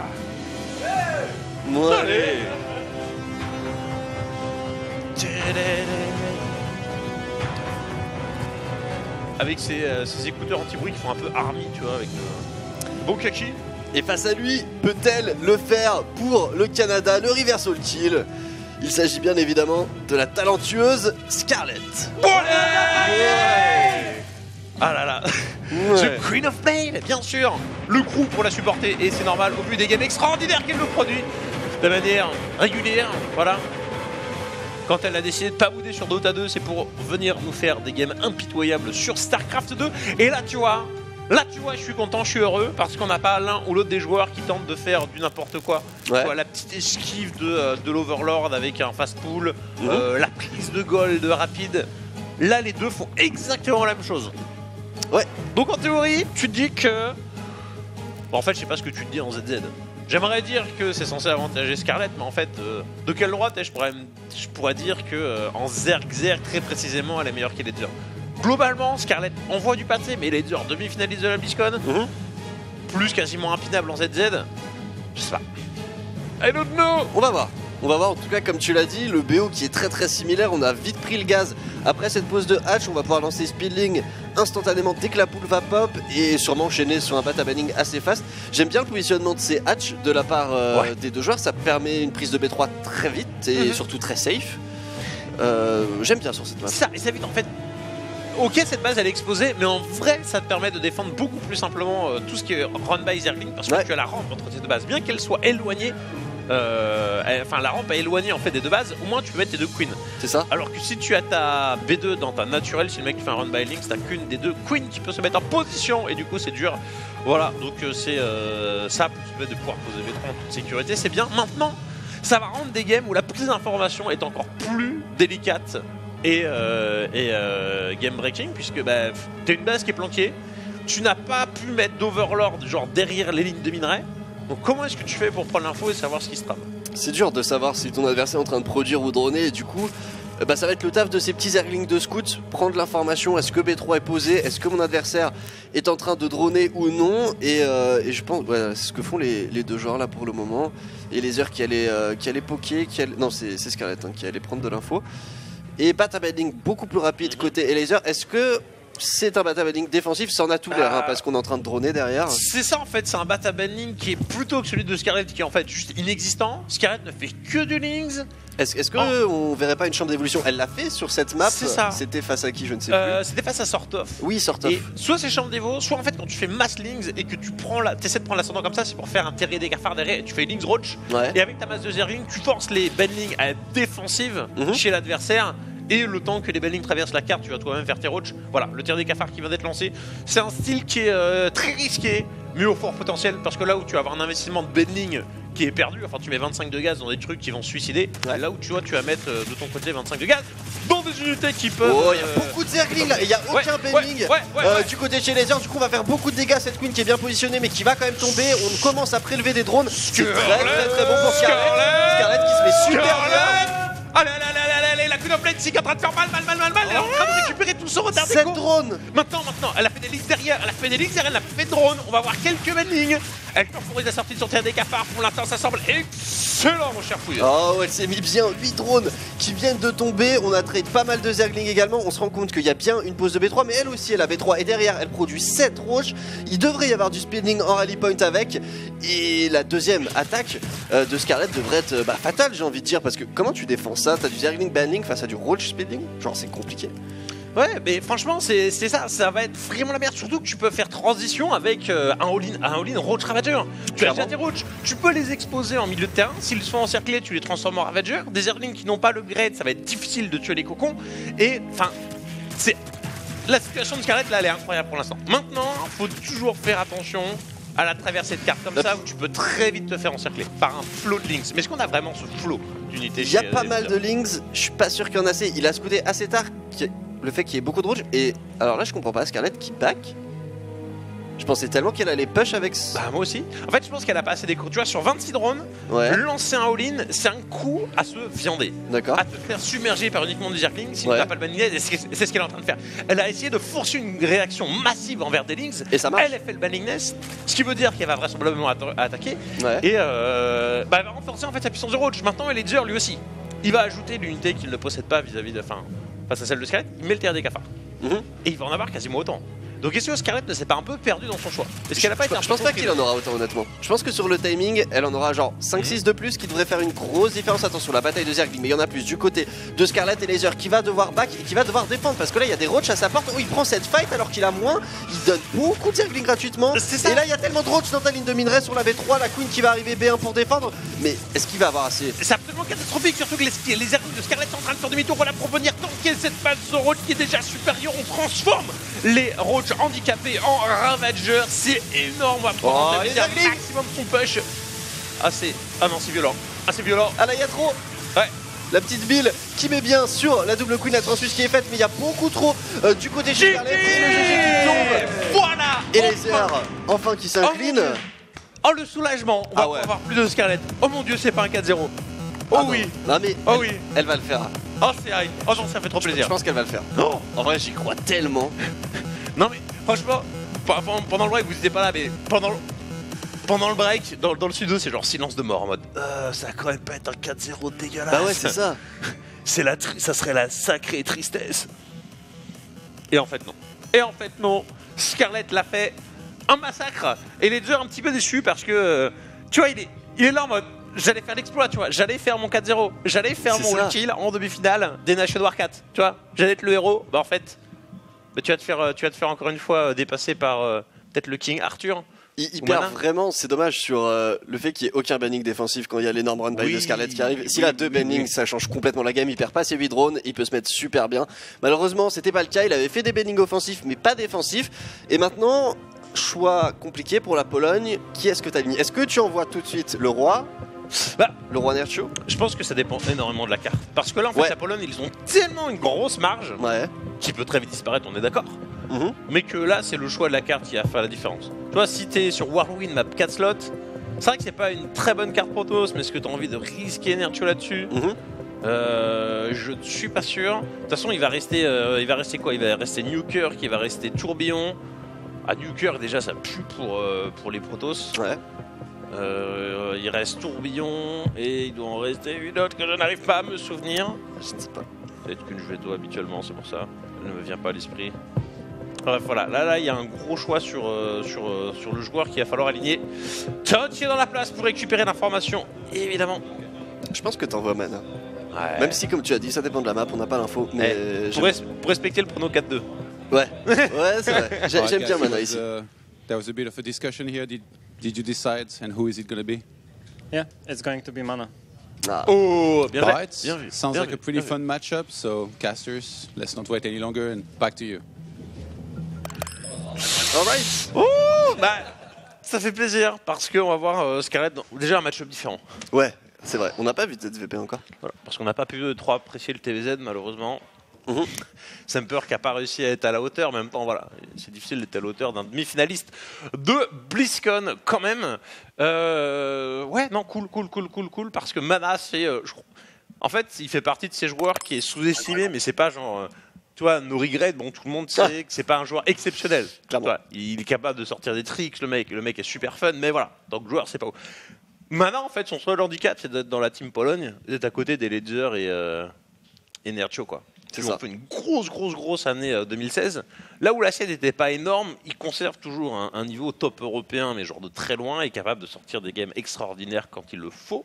Allez. Avec ses écouteurs anti-bruit qui font un peu Army, tu vois, avec bon kaki. Et face à lui, peut-elle le faire pour le Canada, le reverse all kill? Il s'agit bien évidemment de la talentueuse Scarlett. Ah là là. The Queen of Pain, bien sûr. Le crew pour la supporter et c'est normal au vu des games extraordinaires qu'elle nous produit de manière régulière. Voilà. Quand elle a décidé de pas bouder sur Dota 2, c'est pour venir nous faire des games impitoyables sur StarCraft 2. Et là tu vois, je suis content, je suis heureux parce qu'on n'a pas l'un ou l'autre des joueurs qui tentent de faire du n'importe quoi. Ouais. Voilà, la petite esquive de l'Overlord avec un fast pull, la prise de gold rapide. Là, les deux font exactement la même chose. Ouais. Donc en théorie, tu te dis que... Bon, en fait, je sais pas ce que tu te dis en ZZ. J'aimerais dire que c'est censé avantager Scarlett, mais en fait, de quel droit je pourrais dire que en Zerg très précisément, elle est meilleure qu'Elazer. Globalement, Scarlett envoie du pâté, mais Elazer demi-finaliste de la BlizzCon, plus quasiment impinable en ZZ. Je sais pas. I don't know. On va voir. En tout cas, comme tu l'as dit, le BO qui est très très similaire, on a vite pris le gaz. Après cette pause de hatch, on va pouvoir lancer Speedling instantanément dès que la poule va pop et sûrement enchaîner sur un bata banning assez fast. J'aime bien le positionnement de ces hatch de la part des deux joueurs, ça permet une prise de B3 très vite et surtout très safe. J'aime bien sur cette map. Ça vite en fait. Ok, cette base elle est exposée, mais en vrai ça te permet de défendre beaucoup plus simplement tout ce qui est run by Zergling parce que tu as la rampe entre ces deux bases, bien qu'elle soit éloignée. La rampe est éloignée en fait des deux bases, au moins tu peux mettre tes deux queens. C'est ça. Alors que si tu as ta B2 dans ta naturelle, si le mec fait un run by links, t'as qu'une des deux queens qui peut se mettre en position et du coup c'est dur. Voilà, donc c'est ça, plus le fait de pouvoir poser B3 en toute sécurité, c'est bien. Maintenant, ça va rendre des games où la prise d'information est encore plus délicate et game breaking, puisque bah, t'as une base qui est planquée, tu n'as pas pu mettre d'Overlord genre derrière les lignes de minerai. Donc comment est-ce que tu fais pour prendre l'info et savoir ce qui se trame? C'est dur de savoir si ton adversaire est en train de produire ou droner, et du coup bah, ça va être le taf de ces petits Zerglings de scout, prendre l'information, est-ce que B3 est posé, est-ce que mon adversaire est en train de droner ou non, et je pense c'est ce que font les deux joueurs là pour le moment, et les heures qui allaient poker, non c'est Scarlett qui allait prendre de l'info, et bata bending beaucoup plus rapide côté Elaser. Est-ce que c'est un bata bending défensif? Ça en a tout l'air parce qu'on est en train de droner derrière. C'est ça en fait, c'est un bata bending qui est plutôt que celui de Scarlett qui est en fait juste inexistant. Scarlett ne fait que du Lings. Est-ce que on verrait pas une chambre d'évolution? Elle l'a fait sur cette map. C'est ça. C'était face à qui? Je ne sais plus. C'était face à Sortoff. Oui, Sortoff. Et soit c'est chambre d'évo, soit en fait quand tu fais mass Lings et que tu essaies de prendre l'ascendant comme ça, c'est pour faire un terrier des cafards derrière et tu fais Lings Roach. Ouais. Et avec ta masse de Zerling, tu forces les bendings à être défensives chez l'adversaire. Et le temps que les bendings traversent la carte, tu vas toi-même faire tes roaches. Voilà, le tir des cafards qui vient d'être lancé. C'est un style qui est très risqué, mais au fort potentiel. Parce que là où tu vas avoir un investissement de bending qui est perdu, enfin tu mets 25 de gaz dans des trucs qui vont se suicider, là où tu vas mettre de ton côté 25 de gaz dans des unités qui peuvent... Oh, il y a beaucoup de Zerglings là, il n'y a aucun bending du côté de chez Laser. Du coup on va faire beaucoup de dégâts. Cette queen qui est bien positionnée mais qui va quand même tomber. On commence à prélever des drones. C'est très bon pour Scarlett. Scarlett qui se met super bien. Allez, la Queen of Blades qui est en train de faire mal. Elle est en train de récupérer tout son retard. 7 drones. Maintenant, elle a fait des lignes derrière, elle a fait des drones. On va voir quelques bendings. Elle temporise la sortie de son terrain des cafards. Pour l'instant, ça semble excellent, mon cher Fouille. Oh, elle s'est mis bien 8 drones qui viennent de tomber. On a trade pas mal de Zerglings également. On se rend compte qu'il y a bien une pause de B3, mais elle aussi, elle a B3. Et derrière, elle produit 7 roches. Il devrait y avoir du speeding en rally point avec. Et la deuxième attaque de Scarlett devrait être fatale, j'ai envie de dire. Parce que comment tu défends ça? T'as du Zergling banding face à du roach speeding? Genre, c'est compliqué. Ouais, mais franchement, c'est ça va être vraiment la merde. Surtout que tu peux faire transition avec un all-in Roach Ravager. Tu as déjà tes Roach, tu peux les exposer en milieu de terrain. S'ils sont encerclés, tu les transformes en Ravager. Des Zerglings qui n'ont pas le grade, ça va être difficile de tuer les cocons. Et enfin, c'est la situation de Scarlett là, elle est incroyable pour l'instant. Maintenant, faut toujours faire attention à la traversée de cartes comme ça où tu peux très vite te faire encercler par un flow de Lings. Mais est-ce qu'on a vraiment ce flow d'unités? Il y a pas mal de Lings, je suis pas sûr qu'il y en a assez. Il a scouté assez tard le fait qu'il y ait beaucoup de rouge. Et alors là, je comprends pas Scarlett qui back. Je pensais tellement qu'elle allait push avec. Bah, moi aussi. En fait, je pense qu'elle a pas assez d'écho. Tu vois, sur 26 drones, lancer un all-in, c'est un coup à se viander. D'accord. À te faire submerger par uniquement du Zergling si tu n'as pas le banning. C'est ce qu'elle est en train de faire. Elle a essayé de forcer une réaction massive envers des Lings. Et ça marche. Elle a fait le banning nest, ce qui veut dire qu'elle va vraisemblablement attaquer. Et elle va renforcer en fait sa puissance de Roach. Maintenant, elle est dur lui aussi. Il va ajouter l'unité qu'il ne possède pas vis-à-vis de. Face à celle de Scarlett, il met le terre des cafards. Et il va en avoir quasiment autant. Donc est-ce que Scarlett ne s'est pas un peu perdue dans son choix? Est-ce qu'elle a pas été Je pense pas qu'il en aura autant honnêtement. Je pense que sur le timing, elle en aura genre 5-6 de plus qui devrait faire une grosse différence. Attention, la bataille de Zergling, mais il y en a plus du côté de Scarlett et Laser qui va devoir back et qui va devoir défendre parce que là il y a des roaches à sa porte où il prend cette fight alors qu'il a moins. Il donne beaucoup de Zergling gratuitement. Et là il y a tellement de roaches dans ta ligne de minerai sur la B3, la Queen qui va arriver B1 pour défendre. Mais est-ce qu'il va avoir assez? C'est absolument catastrophique, surtout que les Zerglings de Scarlett sont en train de faire demi-tour. Voilà pour venir tanker cette base de roach qui est déjà supérieure. On transforme les roaches handicapés en Ravager, c'est énorme. On va prendre un maximum de son push. Ah non, c'est violent. C'est violent. Ah là, il y a trop. Ouais. La petite Bill qui met bien sur la double Queen, la transfuge qui est faite, mais il y a beaucoup trop du côté chez Scarlett. Et le GG qui tombe. Voilà. Et les airs, enfin qui s'incline. Oh, le soulagement. On va avoir plus de Scarlett. Oh mon dieu, c'est pas un 4-0. Oh oui. Non mais elle va le faire. Oh c'est hype. Oh non, ça fait trop plaisir. Je pense qu'elle va le faire. Non. En vrai, j'y crois tellement. Non mais franchement, pendant le break, vous n'étiez pas là, mais pendant le break, dans le studio, c'est genre silence de mort en mode ça va quand même pas être un 4-0 dégueulasse. Bah ouais, c'est ça. Ça serait la sacrée tristesse. Et en fait non. Scarlett l'a fait un massacre. Et les deux un petit peu déçus parce que tu vois, il est là en mode j'allais faire l'exploit, tu vois, j'allais faire mon 4-0, j'allais faire mon one kill en demi-finale des Nation War 4, tu vois, j'allais être le héros. Bah en fait, tu vas te faire encore une fois dépasser par peut-être le King Arthur. Il perd vraiment, c'est dommage sur le fait qu'il n'y ait aucun banning défensif quand il y a l'énorme run by de Scarlett qui arrive. S'il a deux bannings, ça change complètement la game. Il perd pas ses 8 drones, il peut se mettre super bien. Malheureusement, c'était pas le cas. Il avait fait des bannings offensifs, mais pas défensifs. Et maintenant, choix compliqué pour la Pologne. Qui est-ce que tu alignes? Est-ce que tu envoies tout de suite le roi Le roi Nerchio. Je pense que ça dépend énormément de la carte. Parce que là, en fait, la Pologne, ils ont tellement une grosse marge qui peut très vite disparaître, on est d'accord. Mais que là, c'est le choix de la carte qui va faire la différence. Tu vois, si t'es sur Warwin, map 4 slots, c'est vrai que c'est pas une très bonne carte Protoss, mais est-ce que t'as envie de risquer Nerchio là-dessus? Je ne suis pas sûr. De toute façon, il va rester quoi? Il va rester Newkirk, il va rester Tourbillon. À Newkirk, déjà, ça pue pour les Protoss. Il reste Tourbillon et il doit en rester une autre que je n'arrive pas à me souvenir. Je sais pas. Peut-être qu'une veto habituellement, c'est pour ça. Elle ne me vient pas à l'esprit. Bref, voilà. Là, il y a un gros choix sur le joueur qu'il va falloir aligner. Touch est dans la place pour récupérer l'information, évidemment. Je pense que t'envoies mana. Même si, comme tu as dit, ça dépend de la map, on n'a pas l'info. Mais pour respecter le prono 4-2. Ouais, c'est vrai. J'aime bien mana ici. There was a bit of a discussion here. Did you decide, and who is it going to be? Yeah, it's going to be mana. Oh, bien vu. Bien vu. Sounds like a pretty fun matchup. So, casters, let's not wait any longer and back to you. Alright. Oh, bah, ça fait plaisir parce qu'on va voir Scarlett dans déjà un match-up différent. Ouais, c'est vrai. On n'a pas vu de ZVP encore. Voilà, parce qu'on n'a pas pu trop apprécier le TVZ malheureusement. Semper qui n'a pas réussi à être à la hauteur, en même temps voilà, c'est difficile d'être à la hauteur d'un demi-finaliste de BlizzCon quand même. Ouais, non, cool, parce que Mana c'est... en fait, il fait partie de ces joueurs qui est sous-estimé, mais c'est pas genre... tu vois, No Regret, bon, tout le monde sait que c'est pas un joueur exceptionnel. Vois, il est capable de sortir des tricks, le mec est super fun, mais voilà, en tant que joueur, c'est pas ouf. Mana, en fait, son seul handicap, c'est d'être dans la team Pologne, d'être à côté des Ledger et Nerchio, quoi. Ils ont fait une grosse année 2016. Là où la sienne n'était pas énorme, il conserve toujours un niveau top européen, mais genre de très loin, et capable de sortir des games extraordinaires quand il le faut.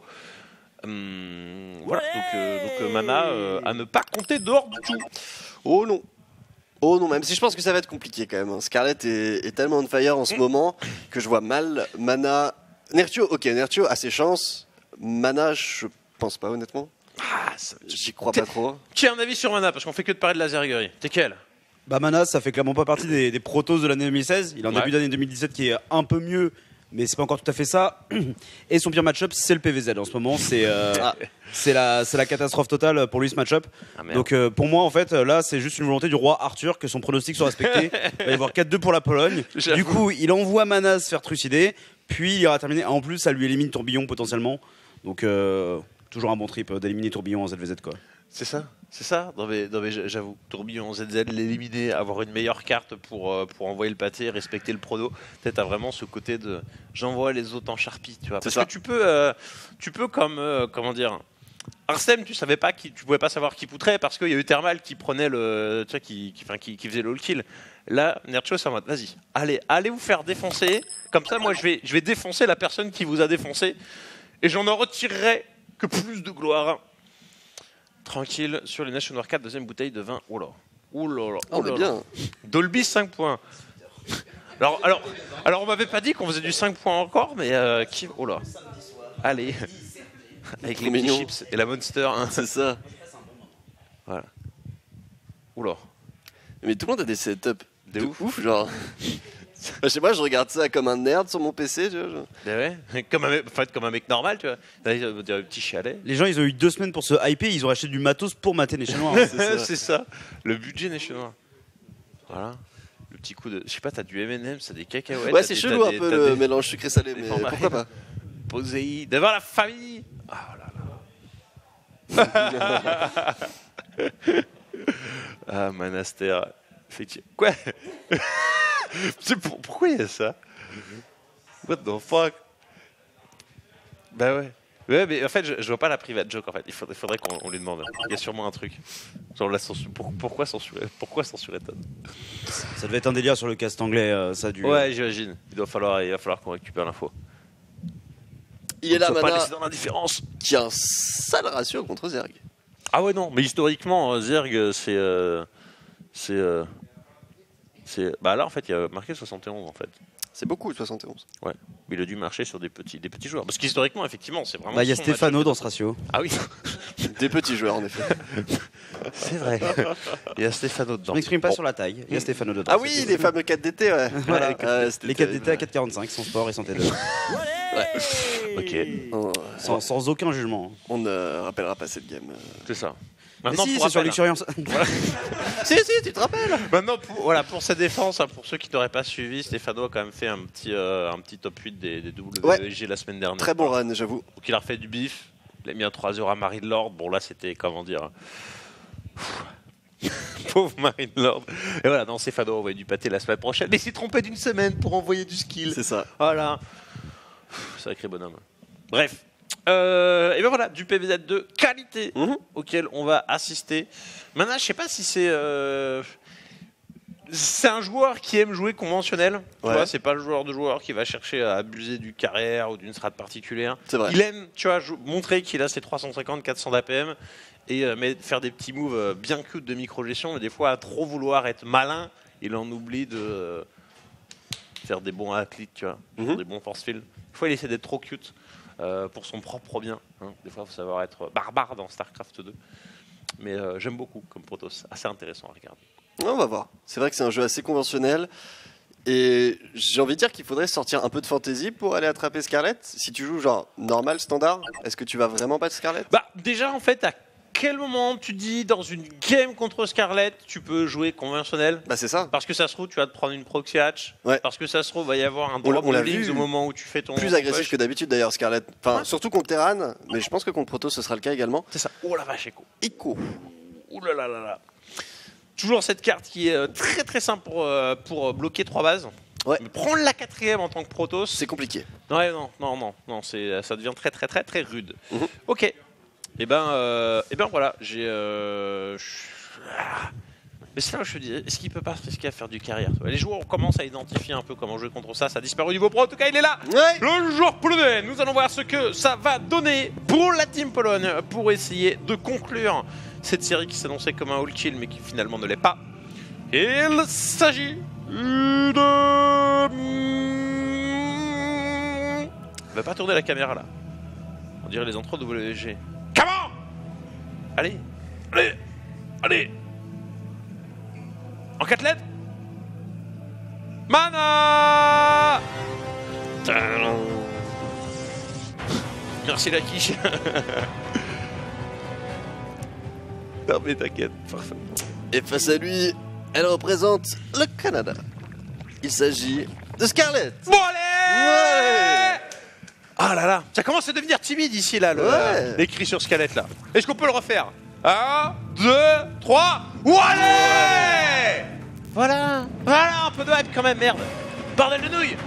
Voilà, donc Mana à ne pas compter dehors du tout. Oh non, même si je pense que ça va être compliqué quand même. Scarlett est tellement on fire en ce moment que je vois mal Mana. Nerchio a ses chances. Mana, je pense pas honnêtement. J'y crois pas trop. Qui a un avis sur Mana? Parce qu'on fait que de parler de la Zergerie. T'es quel? Bah Mana, ça fait clairement pas partie des protos de l'année 2016. Il est en début d'année 2017 qui est un peu mieux, mais c'est pas encore tout à fait ça. Et son pire match-up, c'est le PVZ en ce moment. C'est la catastrophe totale pour lui ce match-up. Donc pour moi, en fait, là, c'est juste une volonté du roi Arthur que son pronostic soit respecté. Il va y avoir 4-2 pour la Pologne. Du coup, il envoie Mana se faire trucider, puis il ira terminer. En plus, ça lui élimine Tourbillon potentiellement. Donc toujours un bon trip d'éliminer Tourbillon en ZVZ, quoi. C'est ça. Non mais j'avoue, Tourbillon en ZZ, l'éliminer, avoir une meilleure carte pour envoyer le pâté, respecter le prono. Peut-être à vraiment ce côté de j'envoie les autres en Sharpie, tu vois. Parce que tu peux comme comment dire. Arsem, tu pouvais pas savoir qui poutrait parce qu'il y a eu Thermal qui prenait le, tu vois, qui faisait le all kill. Là, Nerchio, c'est en mode, vas-y, allez vous faire défoncer. Comme ça, moi, je vais défoncer la personne qui vous a défoncé et j'en retirerai que plus de gloire. Tranquille sur les Nation War 4, deuxième bouteille de vin. Oh là, on est bien. Dolby 5 points. Alors on m'avait pas dit qu'on faisait du 5 points encore, mais oh là. Allez. Avec les petits chips et la Monster. Hein. C'est ça. Voilà. Oula. Mais tout le monde a des setups de ouf, genre. Je sais pas, je regarde ça comme un nerd sur mon PC, tu vois. Genre. Ouais, comme un mec normal, tu vois. Un petit chalet. Les gens, ils ont eu 2 semaines pour se hyper, ils ont acheté du matos pour mater Nation War. C'est ça. Le budget Nation War. Voilà. Le petit coup de. Je sais pas, t'as du M&M's, t'as des cacahuètes. Ouais, c'est chelou un peu le mélange sucré-salé, mais pourquoi pas. Posei, devant la famille. Ah là là. Ah, Manaster. Quoi? Pourquoi il y a ça? What the fuck? Bah ouais. Ouais, mais en fait, je vois pas la private joke en fait. Il faudrait qu'on lui demande. Il y a sûrement un truc. Genre la censure. Pourquoi censurer Todd? Ça devait être un délire sur le cast anglais, ça a dû. Ouais, j'imagine. Il va falloir qu'on récupère l'info. Il est là, Mana, pas laisser dans l'indifférence. Qui a un sale ratio contre Zerg. Ah ouais, non, mais historiquement, Zerg, c'est. Bah là, en fait, il y a marqué 71 en fait. C'est beaucoup, 71. Ouais, mais il a dû marcher sur des petits joueurs. Parce qu'historiquement, effectivement, c'est vraiment. Bah, il y a son Stefano match. dans ce ratio. Ah oui. Des petits joueurs, en effet. C'est vrai. Il y a Stefano dedans. Je m'exprime pas sur la taille. Il y a Stefano dedans. Ah oui, les fameux 4 d'été, ouais. Voilà, Ouais, les 4 d'été à 4,45 sans sport et santé 2. Ok. Sans aucun jugement. On ne rappellera pas cette game. C'est ça. Mais Maintenant, si, pour c'est sur rappel, l'expérience. Voilà. Si, tu te rappelles. Maintenant, pour sa défense, pour ceux qui n'auraient pas suivi, Stefano a quand même fait un petit top 8 des WG la semaine dernière. Très bon run, j'avoue. Donc il a refait du bif. Il a mis un 3 heures à Marie de Lord. Bon, là, c'était, comment dire... Pauvre Marie de Lord. Et voilà, non, Stefano a envoyé du pâté la semaine prochaine. Mais il s'est trompé d'une semaine pour envoyer du skill. C'est ça. Voilà. Sacré bonhomme. Bref. Et ben voilà, du PVZ de qualité auquel on va assister. Maintenant, je sais pas si c'est un joueur qui aime jouer conventionnel. Tu vois, c'est pas le joueur qui va chercher à abuser du carrière ou d'une strat particulière. C'est vrai. Il aime, tu vois, montrer qu'il a ses 350-400 d'APM et faire des petits moves bien cute de micro-gestion, mais des fois à trop vouloir être malin, il en oublie de faire des bons athlètes, tu vois, des bons force field. Des fois, il essaie d'être trop cute. Pour son propre bien. Hein. Des fois, il faut savoir être barbare dans StarCraft 2. Mais j'aime beaucoup comme Protoss. Assez intéressant à regarder. On va voir. C'est vrai que c'est un jeu assez conventionnel. Et j'ai envie de dire qu'il faudrait sortir un peu de fantasy pour aller attraper Scarlet. Si tu joues genre normal, standard, est-ce que tu vas vraiment battre Scarlet? Bah, déjà, en fait, à quel moment tu dis dans une game contre Scarlet tu peux jouer conventionnel? Bah c'est ça. Parce que ça se trouve tu vas te prendre une proxy hatch. Parce que ça se trouve va y avoir un On drop l'a de links vu au moment où tu fais ton plus agressif que d'habitude d'ailleurs Scarlet. Enfin surtout contre Terran, mais je pense que contre Protoss ce sera le cas également. C'est ça. Oh la vache, Echo. Ouh là là là là. Toujours cette carte qui est très très simple pour bloquer 3 bases. Ouais. Mais prendre la 4ème en tant que Protoss, c'est compliqué. Ouais, non, ça devient très très très très rude. Ok. Et ben voilà, j'ai. Mais c'est là où je te dis, est-ce qu'il peut pas se risquer à faire du carrière? Les joueurs commencent à identifier un peu comment jouer contre ça. Ça a disparu au niveau pro. En tout cas, il est là. Le joueur polonais. Nous allons voir ce que ça va donner pour la team Pologne pour essayer de conclure cette série qui s'annonçait comme un all kill, mais qui finalement ne l'est pas. Il s'agit de. Il va pas tourner la caméra là. On dirait les intros de WG. Comment? Allez. En 4 lettres. Mana. Merci la quiche. Non mais t'inquiète, parfait. Et face à lui, elle représente le Canada. Il s'agit de Scarlet. Bon allez. Ah là là, ça commence à devenir timide ici là, l'écrit sur Scarlet là. Est-ce qu'on peut le refaire? 1, 2, 3, allez. Voilà, un peu de hype quand même, merde. Bordel de nouilles.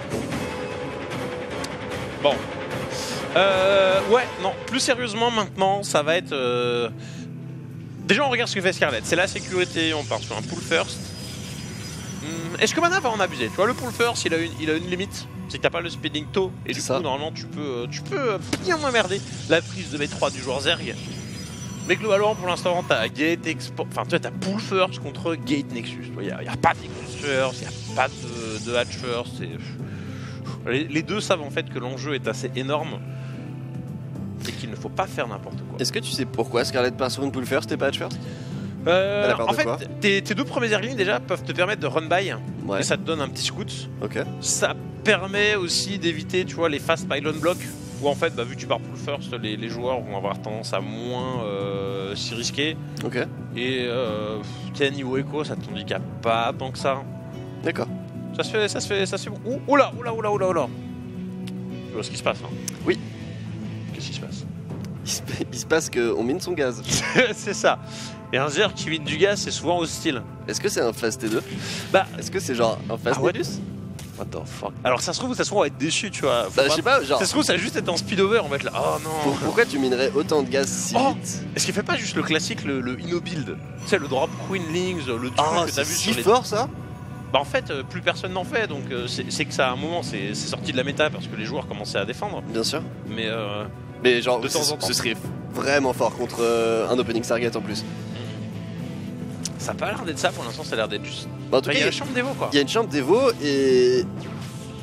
Bon. Ouais, non, plus sérieusement maintenant, ça va être... Déjà, on regarde ce que fait Scarlet. C'est la sécurité, on part sur un pull first. Est-ce que Mana va en abuser? Tu vois, le pull first, il a une limite. C'est que t'as pas le speeding tôt. Et du coup, normalement, tu peux bien moins merder la prise de V3 du joueur Zerg. Mais globalement, pour l'instant, t'as Gate Export. Enfin, tu vois, t'as pull first contre Gate Nexus. Il n'y a pas d'Eagles first, il n'y a pas de Hatch first. Les deux savent en fait que l'enjeu est assez énorme. Et qu'il ne faut pas faire n'importe quoi. Est-ce que tu sais pourquoi Scarlet part sur une pull first et pas Hatch first? En fait, tes deux premiers airlings déjà peuvent te permettre de run by et ça te donne un petit scout. Ça permet aussi d'éviter, tu vois, les fast pylon block où en fait, vu que tu pars pull first, les joueurs vont avoir tendance à moins s'y risquer. Et t'es niveau écho, ça te handicape pas tant que ça. D'accord. Ça se fait. Oh là. Tu vois ce qui se passe, hein? Oui. Qu'est-ce qui se passe? Il se passe qu'on mine son gaz. C'est ça. Et un Zerg qui mine du gaz, c'est souvent hostile. Est-ce que c'est un fast T2? Est-ce que c'est genre un fast T2? What the fuck? Alors ça se trouve, on va être déçu, tu vois. Je sais pas, genre. Ça se trouve, ça va juste être en speedover, on va être là. Oh non. Pourquoi tu minerais autant de gaz si vite? Est-ce qu'il fait pas juste le classique, le Inno-build? Tu sais, le drop Queenlings, le truc que t'as vu sur les... fort ça? Bah en fait, plus personne n'en fait, donc c'est que ça à un moment, c'est sorti de la méta parce que les joueurs commençaient à défendre. Bien sûr. Mais genre, de temps en temps, ce serait vraiment fort contre un opening target en plus. Ça a pas l'air d'être ça pour l'instant, ça a l'air d'être juste. Bah, en tout cas, il y a une chambre d'Evo quoi. Il y a une chambre d'Evo et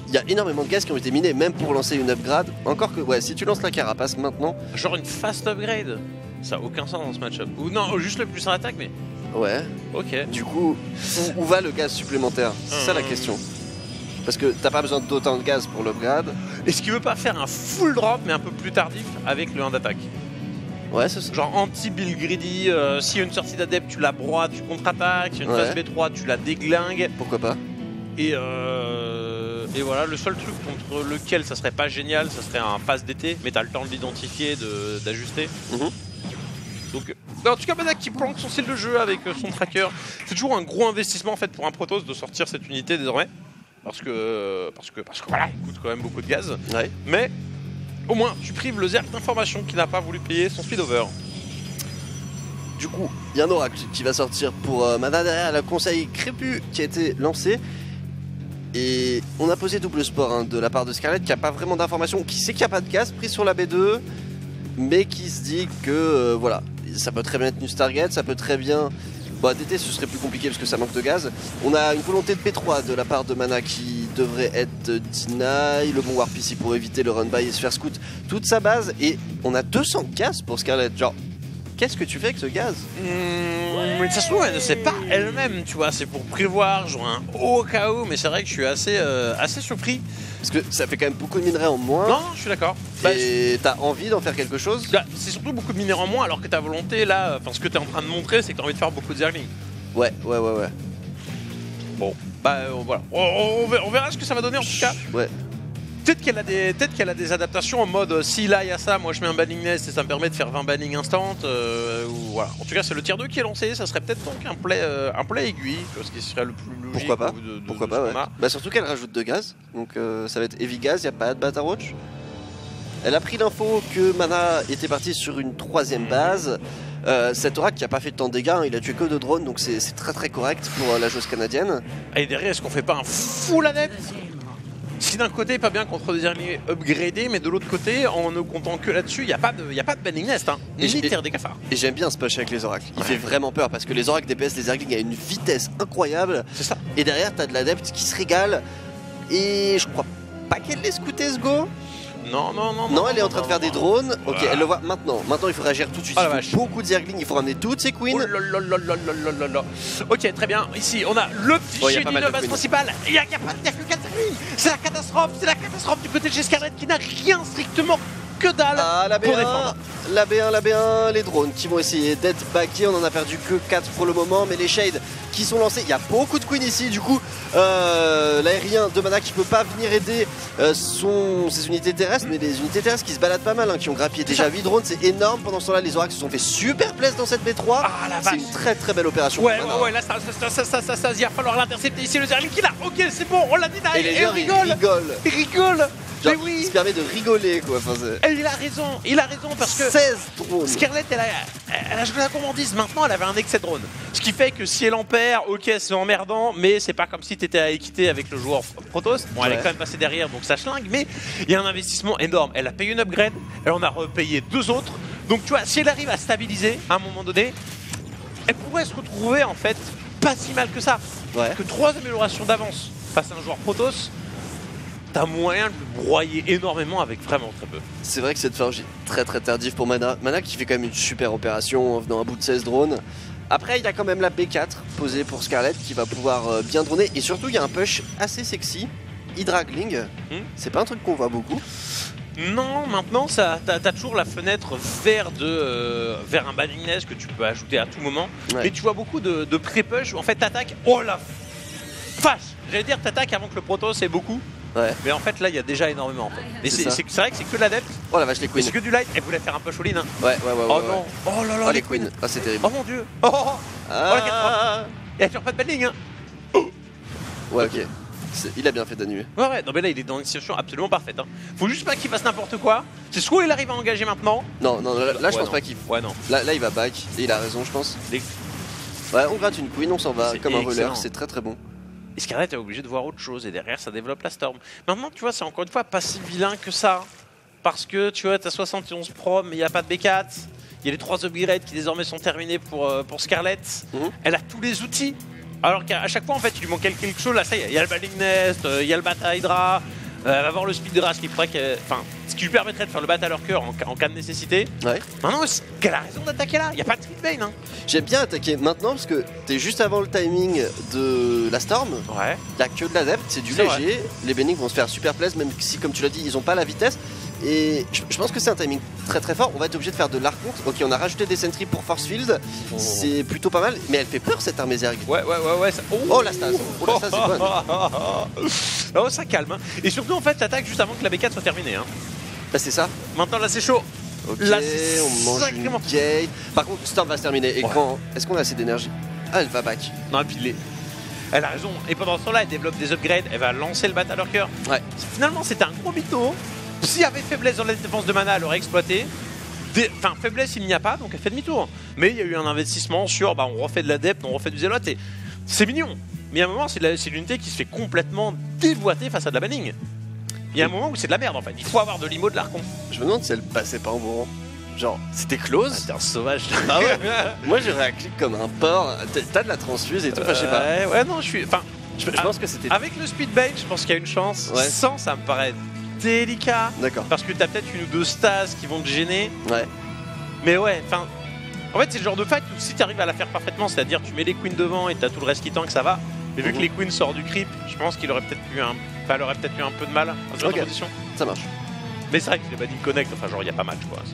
il y a énormément de gaz qui ont été minés, même pour lancer une upgrade. Encore que, ouais, si tu lances la carapace maintenant. Genre une fast upgrade, ça a aucun sens dans ce match-up. Ou non, juste le plus en attaque, mais. Ouais. Ok. Du coup, où va le gaz supplémentaire? C'est ça la question. Parce que t'as pas besoin d'autant de gaz pour l'upgrade. Est-ce qu'il veut pas faire un full drop, mais un peu plus tardif, avec le 1 d'attaque? Ouais, c'est ça. Genre anti-build greedy, s'il y a une sortie d'adepte, tu la broies, tu contre-attaques, s'il y a une phase B3, tu la déglingues. Pourquoi pas. Et voilà, le seul truc contre lequel ça serait pas génial, ça serait un phase d'été, mais t'as le temps de l'identifier, d'ajuster. Donc, en tout cas, Mana qui planque son style de jeu avec son tracker. C'est toujours un gros investissement en fait pour un Protoss de sortir cette unité désormais. Parce que voilà, il coûte quand même beaucoup de gaz. Ouais. Mais au moins, tu prives le Zerg d'information qui n'a pas voulu payer son speed over. Du coup, il y a un oracle qui va sortir pour Mana derrière le conseil Crépu qui a été lancé. Et on a posé double sport de la part de Scarlet qui n'a pas vraiment d'informations, qui sait qu'il n'y a pas de gaz pris sur la B2, mais qui se dit que voilà, ça peut très bien être une Stargate, ça peut très bien. Bon, ADT ce serait plus compliqué parce que ça manque de gaz. On a une volonté de P3 de la part de Mana qui devrait être deny. Le bon Warp ici pour éviter le run by et se faire scout toute sa base. Et on a 200 de gaz pour Scarlet. Genre, qu'est-ce que tu fais avec ce gaz? Mais de toute façon, elle ne sait pas elle-même, tu vois. C'est pour prévoir, genre un au cas où. Mais c'est vrai que je suis assez surpris. Parce que ça fait quand même beaucoup de minerais en moins. Non, je suis d'accord. Et t'as envie d'en faire quelque chose? C'est surtout beaucoup de minerais en moins, alors que ta volonté, là, enfin, ce que t'es en train de montrer, c'est que t'as envie de faire beaucoup de Zerglings. Ouais. Bon, voilà. On verra ce que ça va donner en tout cas. Ouais. Peut-être qu'elle a des adaptations en mode si là il y a ça, moi je mets un banning nest et ça me permet de faire 20 banning instant. Ou voilà. En tout cas, c'est le tier 2 qui est lancé, ça serait peut-être donc un play aiguille, tu vois, ce qui serait le plus logique. Pourquoi pas? Pourquoi pas, ouais. Bah surtout qu'elle rajoute de gaz, donc ça va être heavy gaz, il n'y a pas de Bata Roach. Elle a pris l'info que Mana était parti sur une 3ème base. Cet oracle qui a pas fait tant de dégâts, il a tué que 2 drones, donc c'est très très correct pour la joueuse canadienne. Et derrière, est-ce qu'on fait pas un full adepte? Si d'un côté pas bien contre des alliés upgradés, mais de l'autre côté, en ne comptant que là-dessus, il n'y a pas de banning nest, hein, ni terre des cafards. Et j'aime bien ce push avec les oracles, il fait vraiment peur parce que les oracles DPS, les Zerglings à une vitesse incroyable. C'est ça. Et derrière, t'as de l'adepte qui se régale. Et je crois pas qu'elle laisse scouter ce go. Non, elle est en train de faire des drones. Ok, elle le voit maintenant. Maintenant, il faut réagir tout de suite. Il faut beaucoup de Zerglings, il faut ramener toutes ses queens. Ok, très bien. Ici, on a le fichier d'une base principale. Il n'y a pas de que 4 Zerglings. C'est la catastrophe du côté de chez Scarlet qui n'a rien strictement que dalle pour défendre. La B1, les drones qui vont essayer d'être backés. On en a perdu que 4 pour le moment, mais les shades qui sont lancés. Il y a beaucoup de queens ici, du coup l'aérien de Mana qui peut pas venir aider ses unités terrestres, mais les unités terrestres qui se baladent pas mal, qui ont grappillé déjà 8 drones, c'est énorme. Pendant ce temps là, les oracles se sont fait super plaisir dans cette B3. C'est une très très belle opération. Ouais, là ça, il va falloir l'intercepter ici, le Zergling qui l'a. Ok, c'est bon, on l'a dit, et les gens rigolent. Genre, mais oui. Il se permet de rigoler quoi. Enfin, il a raison parce que 16 drones. Scarlet elle a joué la gourmandise, maintenant elle avait un excès de drone. Ce qui fait que si elle en perd, ok c'est emmerdant, mais c'est pas comme si t'étais à équité avec le joueur Protoss. Bon, elle est quand même passée derrière donc ça schlingue, mais il y a un investissement énorme. Elle a payé une upgrade, elle en a repayé 2 autres. Donc tu vois, si elle arrive à stabiliser à un moment donné, elle pourrait se retrouver en fait pas si mal que ça. Que 3 améliorations d'avance face à un joueur Protoss. T'as moyen de le broyer énormément avec vraiment très peu. C'est vrai que cette forge est très très tardive pour Mana. Mana qui fait quand même une super opération en venant à bout de 16 drones. Après il y a quand même la B4 posée pour Scarlet qui va pouvoir bien droner. Et surtout il y a un push assez sexy. Hydragling. C'est pas un truc qu'on voit beaucoup. Non, maintenant t'as toujours la fenêtre vers un banning nest que tu peux ajouter à tout moment. Mais tu vois beaucoup de pré-push où en fait t'attaques. Oh la vache! J'allais dire t'attaques avant que le Protoss ait beaucoup. Mais en fait là il y a déjà énormément en fait. Et c'est vrai que c'est que l'adepte. Oh la vache, les queens. C'est que du light. Elle voulait faire un push all-in. Ouais. Oh non. Oh là là. Les queens. Ah c'est terrible. Oh mon dieu. Oh la 4. Et elle fait pas de banning. Ouais ok. Il a bien fait d'annuler. Ouais, non mais là il est dans une situation absolument parfaite. Faut juste pas qu'il fasse n'importe quoi. C'est soit il arrive à engager maintenant. Non, là je pense pas qu'il. Ouais, non. Là il va back. Et il a raison, je pense. Ouais, on gratte une queen, on s'en va comme un voleur. C'est très très bon. Et Scarlet est obligé de voir autre chose et derrière ça développe la Storm. Maintenant tu vois c'est encore une fois pas si vilain que ça. Parce que tu vois t'as 71 prom mais il n'y a pas de B4. Il y a les 3 upgrades qui désormais sont terminés pour Scarlet. Elle a tous les outils. Alors qu'à chaque fois en fait il lui manque quelque chose, là ça y est, il y a le Banning Nest, il y a le Bata Hydra, Elle va avoir le speed de race qui pourrait ce qui lui permettrait de faire le battle cœur en cas de nécessité. Ouais. Maintenant, qu'elle a raison d'attaquer là. Il n'y a pas de speed bane. Hein. J'aime bien attaquer maintenant parce que t'es juste avant le timing de la Storm. Ouais. Il n'y a que de l'adepte, c'est du léger. Les Benning vont se faire super plaisir, même si, comme tu l'as dit, ils n'ont pas la vitesse. Et je pense que c'est un timing très très fort. On va être obligé de faire de l'arc-contre. Ok, on a rajouté des sentries pour Force Field. C'est plutôt pas mal. Mais elle fait peur cette armée Zerg. Ouais. Ça... Oh la stase. Oh la stase, c'est bonne. Oh, ça calme. Hein. Et surtout, en fait, t'attaques juste avant que la B4 soit terminée. Hein. Bah, c'est ça. Maintenant, là, c'est chaud. Ok, là, on mange une gate. Par contre, Storm va se terminer. Et quand est-ce qu'on a assez d'énergie? Ah, elle va back. Non, et puis elle a raison. Et pendant ce temps-là, elle développe des upgrades. Elle va lancer le battle cœur. Ouais. Finalement, c'était un gros mytho. S'il y avait faiblesse dans la défense de mana, elle aurait exploité. Enfin, faiblesse, il n'y a pas, donc elle fait demi-tour. Mais il y a eu un investissement sur on refait de l'adepte, on refait du zélote. Et c'est mignon. Mais il y a un moment, c'est l'unité qui se fait complètement déboîter face à de la banning. Il y a un moment où c'est de la merde en fait. Il faut avoir de l'IMO de l'archon. Je me demande si elle passait pas en bourron. Genre, c'était close. T'es un sauvage. Ah ouais. Moi, j'aurais un clic comme un porc. T'as de la transfuse et tout. Enfin, je sais pas. Ouais, non, je suis. Enfin, je pense que c'était. Avec le speed bait, je pense qu'il y a une chance. Ouais. Sans, ça me paraît délicat. D'accord. Parce que t'as peut-être une ou deux stases qui vont te gêner. Ouais. Mais ouais, enfin. En fait, c'est le genre de fight où si tu arrives à la faire parfaitement, c'est-à-dire tu mets les queens devant et t'as tout le reste qui tank, ça va. Mais vu que les queens sortent du creep, je pense qu'il aurait peut-être eu elle aurait peut-être eu un peu de mal dans cette position. Ça marche. Mais c'est vrai que les banning connect, enfin genre il y a pas match quoi.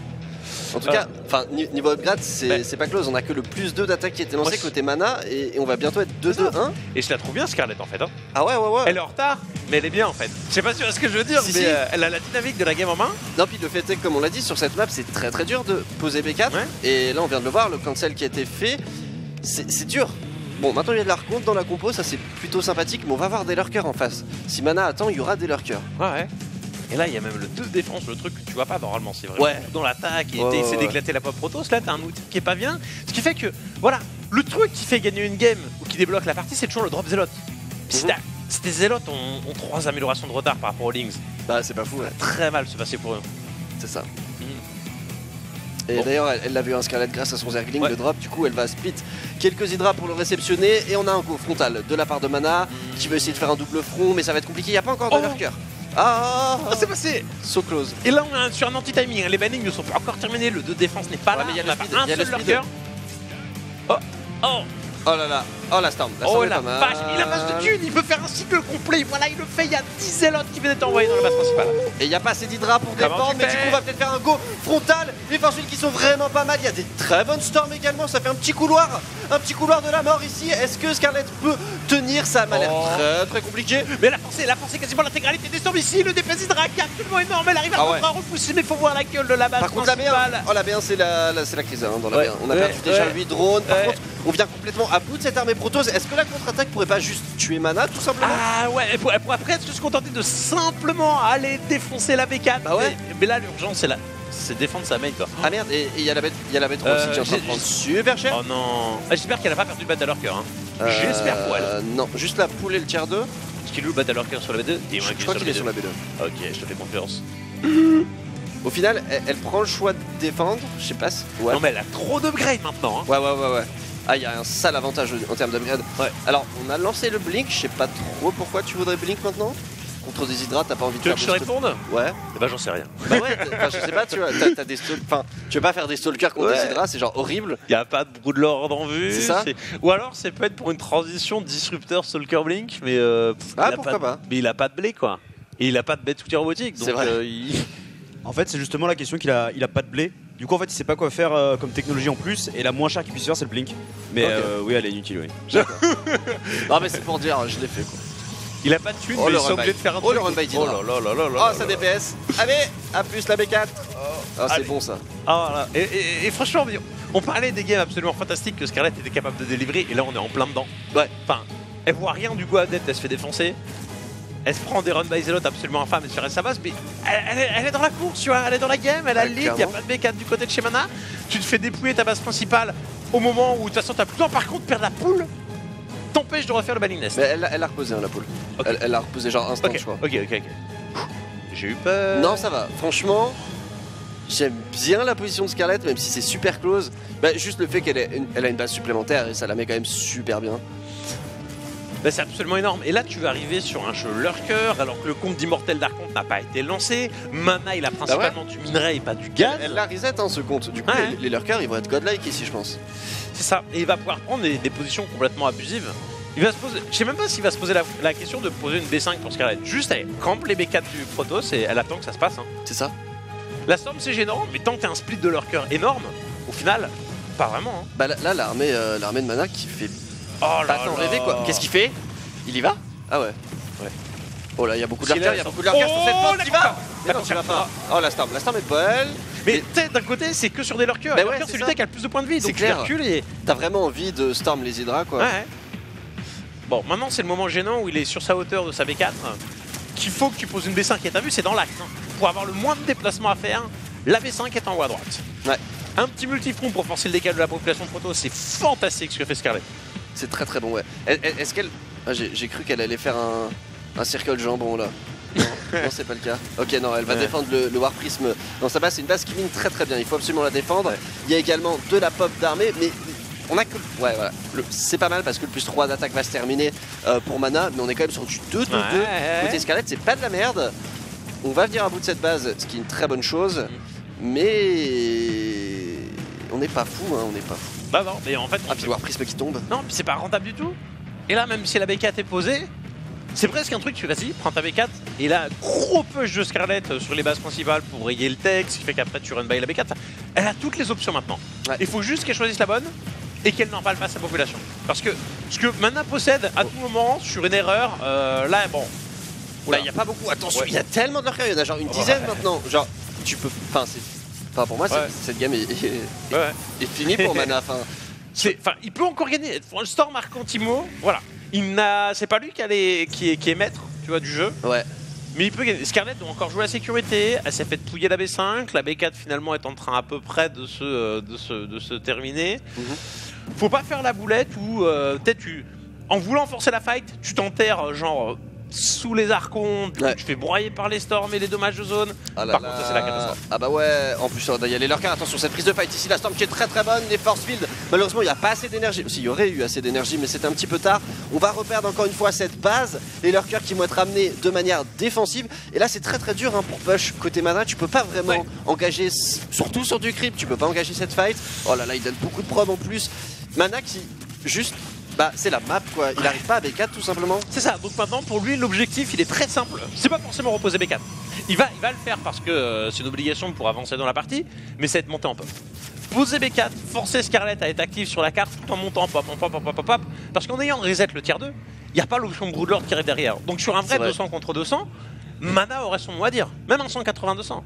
En tout cas, niveau upgrade, c'est pas close. On a que le plus 2 d'attaque qui était lancé côté mana et on va bientôt être 2-2-1. Et je la trouve bien Scarlett en fait. Hein. Ah ouais. Elle est en retard, mais elle est bien en fait. Je sais pas si tu vois ce que je veux dire, mais elle a la dynamique de la game en main. Non, puis le fait est que, comme on l'a dit, sur cette map, c'est très très dur de poser B4. Et là, on vient de le voir, le cancel qui a été fait, c'est dur. Bon, maintenant il y a de la recompte dans la compo, ça c'est plutôt sympathique, mais on va avoir des lurkers en face. Si mana attend, il y aura des lurkers. Ouais. Et là, il y a même le 2 défense, le truc que tu vois pas normalement. C'est vraiment dans l'attaque et t'essaies d'éclater la pop protoss. Là, t'as un outil qui est pas bien. Ce qui fait que, voilà, le truc qui fait gagner une game ou qui débloque la partie, c'est toujours le drop zélote. Si tes zélotes ont 3 améliorations de retard par rapport aux Lings, bah c'est pas fou. Ça va très mal se passer pour eux. C'est ça. Et d'ailleurs, elle avait eu un Scarlet grâce à son Zergling, le drop. Du coup, elle va split quelques hydras pour le réceptionner. Et on a un go frontal de la part de Mana qui veut essayer de faire un double front, mais ça va être compliqué. Il n'y a pas encore de lurker. C'est passé. So close. Et là, on est sur un anti-timing. Les bannings ne sont pas encore terminés. Le 2 défense n'est pas là. Mais il y a on a le speed. pas un seul lurker. Oh là là, oh la Storm. Oh la vache, il a masse de thunes, il veut faire un cycle complet. Voilà, il le fait, il y a 10 zélotes qui viennent d'être envoyés dans la base principale. Et il n'y a pas assez d'hydra pour défendre, mais du coup on va peut-être faire un go frontal. Les forces qui sont vraiment pas mal, il y a des très bonnes storms également, ça fait un petit couloir de la mort ici. Est-ce que Scarlett peut tenir? Ça m'a l'air très très compliqué. Mais elle a forcé quasiment l'intégralité des storms ici, le DPS hydra qui est absolument énorme, elle arrive à repousser, mais faut voir la gueule de la base principale. La B1 c'est la crise dans la B1. On a perdu déjà 8 drones, par contre on vient complètement à bout de cette armée Protoss. Est-ce que la contre-attaque pourrait pas juste tuer Mana tout simplement? Ah ouais, elle pourrait presque se contenter de simplement aller défoncer la B4. Bah ouais. Mais là l'urgence c'est défendre sa main quoi. Ah merde, et il y a la bête aussi qui est en train de prendre super cher. Oh non. J'espère qu'elle a pas perdu le battle cœur. Hein. J'espère pour elle. Non, juste la poule et le tiers 2. Est-ce qu'il loue le battle cœur sur la B2? Je crois qu'il est sur la B2. Ok, je te fais confiance. Au final, elle prend le choix de défendre, je sais pas si... Non mais elle a trop d'upgrade maintenant. Hein. Ouais. Ah, il y a un sale avantage en termes d'upgrade. Alors, on a lancé le blink, je sais pas trop pourquoi tu voudrais blink maintenant. Contre des hydrates, t'as pas envie de faire. Tu veux que je te réponde? Ouais. Bah j'en sais rien. Bah ouais, je sais pas, tu vois, t'as des enfin, tu veux pas faire des stalkers contre des hydrates, c'est genre horrible. Y a pas de Broodlord en vue. C'est ça. Ou alors c'est peut-être pour une transition disrupteur stalker blink, mais pourquoi pas. Mais il a pas de blé quoi. Et il a pas de bête outil robotique. C'est vrai. En fait, c'est justement la question qu'il a pas de blé. Du coup, en fait, il sait pas quoi faire comme technologie en plus, et la moins chère qu'il puisse faire, c'est le blink. Mais oui, elle est inutile, oui. Non, mais c'est pour dire, je l'ai fait quoi. Il a pas de thune, mais il est obligé de faire un truc. Le run by Oh là là. Oh, ça DPS. Allez, à plus la B4. Oh, c'est bon ça. Ah, voilà. Et franchement, on parlait des games absolument fantastiques que Scarlett était capable de délivrer, et là on est en plein dedans. Ouais. Enfin, elle voit rien du coup Adept, elle se fait défoncer. Elle se prend des runs by Zealot absolument infâmes, elle se reste sa base, mais elle est dans la course, tu vois, elle est dans la game, elle a le lead, il n'y a pas de B4 du côté de chez Mana. Tu te fais dépouiller ta base principale au moment où de toute façon t'as plus le temps, par contre perdre la poule t'empêche de refaire le banning nest. Mais elle a reposé la poule. Okay. Elle a reposé genre instant, je crois. Ok. J'ai eu peur. Non, ça va. Franchement, j'aime bien la position de Scarlett, même si c'est super close. Bah, juste le fait qu'elle a une base supplémentaire et ça la met quand même super bien. Bah, c'est absolument énorme. Et là, tu vas arriver sur un jeu lurker, alors que le compte d'immortel d'Archonte n'a pas été lancé. Mana, il a principalement du minerai et pas du gaz. Elle l'a reset, hein, ce compte. Du coup, les lurkers, ils vont être godlike ici, je pense. C'est ça. Et il va pouvoir prendre des positions complètement abusives. Il va se poser, je sais même pas s'il va se poser la question de poser une B5 pour Scarlet. Juste, elle campe les B4 du Protoss et elle attend que ça se passe. Hein. C'est ça. La Storm, c'est gênant, mais tant que t'as un split de lurker énorme, au final, pas vraiment. Hein. Bah là, l'armée de Mana qui fait pas tant rêver, quoi. Qu'est-ce qu'il fait? Il y va? Ah ouais. Oh là, il y a beaucoup de lurkers, sur cette porte. Il va. Mais non, tu vas pas. Oh, la Storm est belle. Mais tu sais, d'un côté, c'est que sur des lurkers. Les lurkers, c'est l'unité qui a le plus de points de vie. C'est donc clair. tu recules et t'as vraiment envie de Storm les Hydra, quoi. Ouais. Bon, maintenant, c'est le moment gênant où il est sur sa hauteur de sa B4. Qu'il faut que tu poses une B5. Et t'as vu, c'est dans l'axe. Hein. Pour avoir le moins de déplacement à faire, la B5 est en haut à droite. Ouais. Un petit multifront pour forcer le décalage de la population de Protoss, c'est fantastique ce que fait Scarlet. C'est très très bon, ouais. Est-ce qu'elle. Ah, j'ai cru qu'elle allait faire un circle jambon là. Non, c'est pas le cas. Ok, non, elle va défendre le War Prism dans sa base. C'est une base qui mine très très bien. Il faut absolument la défendre. Il y a également de la pop d'armée, mais on a que. Ouais, voilà. C'est pas mal parce que le plus 3 d'attaque va se terminer pour Mana, mais on est quand même sur du 2-2-2. Côté Scarlet, c'est pas de la merde. On va venir à bout de cette base, ce qui est une très bonne chose, mais on n'est pas fou, hein, on n'est pas fou. Bah non, mais en fait. Puis le War Prism qui tombe. Non, puis c'est pas rentable du tout. Et là, même si la B4 est posée, c'est presque un truc, tu vas-y, prends ta B4, et là, gros push de Scarlet sur les bases principales pour rayer le tech, ce qui fait qu'après tu run by la B4. Elle a toutes les options maintenant. Il faut juste qu'elle choisisse la bonne et qu'elle n'en parle pas à sa population. Parce que ce que Mana possède à tout moment sur une erreur, là, bon. Là, il n'y a pas beaucoup. Attention, il y a tellement de lurkers, il y en a genre une dizaine maintenant. Genre, tu peux. Enfin, pour moi, cette game est finie pour Mana. Enfin, il peut encore gagner. Storm Arcantimo, voilà. C'est pas lui qui est maître, tu vois, du jeu. Ouais. Mais il peut gagner. Scarlet doit encore jouer la sécurité. Elle s'est fait pouiller la B5. La B4 finalement est en train à peu près de se terminer. Faut pas faire la boulette où peut-être en voulant forcer la fight, tu t'enterres genre sous les archontes, tu fais broyer par les storms et les dommages de zone. Par contre, ça c'est la catastrophe. Ah bah ouais, en plus il y a les lurkers. Attention, cette prise de fight ici, la storm qui est très très bonne. Les force field, malheureusement il n'y a pas assez d'énergie. S'il y aurait eu assez d'énergie, mais c'est un petit peu tard. On va reperdre encore une fois cette base. Les lurkers qui vont être amenés de manière défensive. Et là c'est très très dur pour push côté Mana. Tu peux pas vraiment engager, surtout sur du creep, tu peux pas engager cette fight. Oh là là, il donne beaucoup de prod en plus. Mana qui juste. Bah c'est la map quoi, il arrive pas à B4 tout simplement. C'est ça, donc maintenant pour lui l'objectif il est très simple. C'est pas forcément reposer B4. Il va le faire parce que c'est une obligation pour avancer dans la partie, mais c'est être monté en pop. Poser B4, forcer Scarlet à être active sur la carte tout en montant en pop, parce qu'en ayant reset le tier 2, il n'y a pas l'option Broodlord qui arrive derrière. Donc sur un vrai 200 contre 200, Mana aurait son mot à dire, même un 180-200.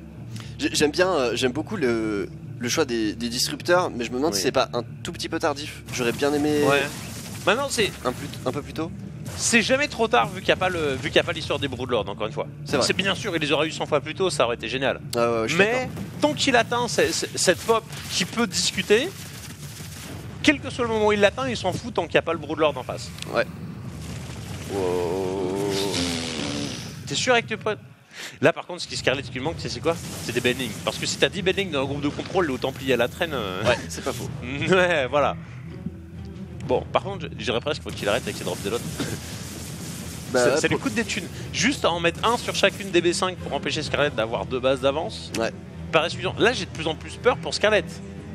J'aime beaucoup le choix des disrupteurs, mais je me demande si c'est pas un tout petit peu tardif. J'aurais bien aimé. Maintenant c'est un peu plus tôt. C'est jamais trop tard vu qu'il n'y a pas l'histoire des Broodlords encore une fois. C'est bien sûr, il les aurait eu 100 fois plus tôt, ça aurait été génial. Mais tant qu'il atteint cette pop qui peut discuter, quel que soit le moment où il l'atteint, il s'en fout tant qu'il n'y a pas le Broodlord en face. Ouais. T'es sûr avec tes potes? Là par contre, ce qui Scarlet qui lui manque, c'est quoi? C'est des bendings. Parce que si t'as 10 bendings dans un groupe de contrôle, le Templier à la traîne. Ouais, c'est pas faux. Ouais, voilà. Bon, par contre, je dirais presque qu'il faut qu'il arrête avec ses drops de l'autre. Ça lui coûte des thunes. Juste à en mettre un sur chacune des B5 pour empêcher Scarlet d'avoir 2 bases d'avance. Paraît suffisant. Là, j'ai de plus en plus peur pour Scarlet.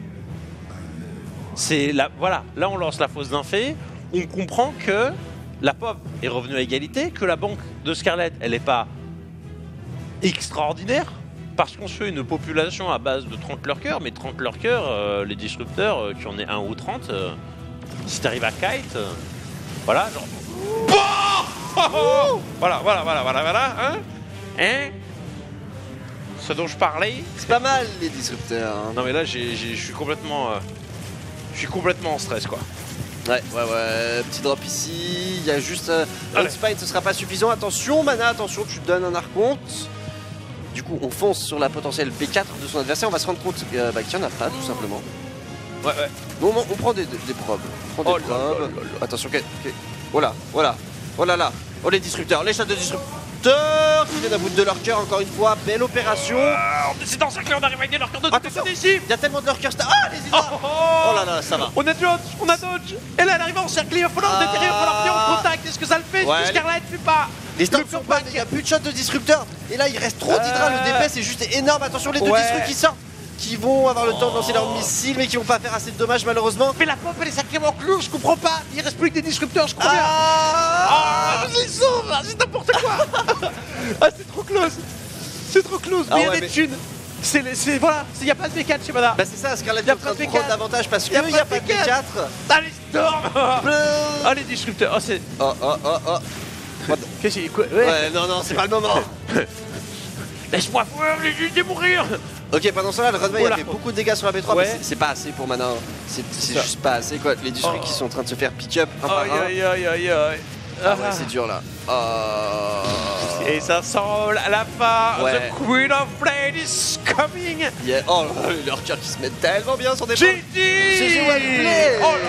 C'est là, voilà. Là, on lance la fausse d'un fait. On comprend que la pop est revenue à égalité, que la banque de Scarlet, elle n'est pas extraordinaire parce qu'on se fait une population à base de 30 lurkers, mais 30 lurkers, les disrupteurs, qui en est 1 ou 30, si t'arrives à kite, voilà, genre. Voilà, hein, ce dont je parlais. C'est pas mal les disrupteurs. Hein. Non mais là, je suis complètement en stress quoi. Ouais, petit drop ici, il y a juste un spine, ce sera pas suffisant. Attention Mana, attention, tu donnes un archonte. Du coup, on fonce sur la potentielle B4 de son adversaire. On va se rendre compte qu'il n'y en a pas, tout simplement. Bon, on prend des probes. Attention, oh là là. Oh les disrupteurs, les chats de disrupteurs. disrupteurs qui viennent à bout de leur cœur encore une fois. Belle opération. C'est dans ça qu'on arrive avec des lurkers de côté ici. Il y a tellement de lurkers. Ah, les Hydra. Oh là là, ça va. On a dodge. Et là, elle arrive en cercle. Il va falloir déterrer, il va falloir venir en contact. Est-ce que ça le fait? Est-ce que Scarlet ne fait pas? Les stats sont bonnes, il n'y a plus de shot de disrupteur. Et là, il reste trop d'Hydra. Le DPS est juste énorme. Attention, les deux disrupteurs qui sortent, qui vont avoir le temps de lancer leur missile, mais qui vont pas faire assez de dommages malheureusement. Mais la pop, elle est sacrément clou, je comprends pas. Il reste plus que des disrupteurs, je crois bien. Je les sauve, c'est n'importe quoi. C'est trop close. C'est trop close. Mais il y a des thunes. Voilà, il n'y a pas de B4 chez Mana. Bah c'est ça, Scarlet est en train de prendre l'avantage parce qu'il n'y a pas de B4. Allez, Storm. Allez, disrupteur. Qu'est-ce qu'il y a? Ouais, non, c'est pas le moment. Laisse-moi voir, j'ai mourir. Ok, pendant ce temps-là, le Runway a fait beaucoup de dégâts sur la B3, mais c'est pas assez pour Mana. C'est juste pas assez quoi. Les disrupteurs qui sont en train de se faire pick up un par un. Aïe. Ah ouais, c'est dur là. Et ça semble à la fin. The Queen of Blade is coming. Oh, leurs cœurs qui se mettent tellement bien sur des points. GG Wellplay. Oh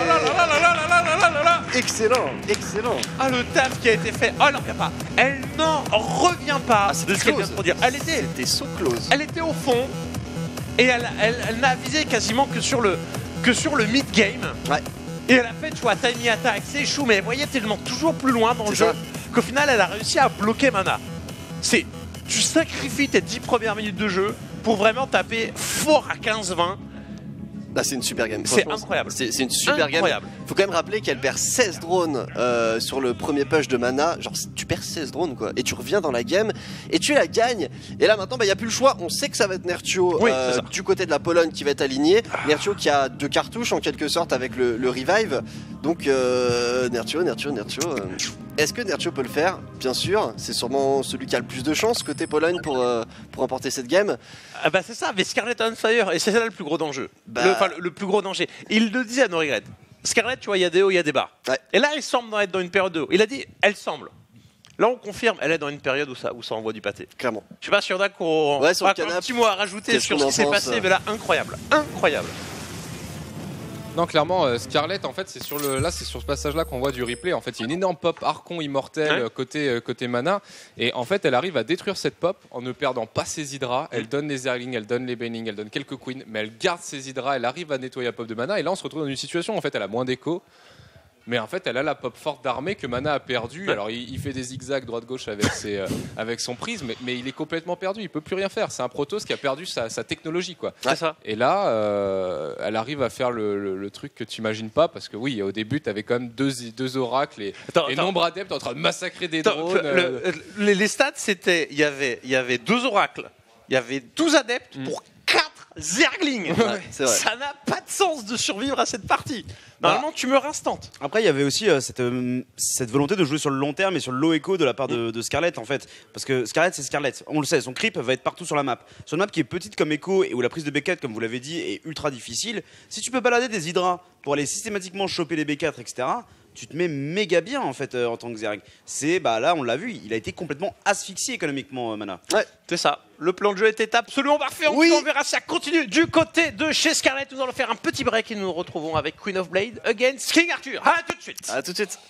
là. Excellent. Ah, le taf qui a été fait. Oh, elle n'en revient pas. Elle n'en revient pas. C'était de ce qu'elle vient de produire. C'était so close. Elle était au fond. Et elle n'a visé quasiment que sur le mid-game. Ouais. Et elle a fait, tu vois, timing attack, c'est chou, mais vous voyez tellement toujours plus loin dans le jeu qu'au final, elle a réussi à bloquer Mana. Tu sacrifies tes 10 premières minutes de jeu pour vraiment taper fort à 15-20. Bah, c'est une super game. C'est incroyable. C'est une super game. Faut quand même rappeler qu'elle perd 16 drones sur le premier push de Mana. Genre, tu perds 16 drones quoi. Et tu reviens dans la game et tu la gagnes. Et là maintenant, il n'y a plus le choix. On sait que ça va être Nerchio du côté de la Pologne qui va être aligné. Nerchio qui a 2 cartouches en quelque sorte avec le revive. Donc, Nerchio. Est-ce que Nerchio peut le faire? Bien sûr. C'est sûrement celui qui a le plus de chance côté Pologne pour remporter cette game. Ah bah c'est ça, mais Scarlet on fire, et c'est ça le plus gros danger. Le plus gros danger. Il le disait à No Regret. Scarlet, tu vois, il y a des hauts, il y a des bas. Ouais. Et là, il semble être dans une période de haut. Il a dit, elle semble. Là, on confirme, elle est dans une période où ça envoie du pâté. Clairement. Je sais pas si on a qu'on un petit mot à rajouter sur ce qui s'est passé, mais là, incroyable. Non, clairement, Scarlet, en fait, c'est sur ce passage-là qu'on voit du replay. En fait, il y a une énorme pop Archon immortel côté Mana. Et en fait, elle arrive à détruire cette pop en ne perdant pas ses hydras. Elle donne les Zerglings, elle donne les Baning, elle donne quelques Queens, mais elle garde ses hydras. Elle arrive à nettoyer la pop de Mana. Et là, on se retrouve dans une situation, en fait, elle a moins d'écho. Mais en fait, elle a la pop forte d'armée que Mana a perdue. Alors, il fait des zigzags droite-gauche avec son prisme, mais il est complètement perdu. Il peut plus rien faire. C'est un Protoss qui a perdu sa technologie, quoi. Ça. Et là, elle arrive à faire le truc que tu imagines pas, parce que oui, au début, tu avais quand même deux oracles et nombre adeptes en train de massacrer des drones. Les stats, c'était, il y avait 2 oracles, il y avait 12 adeptes pour 4 Zerglings. Ça n'a pas de sens de survivre à cette partie. Normalement, tu meurs instant. Après, il y avait aussi cette volonté de jouer sur le long terme et sur le low echo de la part de Scarlet, en fait. Parce que Scarlet, c'est Scarlet. On le sait, son creep va être partout sur la map. Sur une map qui est petite comme echo et où la prise de B4, comme vous l'avez dit, est ultra difficile. Si tu peux balader des hydras pour aller systématiquement choper les B4, etc., tu te mets méga bien en fait en tant que Zerg. Là, on l'a vu, il a été complètement asphyxié économiquement, Mana. Ouais, c'est ça. Le plan de jeu était absolument parfait. On verra si ça continue du côté de chez Scarlet. Nous allons faire un petit break et nous nous retrouvons avec Queen of Blade against King Arthur. À tout de suite. À tout de suite.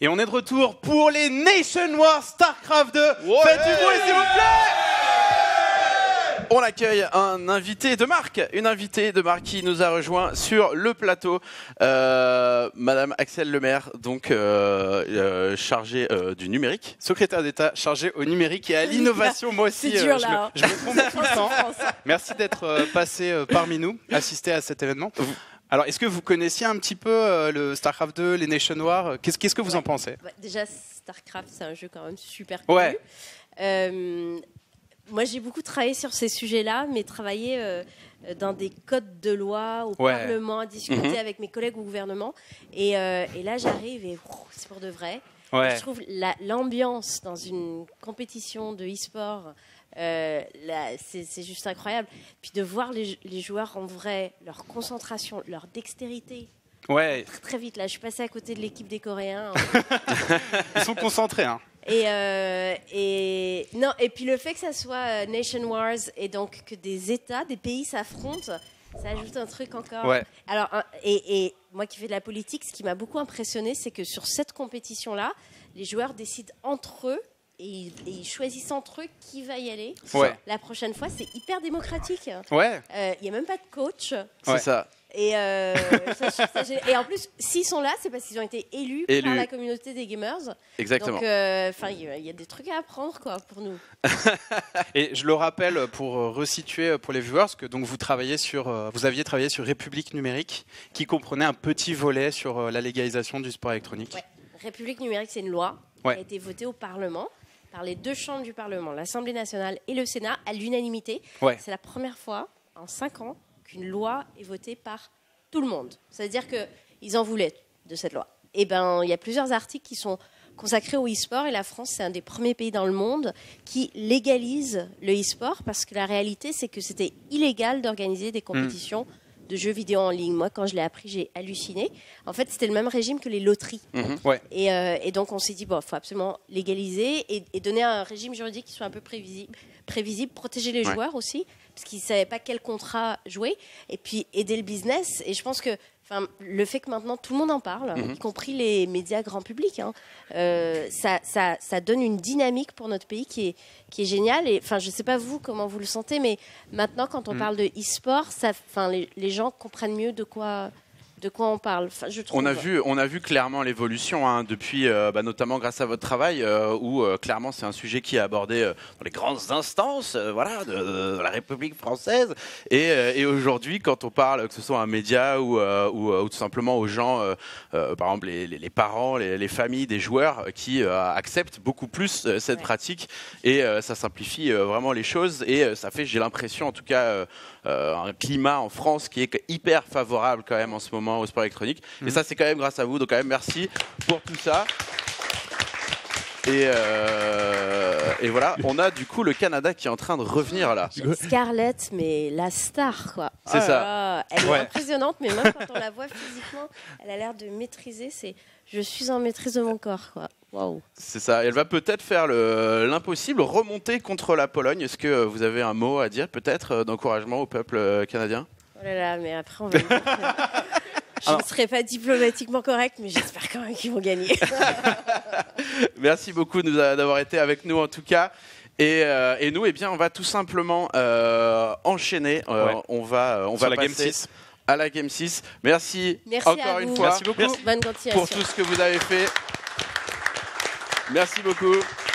Et on est de retour pour les Nation Wars StarCraft 2. Faites du bruit s'il vous plaît. On accueille une invitée de marque qui nous a rejoint sur le plateau, Madame Axelle Lemaire, donc chargée du numérique. Secrétaire d'État chargée au numérique et à l'innovation. Moi aussi, C'est dur, là, je me trompe tout le temps. Merci d'être passé parmi nous, assisté à cet événement. Alors, est-ce que vous connaissiez un petit peu le StarCraft 2, les Nation Wars? Qu'est-ce que vous en pensez? Déjà, StarCraft, c'est un jeu quand même super connu. Ouais. Moi, j'ai beaucoup travaillé sur ces sujets-là, mais travaillé dans des codes de loi au Parlement, à discuter avec mes collègues au gouvernement. Et là, j'arrive et c'est pour de vrai. Je trouve l'ambiance dans une compétition de e-sport, c'est juste incroyable. Puis de voir les joueurs en vrai, leur concentration, leur dextérité. Très, très vite, là, je suis passée à côté de l'équipe des Coréens. Ils sont concentrés, hein. Et puis le fait que ça soit Nation Wars et donc que des États, des pays s'affrontent, ça ajoute un truc encore. Alors, et moi qui fais de la politique, ce qui m'a beaucoup impressionné, c'est que sur cette compétition-là, les joueurs décident entre eux et ils choisissent entre eux qui va y aller. La prochaine fois, c'est hyper démocratique. Il n'y a même pas de coach. C'est ça. Et en plus, s'ils sont là, c'est parce qu'ils ont été élus par la communauté des gamers. Exactement. Donc, il y a des trucs à apprendre pour nous. Et je le rappelle pour resituer pour les viewers que donc vous aviez travaillé sur République numérique, qui comprenait un petit volet sur la légalisation du sport électronique. République numérique, c'est une loi qui a été votée au Parlement par les deux chambres du Parlement, l'Assemblée nationale et le Sénat, à l'unanimité. C'est la première fois en 5 ans qu'une loi est votée par tout le monde. C'est-à-dire qu'ils en voulaient de cette loi. Et il y a plusieurs articles qui sont consacrés au e-sport et la France, c'est un des premiers pays dans le monde qui légalise le e-sport parce que la réalité, c'est que c'était illégal d'organiser des compétitions de jeux vidéo en ligne. Moi, quand je l'ai appris, j'ai halluciné. En fait, c'était le même régime que les loteries. Et donc, on s'est dit, il faut absolument légaliser et donner un régime juridique qui soit un peu prévisible, protéger les joueurs aussi, parce qu'ils ne savaient pas quel contrat jouer, et puis aider le business. Et je pense que le fait que maintenant tout le monde en parle, y compris les médias grand public, ça donne une dynamique pour notre pays qui est géniale. Et je ne sais pas vous comment vous le sentez, mais maintenant quand on parle de e-sport, les gens comprennent mieux de quoi on parle. Je trouve. On a vu clairement l'évolution depuis, notamment grâce à votre travail, où clairement c'est un sujet qui est abordé dans les grandes instances, de la République française. Et aujourd'hui, quand on parle, que ce soit un média ou tout simplement aux gens, par exemple les parents, les familles des joueurs qui acceptent beaucoup plus cette pratique, et ça simplifie vraiment les choses, et ça fait, j'ai l'impression en tout cas, un climat en France qui est hyper favorable quand même en ce moment au sport électronique. Et ça, c'est quand même grâce à vous. Donc quand même, merci pour tout ça. Et voilà, on a du coup le Canada qui est en train de revenir là. Scarlett, mais la star, quoi. C'est ça. Elle est impressionnante, mais même quand on la voit physiquement, elle a l'air de maîtriser. Je suis en maîtrise de mon corps, quoi. Waouh. C'est ça. Elle va peut-être faire l'impossible, remonter contre la Pologne. Est-ce que vous avez un mot à dire, peut-être, d'encouragement au peuple canadien? Oh là là, mais après, on va dire que je ne serai pas diplomatiquement correcte, mais j'espère quand même qu'ils vont gagner. Merci beaucoup d'avoir été avec nous, en tout cas. Et nous, on va tout simplement enchaîner. On va la Game 6. À la Game 6. Merci encore une fois. Merci beaucoup. Bonne continuation. Pour tout ce que vous avez fait. Merci beaucoup.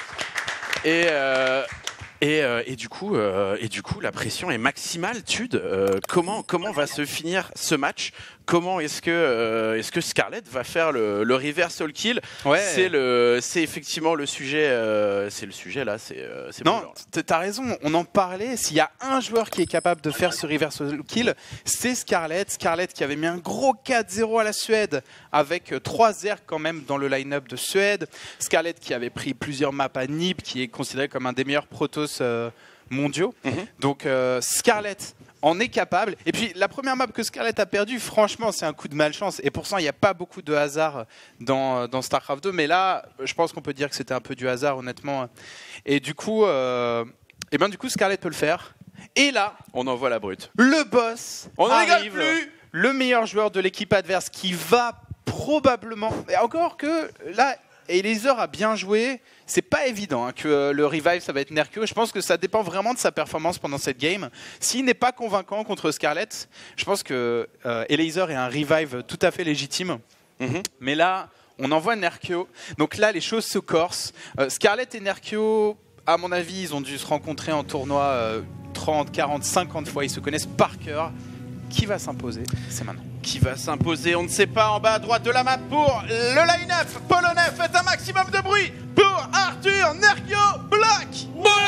Et du coup, la pression est maximale. Tude, comment va se finir ce match? Comment est-ce que Scarlett va faire le reverse all kill? C'est effectivement le sujet. C'est le sujet là. Non, t'as raison. On en parlait. S'il y a un joueur qui est capable de faire ce reverse all kill, c'est Scarlett. Scarlett qui avait mis un gros 4-0 à la Suède avec 3 airs quand même dans le line-up de Suède. Scarlett qui avait pris plusieurs maps à NiP, qui est considéré comme un des meilleurs Protoss mondiaux. Donc Scarlett en est capable. Et puis la première map que Scarlett a perdue, franchement, c'est un coup de malchance. Et pourtant, il n'y a pas beaucoup de hasard dans StarCraft 2. Mais là, je pense qu'on peut dire que c'était un peu du hasard, honnêtement. Et du coup, Scarlett peut le faire. Et là, on envoie la brute. Le boss arrive, le meilleur joueur de l'équipe adverse qui va probablement... Et encore que là... Eliezer a bien joué. C'est pas évident que le revive ça va être Nerkio. Je pense que ça dépend vraiment de sa performance pendant cette game. S'il n'est pas convaincant contre Scarlett, je pense que Eliezer est un revive tout à fait légitime. Mais là, on envoie Nerkio. Donc là, les choses se corsent. Scarlett et Nerkio, à mon avis, ils ont dû se rencontrer en tournoi 30, 40, 50 fois. Ils se connaissent par cœur. Qui va s'imposer? C'est maintenant. Qui va s'imposer? On ne sait pas. En bas à droite de la map pour le line-up polonais. Faites un maximum de bruit pour Arthur Nerkio Black.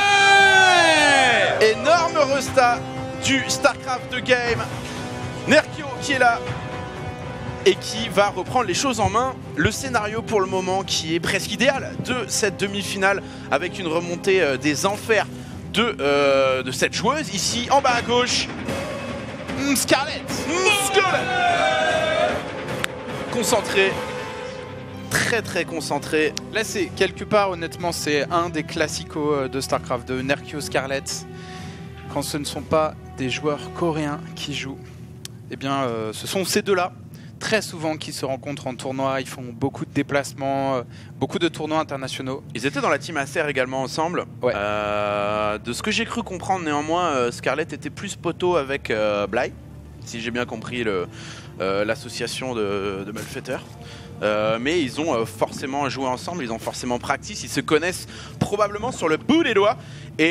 Énorme resta du StarCraft 2 game. Nerkio qui est là et qui va reprendre les choses en main. Le scénario pour le moment qui est presque idéal de cette demi-finale avec une remontée des enfers de cette joueuse. Ici en bas à gauche, Scarlett. Concentré. Très concentré. Là c'est quelque part honnêtement c'est un des classicos de StarCraft de Nerkio Scarlett. Quand ce ne sont pas des joueurs coréens qui jouent, eh bien ce sont ces deux-là très souvent qui se rencontrent en tournoi. Ils font beaucoup de déplacements, beaucoup de tournois internationaux. Ils étaient dans la team Acer également ensemble. Ouais. De ce que j'ai cru comprendre néanmoins, Scarlett était plus poteau avec Bly, si j'ai bien compris l'association de Malfetter. Mais ils ont forcément joué ensemble, ils ont forcément practice, ils se connaissent probablement sur le bout des doigts.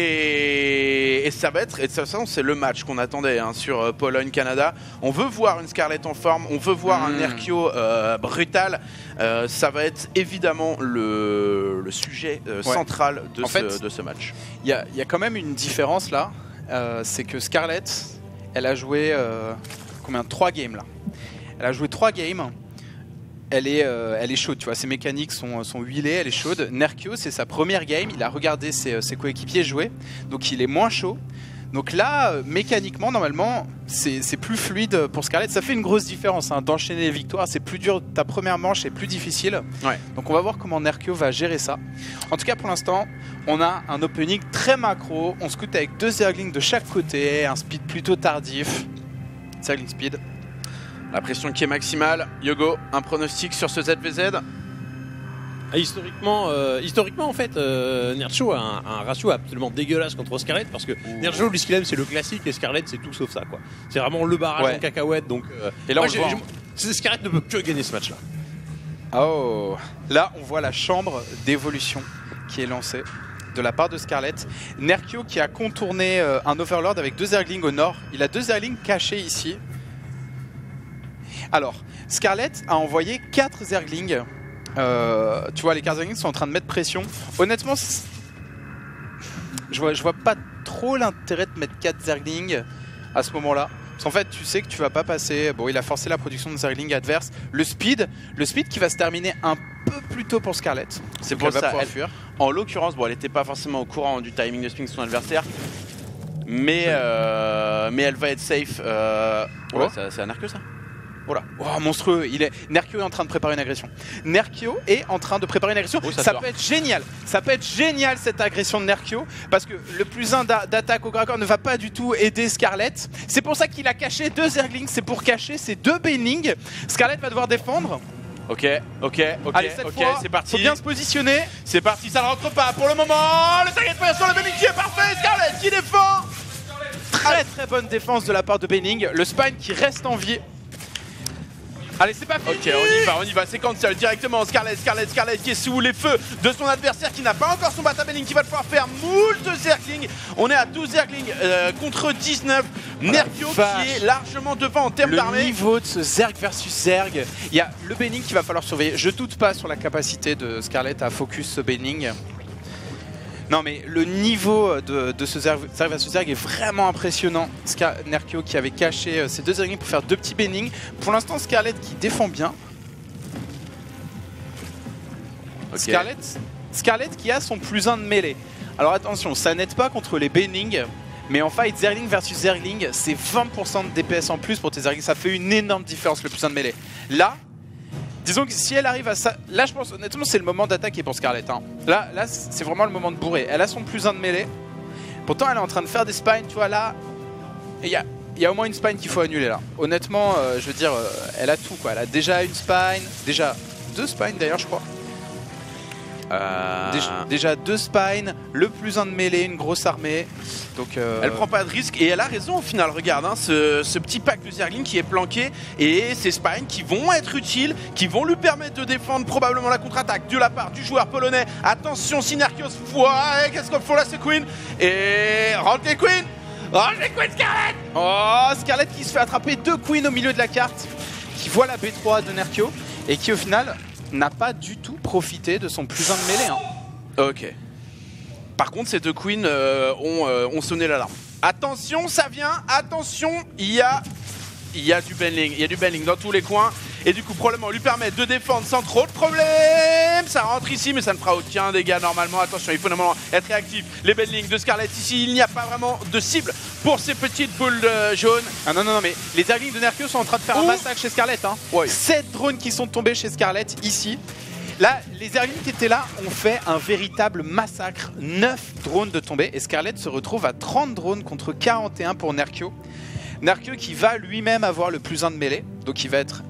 Et ça va être, et de toute façon c'est le match qu'on attendait sur Pologne-Canada. On veut voir une Scarlett en forme, on veut voir un Nerkio brutal. Ça va être évidemment le sujet central de ce match. Il y a quand même une différence là, c'est que Scarlett, elle a joué 3 games là. Elle a joué 3 games. Elle est chaude, tu vois, ses mécaniques sont huilées, elle est chaude. Nerkio, c'est sa première game, il a regardé ses coéquipiers jouer, donc il est moins chaud. Donc là, mécaniquement, normalement, c'est plus fluide pour Scarlett. Ça fait une grosse différence d'enchaîner les victoires, c'est plus dur, ta première manche est plus difficile. Ouais. Donc on va voir comment Nerkio va gérer ça. En tout cas, pour l'instant, on a un opening très macro, on scoute avec 2 Zerglings de chaque côté, un speed plutôt tardif. Zergling speed. La pression qui est maximale. Yogo, un pronostic sur ce ZVZ? Historiquement, en fait, Nercho a un ratio absolument dégueulasse contre Scarlett parce que Nercho, lui, ce qu'il aime, c'est le classique et Scarlett, c'est tout sauf ça, quoi. C'est vraiment le barrage en cacahuète. Donc, et là, Scarlett ne peut que gagner ce match-là. Oh, là, on voit la chambre d'évolution qui est lancée de la part de Scarlett. Nerkio qui a contourné un Overlord avec 2 Zerglings au nord. Il a 2 Zerglings cachés ici. Alors, Scarlett a envoyé 4 Zerglings. Tu vois, les 4 Zerglings sont en train de mettre pression. Honnêtement, je vois pas trop l'intérêt de mettre 4 Zerglings à ce moment-là. Parce qu'en fait, tu sais que tu vas pas passer. Bon, il a forcé la production de Zerglings adverse. Le speed qui va se terminer un peu plus tôt pour Scarlett. C'est pour ça. En l'occurrence, bon, elle n'était pas forcément au courant du timing de swing de son adversaire. Mais elle va être safe. Ouais, c'est un Nerkio ça. Voilà. Oh, monstrueux. Nerkio est en train de préparer une agression. Nerkio est en train de préparer une agression. Ça peut être génial. Ça peut être génial cette agression de Nerkio parce que le plus 1 d'attaque au corps ne va pas du tout aider Scarlett. C'est pour ça qu'il a caché 2 Zerglings. C'est pour cacher ces 2 Benning. Scarlett va devoir défendre. Ok. Allez, c'est parti. Faut bien se positionner. C'est parti, ça ne rentre pas pour le moment. Le target fire sur le Benning qui est parfait. Scarlett qui défend. Très bonne défense de la part de Benning. Le spine qui reste en vie. Allez, c'est pas fini. Ok, on y va, c'est cancel directement. Scarlett qui est sous les feux de son adversaire qui n'a pas encore son bata Benning qui va pouvoir faire moult Zerglings. On est à 12 Zerglings contre 19. Nerkio qui est largement devant en termes d'armée. Le niveau de ce Zerg versus Zerg, il y a le Benning qui va falloir surveiller. Je doute pas sur la capacité de Scarlett à focus ce Benning. Non mais le niveau de ce Zerg versus Zerg est vraiment impressionnant. Nerkio qui avait caché ses 2 Zerglings pour faire 2 petits Benning. Pour l'instant Scarlett qui défend bien. Okay. Scarlett qui a son plus 1 de mêlée. Alors attention, ça n'aide pas contre les Benning. Mais en fight Zergling versus Zergling, c'est 20% de DPS en plus pour tes Zerglings. Ça fait une énorme différence le plus 1 de mêlée. Là, disons que si elle arrive à ça... Là, je pense honnêtement, c'est le moment d'attaquer pour Scarlett. Là c'est vraiment le moment de bourrer. Elle a son plus 1 de mêlée. Pourtant, elle est en train de faire des spines. Tu vois, là, il y a au moins une spine qu'il faut annuler, là. Honnêtement, je veux dire, elle a tout, quoi. Elle a déjà une spine. Déjà 2 spines, d'ailleurs, je crois. Déjà 2 spines, le plus 1 de mêlée, une grosse armée. Donc, elle prend pas de risque et elle a raison au final. Regarde, hein, ce petit pack de Zergling qui est planqué et ces spines qui vont être utiles, qui vont lui permettre de défendre probablement la contre-attaque de la part du joueur polonais. Attention, si Nerkios voit, qu'est-ce qu'on fait là, c'est Queen et rentre les Queen. Rentre les Queen, Scarlet. Oh, Scarlet qui se fait attraper 2 Queens au milieu de la carte, qui voit la B3 de Nerkio et qui au final n'a pas du tout profité de son plus 1 de mêlée. Hein. Ok. Par contre, ces 2 queens ont sonné l'alarme. Attention, ça vient. Attention, il y a du Benling. Il y a du Benling dans tous les coins. Et du coup, probablement lui permettre de défendre sans trop de problèmes. Ça rentre ici, mais ça ne fera aucun dégât normalement. Attention, il faut normalement être réactif. Les Benling de Scarlet ici, il n'y a pas vraiment de cible pour ces petites boules jaunes. Ah non, mais les Zerglings de Nerkio sont en train de faire un massacre chez Scarlet. Hein. Ouais. 7 drones qui sont tombés chez Scarlet ici. Là, les Zerglings qui étaient là ont fait un véritable massacre. 9 drones de tomber et Scarlet se retrouve à 30 drones contre 41 pour Nerkio. Nerkio qui va lui-même avoir le plus 1 de mêlée, donc il va être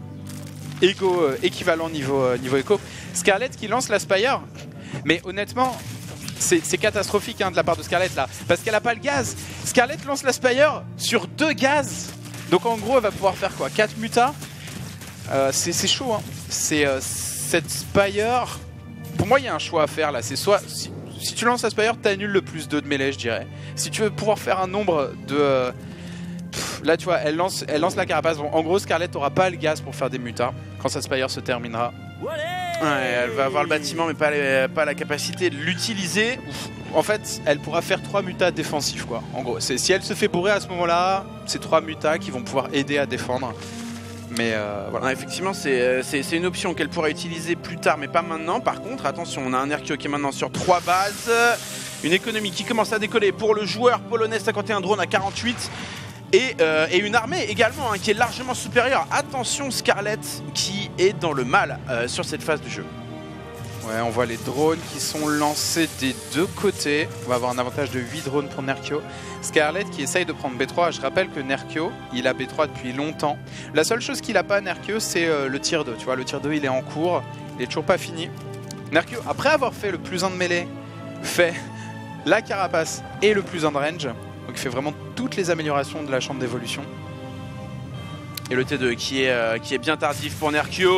équivalent niveau écho. Scarlet qui lance la Spire, mais honnêtement, c'est catastrophique hein, de la part de Scarlet là, parce qu'elle n'a pas le gaz. Scarlet lance la Spire sur 2 gaz, donc en gros elle va pouvoir faire quoi, 4 mutas. C'est chaud, hein. Cette Spire, pour moi il y a un choix à faire là, c'est soit si tu lances la Spire, tu annules le plus 2 de mêlée, je dirais. Si tu veux pouvoir faire un nombre de là tu vois, elle lance la carapace. Bon, en gros, Scarlet n'aura pas le gaz pour faire des mutas quand sa Spire se terminera. Ouais, elle va avoir le bâtiment, mais pas la capacité de l'utiliser. En fait, elle pourra faire 3 mutas défensifs, quoi. En gros, si elle se fait bourrer à ce moment-là, c'est 3 mutas qui vont pouvoir aider à défendre. Mais voilà. Ouais, effectivement, c'est une option qu'elle pourra utiliser plus tard, mais pas maintenant. Par contre, attention, on a un Nerkio qui est maintenant sur 3 bases. Une économie qui commence à décoller pour le joueur polonais, 51 drones à 48. Et une armée également hein, qui est largement supérieure. Attention, Scarlet qui est dans le mal sur cette phase du jeu. Ouais, on voit les drones qui sont lancés des 2 côtés. On va avoir un avantage de 8 drones pour Nerkio. Scarlet qui essaye de prendre B3. Je rappelle que Nerkio, il a B3 depuis longtemps. La seule chose qu'il n'a pas, Nerkio, c'est le tier 2. Tu vois, le tier 2, il est en cours. Il est toujours pas fini. Nerkio, après avoir fait le plus 1 de mêlée, fait la carapace et le plus 1 de range. Donc il fait vraiment toutes les améliorations de la chambre d'évolution. Et le T2 qui est bien tardif pour Nerkio.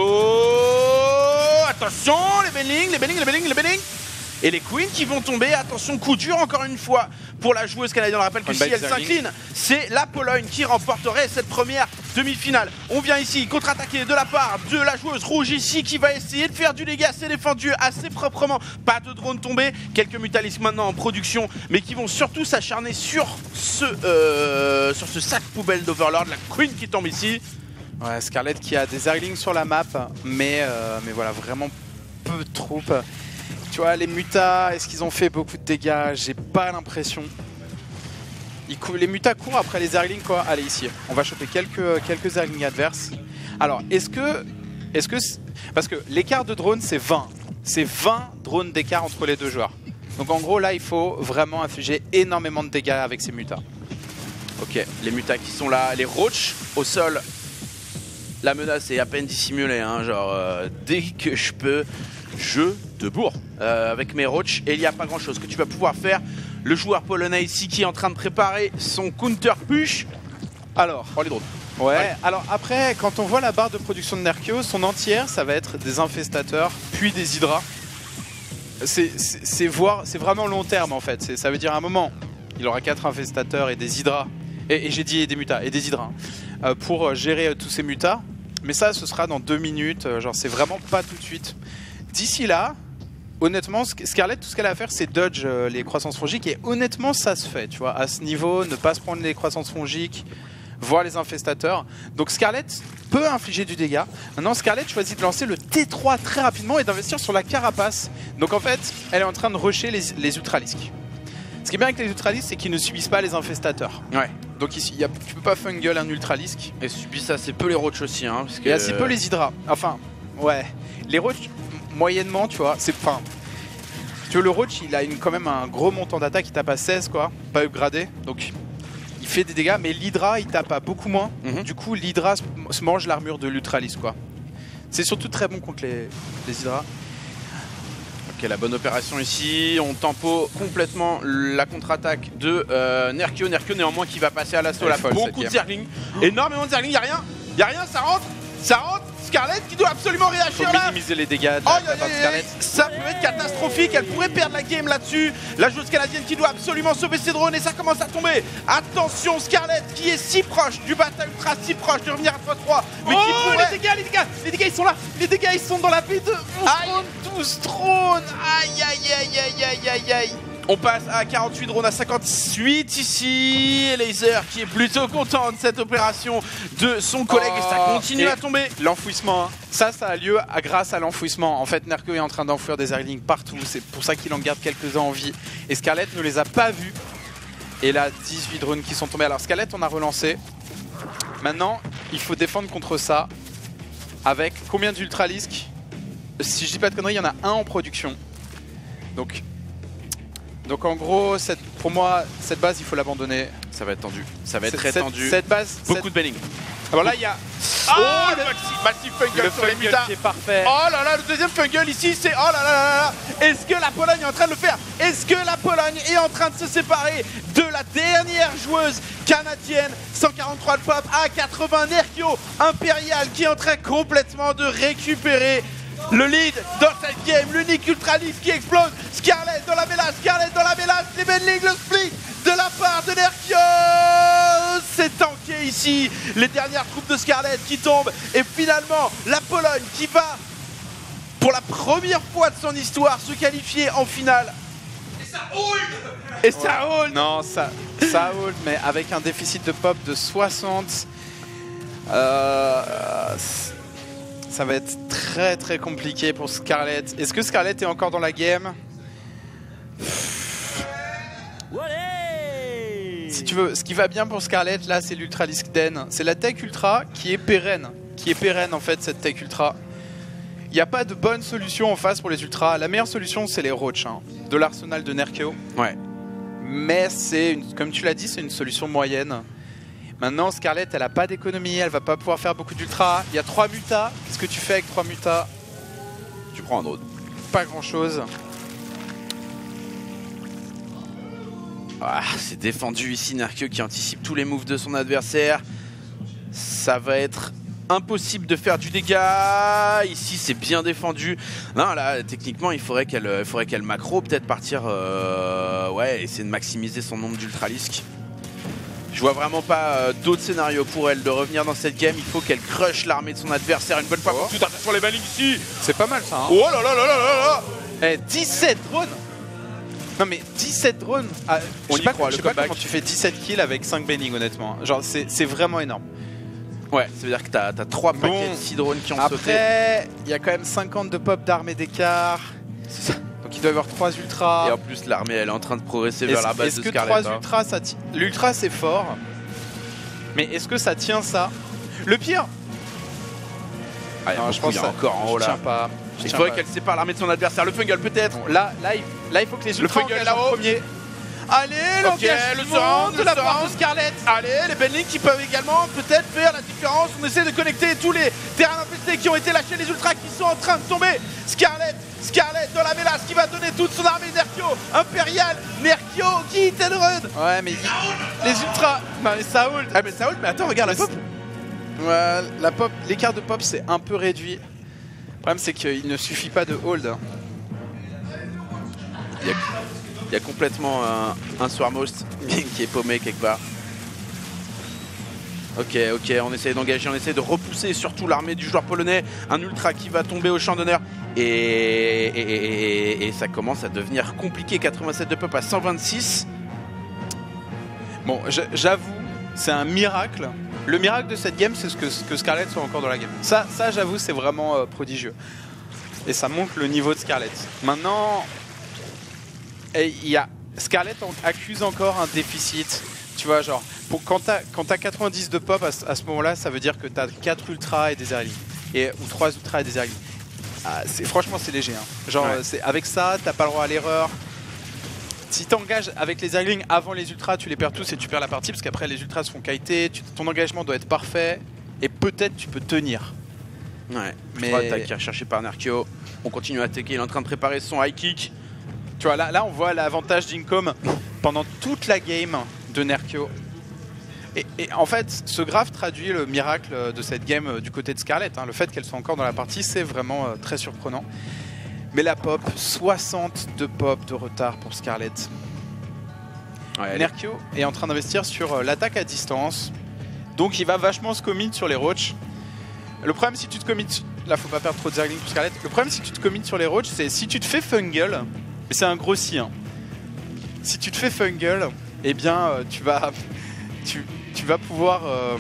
Attention, les Benling. Et les Queens qui vont tomber. Attention, coup dur encore une fois pour la joueuse canadienne. On rappelle que si elle s'incline, c'est la Pologne qui remporterait cette première demi-finale. On vient ici contre-attaquer de la part de la joueuse rouge ici qui va essayer de faire du dégât. C'est défendu assez proprement. Pas de drone tombé. Quelques Mutalisks maintenant en production, mais qui vont surtout s'acharner sur ce sac poubelle d'Overlord. La Queen qui tombe ici. Ouais, Scarlet qui a des Zerglings sur la map, mais voilà, vraiment peu de troupes. Tu vois, les mutas, est-ce qu'ils ont fait beaucoup de dégâts? J'ai pas l'impression. Les mutas courent après les Zerglings, quoi. Allez, ici, on va choper quelques Zerglings adverses. Alors, est-ce que parce que l'écart de drone, c'est 20. C'est 20 drones d'écart entre les 2 joueurs. Donc, en gros, là, il faut vraiment infliger énormément de dégâts avec ces mutas. Ok, les mutas qui sont là, les roach au sol. La menace est à peine dissimulée, hein, genre dès que je peux, je te bourre avec mes roach et il n'y a pas grand chose que tu vas pouvoir faire. Le joueur polonais ici qui est en train de préparer son counter push. Alors, oh les drones. Ouais, allez. Alors après, quand on voit la barre de production de Nerkio, son entière, ça va être des infestateurs, puis des hydras. C'est vraiment long terme en fait. Ça veut dire à un moment, il aura 4 infestateurs et des hydras. Et j'ai dit des mutas et des hydras pour gérer tous ces mutas. Mais ça, ce sera dans 2 minutes. Genre, c'est vraiment pas tout de suite. D'ici là, honnêtement, Scarlet, tout ce qu'elle a à faire, c'est dodge les croissances fongiques. Et honnêtement, ça se fait. Tu vois, à ce niveau, ne pas se prendre les croissances fongiques, voir les infestateurs. Donc, Scarlet peut infliger du dégât. Maintenant, Scarlet choisit de lancer le T3 très rapidement et d'investir sur la carapace. Donc, en fait, elle est en train de rusher les Ultralisks. Ce qui est bien avec les Ultralisks, c'est qu'ils ne subissent pas les infestateurs. Ouais. Donc ici, tu peux pas fungle un Ultralisk. Et subissent assez peu les roach aussi. Hein, parce que... Et assez peu les hydras. Enfin, ouais. Les roach, moyennement, tu vois. Enfin, tu vois, le roach, il a quand même un gros montant d'attaque. Il tape à 16, quoi. Pas upgradé. Donc, il fait des dégâts. Mais l'hydra, il tape à beaucoup moins. Du coup, l'hydra se mange l'armure de l'Ultralisk, quoi. C'est surtout très bon contre les hydras. Ok, la bonne opération ici. On tempo complètement la contre-attaque de Nerkio. Nerkio néanmoins qui va passer à l'assaut. Là, beaucoup de Zerglings. Énormément de Zerglings. Il n'y a rien, ça rentre. Scarlett qui doit absolument réagir là. Faut minimiser les dégâts de la part de Scarlett. Ça peut être catastrophique, elle pourrait perdre la game là-dessus. La joueuse canadienne qui doit absolument sauver ses drones et ça commence à tomber. Attention Scarlett qui est si proche du bata ultra, si proche de revenir à 3-3. Mais qui pourrait... les dégâts ils sont là. Les dégâts ils sont dans la V2. 12 drones. Aïe. On passe à 48 drones à 58 ici. Laser qui est plutôt content de cette opération de son collègue et ça continue à tomber. L'enfouissement, ça a lieu grâce à l'enfouissement. En fait, Nerkio est en train d'enfouir des Zerglings partout. C'est pour ça qu'il en garde quelques-uns en vie. Et Scarlett ne les a pas vus. Et là, 18 drones qui sont tombés. Alors Scarlett, on a relancé. Maintenant, il faut défendre contre ça. Avec combien d'Ultralisks? Si je dis pas de conneries, il y en a un en production. Donc en gros, pour moi, cette base, il faut l'abandonner. Ça va être tendu. Ça va être très tendu. Cette base... Beaucoup de belling. Alors là, il y a... le massif fungle sur les mutants. Qui est parfait. Oh là là, le deuxième fungle ici, c'est... Oh là là là là. Est-ce que la Pologne est en train de le faire? Est-ce que la Pologne est en train de se séparer de la dernière joueuse canadienne? 143 de pop à 80 Nerkio Impérial qui est en train complètement de récupérer le lead dans cette game. L'unique Ultralisks qui explose. Scarlett dans la mélasse, les Benling, le split de la part de Nerkio. C'est tanké ici. Les dernières troupes de Scarlett qui tombent. Et finalement, la Pologne qui va, pour la première fois de son histoire, se qualifier en finale. Et ça hold. Non, ça hold, mais avec un déficit de pop de 60. Ça va être très très compliqué pour Scarlett. Est-ce que Scarlett est encore dans la game? Si tu veux, ce qui va bien pour Scarlett là, c'est l'Ultralisk Den. C'est la tech ultra qui est pérenne. En fait, cette tech ultra. Il n'y a pas de bonne solution en face pour les ultras. La meilleure solution, c'est les roach de l'arsenal de Nerkio. Ouais. Mais comme tu l'as dit, c'est une solution moyenne. Maintenant, Scarlett, elle a pas d'économie, elle va pas pouvoir faire beaucoup d'ultra. Il y a 3 mutas. Qu'est-ce que tu fais avec 3 mutas? Tu prends un drone. Pas grand-chose. C'est défendu ici, Nerkio qui anticipe tous les moves de son adversaire. Ça va être impossible de faire du dégât. Ici, c'est bien défendu. Non, là, techniquement, il faudrait qu'elle macro, peut-être partir... essayer de maximiser son nombre d'Ultralisks. Je vois vraiment pas d'autre scénario pour elle de revenir dans cette game. Il faut qu'elle crush l'armée de son adversaire une bonne fois pour toutes. Attention les Benling ici. C'est pas mal ça. Oh là là là là là. 17 drones. Non mais 17 drones. On y croit. Je sais pas comment tu fais 17 kills avec 5 Benning honnêtement. Genre c'est vraiment énorme. Ouais, ça veut dire que t'as 3 paquets de 6 drones qui ont sauté. Après, il y a quand même 50 de pop d'armée d'écart. C'est ça. Donc il doit y avoir 3 ultras. Et en plus l'armée elle est en train de progresser vers la base de Scarlett. Est-ce que 3 ultras ça tient? L'ultra c'est fort. Mais est-ce que ça tient ça? Le pire. Non, je pense qu'il y a encore en haut là. Pas. Il faudrait qu'elle sépare l'armée de son adversaire. Le fungle peut-être. Bon, là il faut que les ultras engagent en premier. Allez, l'engagement de la part de Scarlett. Allez, les Benling qui peuvent également peut-être faire la différence. On essaie de connecter tous les terrains infestés qui ont été lâchés, les ultras qui sont en train de tomber. Scarlett dans la mélasse qui va donner toute son armée. Nerkio Impérial, Nerkio qui hit and run. Ouais, mais les ultras. Non, mais ça hold. Ah, mais ça hold, mais attends, regarde la pop. Ouais, la pop, l'écart de pop c'est un peu réduit. Le problème c'est qu'il ne suffit pas de hold. Il y a complètement un Swarmhost qui est paumé quelque part. Ok, on essaie d'engager, on essaie de repousser surtout l'armée du joueur polonais. Un ultra qui va tomber au champ d'honneur. Et ça commence à devenir compliqué. 87 de pop à 126. Bon, j'avoue, c'est un miracle. Le miracle de cette game, c'est que Scarlett soit encore dans la game. Ça j'avoue, c'est vraiment prodigieux. Et ça montre le niveau de Scarlett. Maintenant, Scarlett accuse encore un déficit. Tu vois, genre, quand t'as 90 de pop à ce moment-là, ça veut dire que t'as 4 ultras et des Zerglings. Ou 3 ultras et des Zerglings. Franchement, c'est léger. Genre, avec ça, t'as pas le droit à l'erreur. Si t'engages avec les Zerglings avant les ultras, tu les perds tous et tu perds la partie parce qu'après les ultras se font kiter, ton engagement doit être parfait et peut-être tu peux tenir. Ouais, mais attaque recherché par Nerkio. On continue à attaquer, il est en train de préparer son high kick. Tu vois, là on voit l'avantage d'Incom pendant toute la game de Nerkio. Et en fait, ce graphe traduit le miracle de cette game du côté de Scarlett. Le fait qu'elle soit encore dans la partie, c'est vraiment très surprenant. Mais la pop, 62 pop de retard pour Scarlett. Ouais, Nerkio est en train d'investir sur l'attaque à distance. Donc il va vachement se commit sur les roach. Le problème si tu te commits... Là, faut pas perdre trop de zergling pour Scarlett. Le problème si tu te commits sur les roach, c'est si tu te fais fungle, mais c'est un gros si. Si tu te fais fungle, eh bien tu vas pouvoir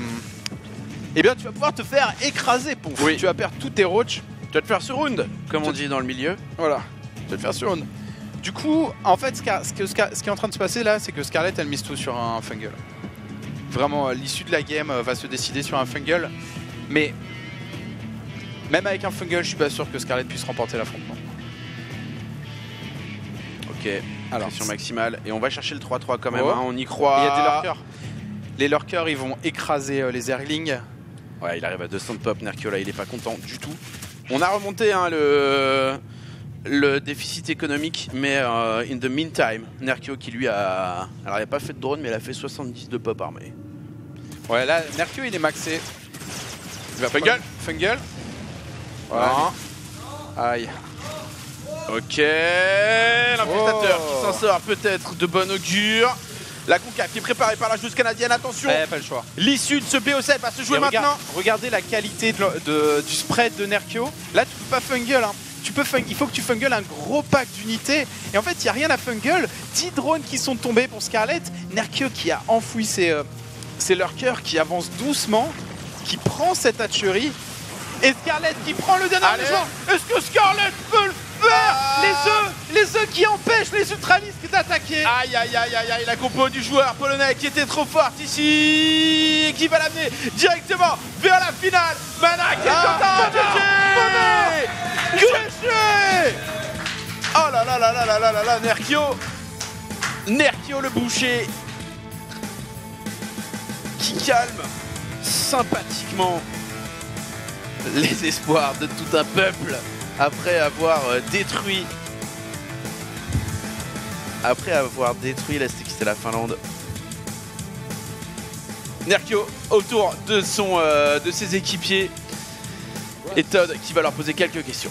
te faire écraser, Ponf. Oui. Tu vas perdre tous tes roach. Tu vas te faire surround, comme on dit dans le milieu. Voilà, tu vas te faire surround. Du coup, en fait, ce qui est en train de se passer là, c'est que Scarlett, elle mise tout sur un fungle. Vraiment, l'issue de la game va se décider sur un fungle. Mais même avec un fungle, je suis pas sûr que Scarlett puisse remporter l'affrontement. Ok, alors pression maximale. Et on va chercher le 3-3 quand même, on y croit. Il y a des lurkers. Les lurkers, ils vont écraser les zerglings. Ouais, il arrive à 200 de pop, Nerkio là, il est pas content du tout. On a remonté le déficit économique, mais in the meantime, Nerkio qui lui a... Alors il n'a pas fait de drone, mais il a fait 70 de pop armé. Ouais, là, Nerkio il est maxé. Il va fungle. Fungle. Voilà. Aïe. Ok, l'investigateur qui s'en sort peut-être de bon augure. La concave qui est préparée par la joueuse canadienne, attention. Pas le choix. L'issue de ce BO7 va se jouer maintenant. Regardez la qualité du spread de Nerkio. Là, tu peux pas fungle. Il faut que tu fungle un gros pack d'unités. Et en fait, il n'y a rien à fungle. 10 drones qui sont tombés pour Scarlett. Nerkio qui a enfoui ses lurkers, qui avance doucement, qui prend cette hatcherie. Et Scarlett qui prend le dernier joueur. Est-ce que Scarlett peut le faire? Les œufs qui empêchent les ultralistes d'attaquer. Aïe aïe aïe aïe aïe, la compo du joueur polonais qui était trop forte ici, qui va l'amener directement vers la finale. Mana qui est content. Oh là là là là là là là là, Nerkio le boucher qui calme sympathiquement les espoirs de tout un peuple après avoir détruit là, c'était la Finlande. Nerkio autour de ses équipiers et Todd qui va leur poser quelques questions.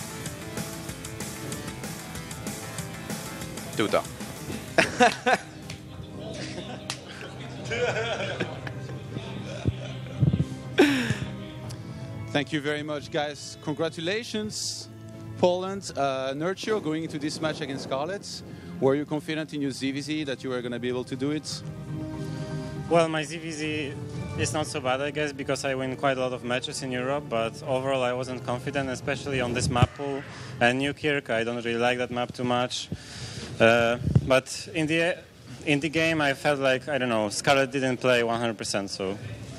Tôt ou tard. Thank you very much, guys. Congratulations, Poland. Nerkio going into this match against Scarlett. Were you confident in your ZVZ that you were going to be able to do it? Well, my ZVZ is not so bad, I guess, because I win quite a lot of matches in Europe, but overall I wasn't confident, especially on this map pool. And Newkirk, I don't really like that map too much. But in the game, I felt like, I don't know, Scarlett didn't play 100%, so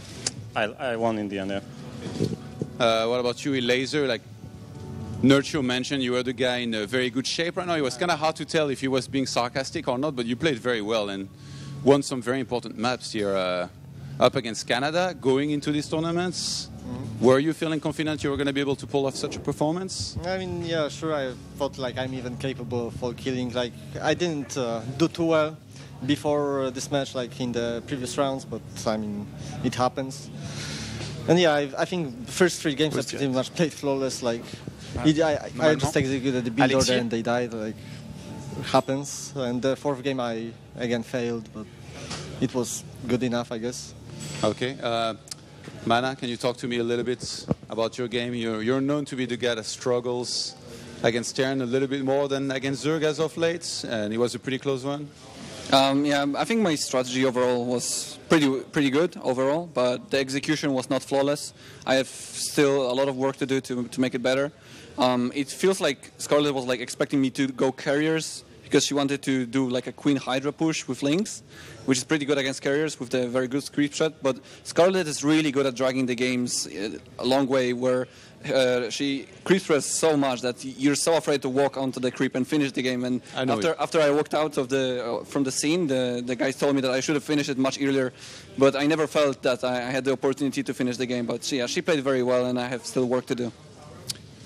I won in the end, yeah. What about you, Laser? Like Nerkio mentioned, you were the guy in a very good shape right now. It was kind of hard to tell if he was being sarcastic or not, but you played very well and won some very important maps here up against Canada going into these tournaments. Were you feeling confident you were going to be able to pull off such a performance? I mean, yeah, sure. I felt like I'm even capable of all killing. Like I didn't do too well before this match, like in the previous rounds, but I mean, it happens. And yeah, I think the first 3 games I pretty much played flawless. Like I just executed the build order and they died. Like it happens. And the 4th game I again failed, but it was good enough, I guess. Okay. Mana, can you talk to me a little bit about your game? You're known to be the guy that struggles against Terran a little bit more than against Zerg as of late, and it was a pretty close one. Yeah, I think my strategy overall was pretty good overall, but the execution was not flawless. I have still a lot of work to do to make it better. It feels like Scarlett was like expecting me to go carriers because she wanted to do like a Queen Hydra push with Lynx, which is pretty good against carriers with the very good creep shot. But Scarlett is really good at dragging the games a long way, where she creep stress so much that you're so afraid to walk onto the creep and finish the game. And after I walked out of from the scene, the guys told me that I should have finished it much earlier, but I never felt that I had the opportunity to finish the game. But yeah, she played very well, and I have still work to do.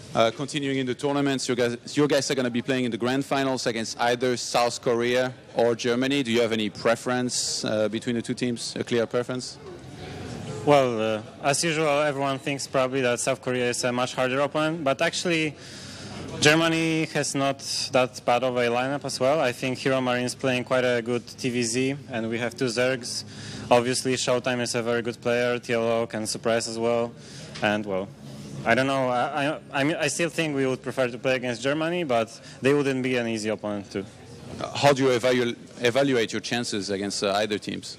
continuing in the tournaments, you guys are going to be playing in the grand finals against either South Korea or Germany. Do you have any preference between the two teams, a clear preference? Well, as usual, everyone thinks probably that South Korea is a much harder opponent, but actually Germany has not that bad of a lineup as well. I think Hero Marine is playing quite a good TVZ, and we have two Zergs. Obviously, Showtime is a very good player. TLO can surprise as well, and well, I don't know. I still think we would prefer to play against Germany, but they wouldn't be an easy opponent too. How do you evaluate your chances against either teams?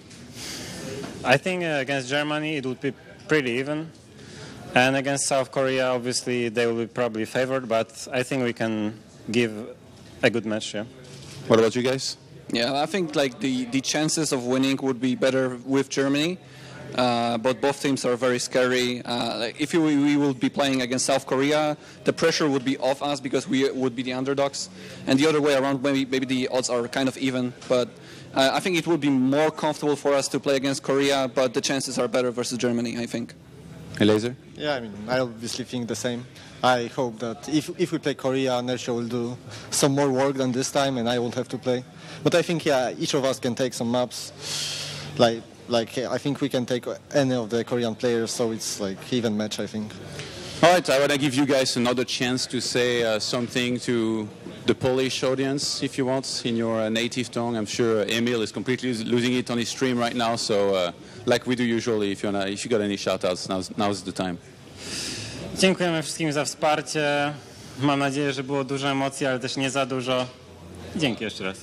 I think against Germany it would be pretty even, and against South Korea, obviously they will be probably favored, but I think we can give a good match. Yeah. What about you guys? Yeah, I think like the chances of winning would be better with Germany. But both teams are very scary. Like if we will be playing against South Korea, the pressure would be off us because we would be the underdogs. And the other way around, maybe the odds are kind of even. But I think it would be more comfortable for us to play against Korea, but the chances are better versus Germany, I think. Hey, Laser? Yeah, I mean, I obviously think the same. I hope that if we play Korea, Nersho will do some more work than this time, and I won't have to play. But I think, yeah, each of us can take some maps. Like I think we can take any of the Korean players, so it's like even match, I think. All right, I want to give you guys another chance to say something to the Polish audience, if you want, in your native tongue. I'm sure Emil is completely losing it on his stream right now, so like we do usually, if you got any shout-outs, now's the time. Dziękujemy wszystkim za wsparcie. Mam nadzieję, że było dużo emocji, ale też nie za dużo. Dzięki jeszcze raz.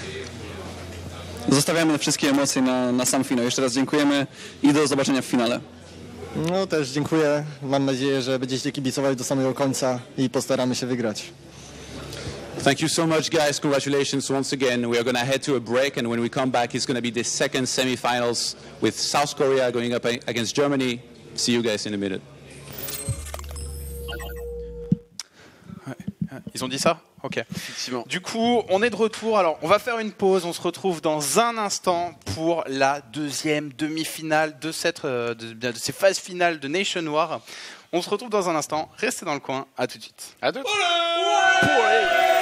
Zostawiamy wszystkie emocje na sam finał. Jeszcze raz dziękujemy i do zobaczenia w finale. No też dziękuję. Mam nadzieję, że będziecie kibicowali do samego końca i postaramy się wygrać. Thank you so much, guys. Congratulations once again. We are going to head to a break, and when we come back, it's going to be the second semi-finals with South Korea going up against Germany. See you guys in a minute. Ils ont dit ça? Ok. Effectivement. Du coup, on est de retour. Alors, on va faire une pause. On se retrouve dans un instant pour la deuxième demi-finale de ces phases finales de Nation War. On se retrouve dans un instant. Restez dans le coin. À tout de suite. À tout de suite.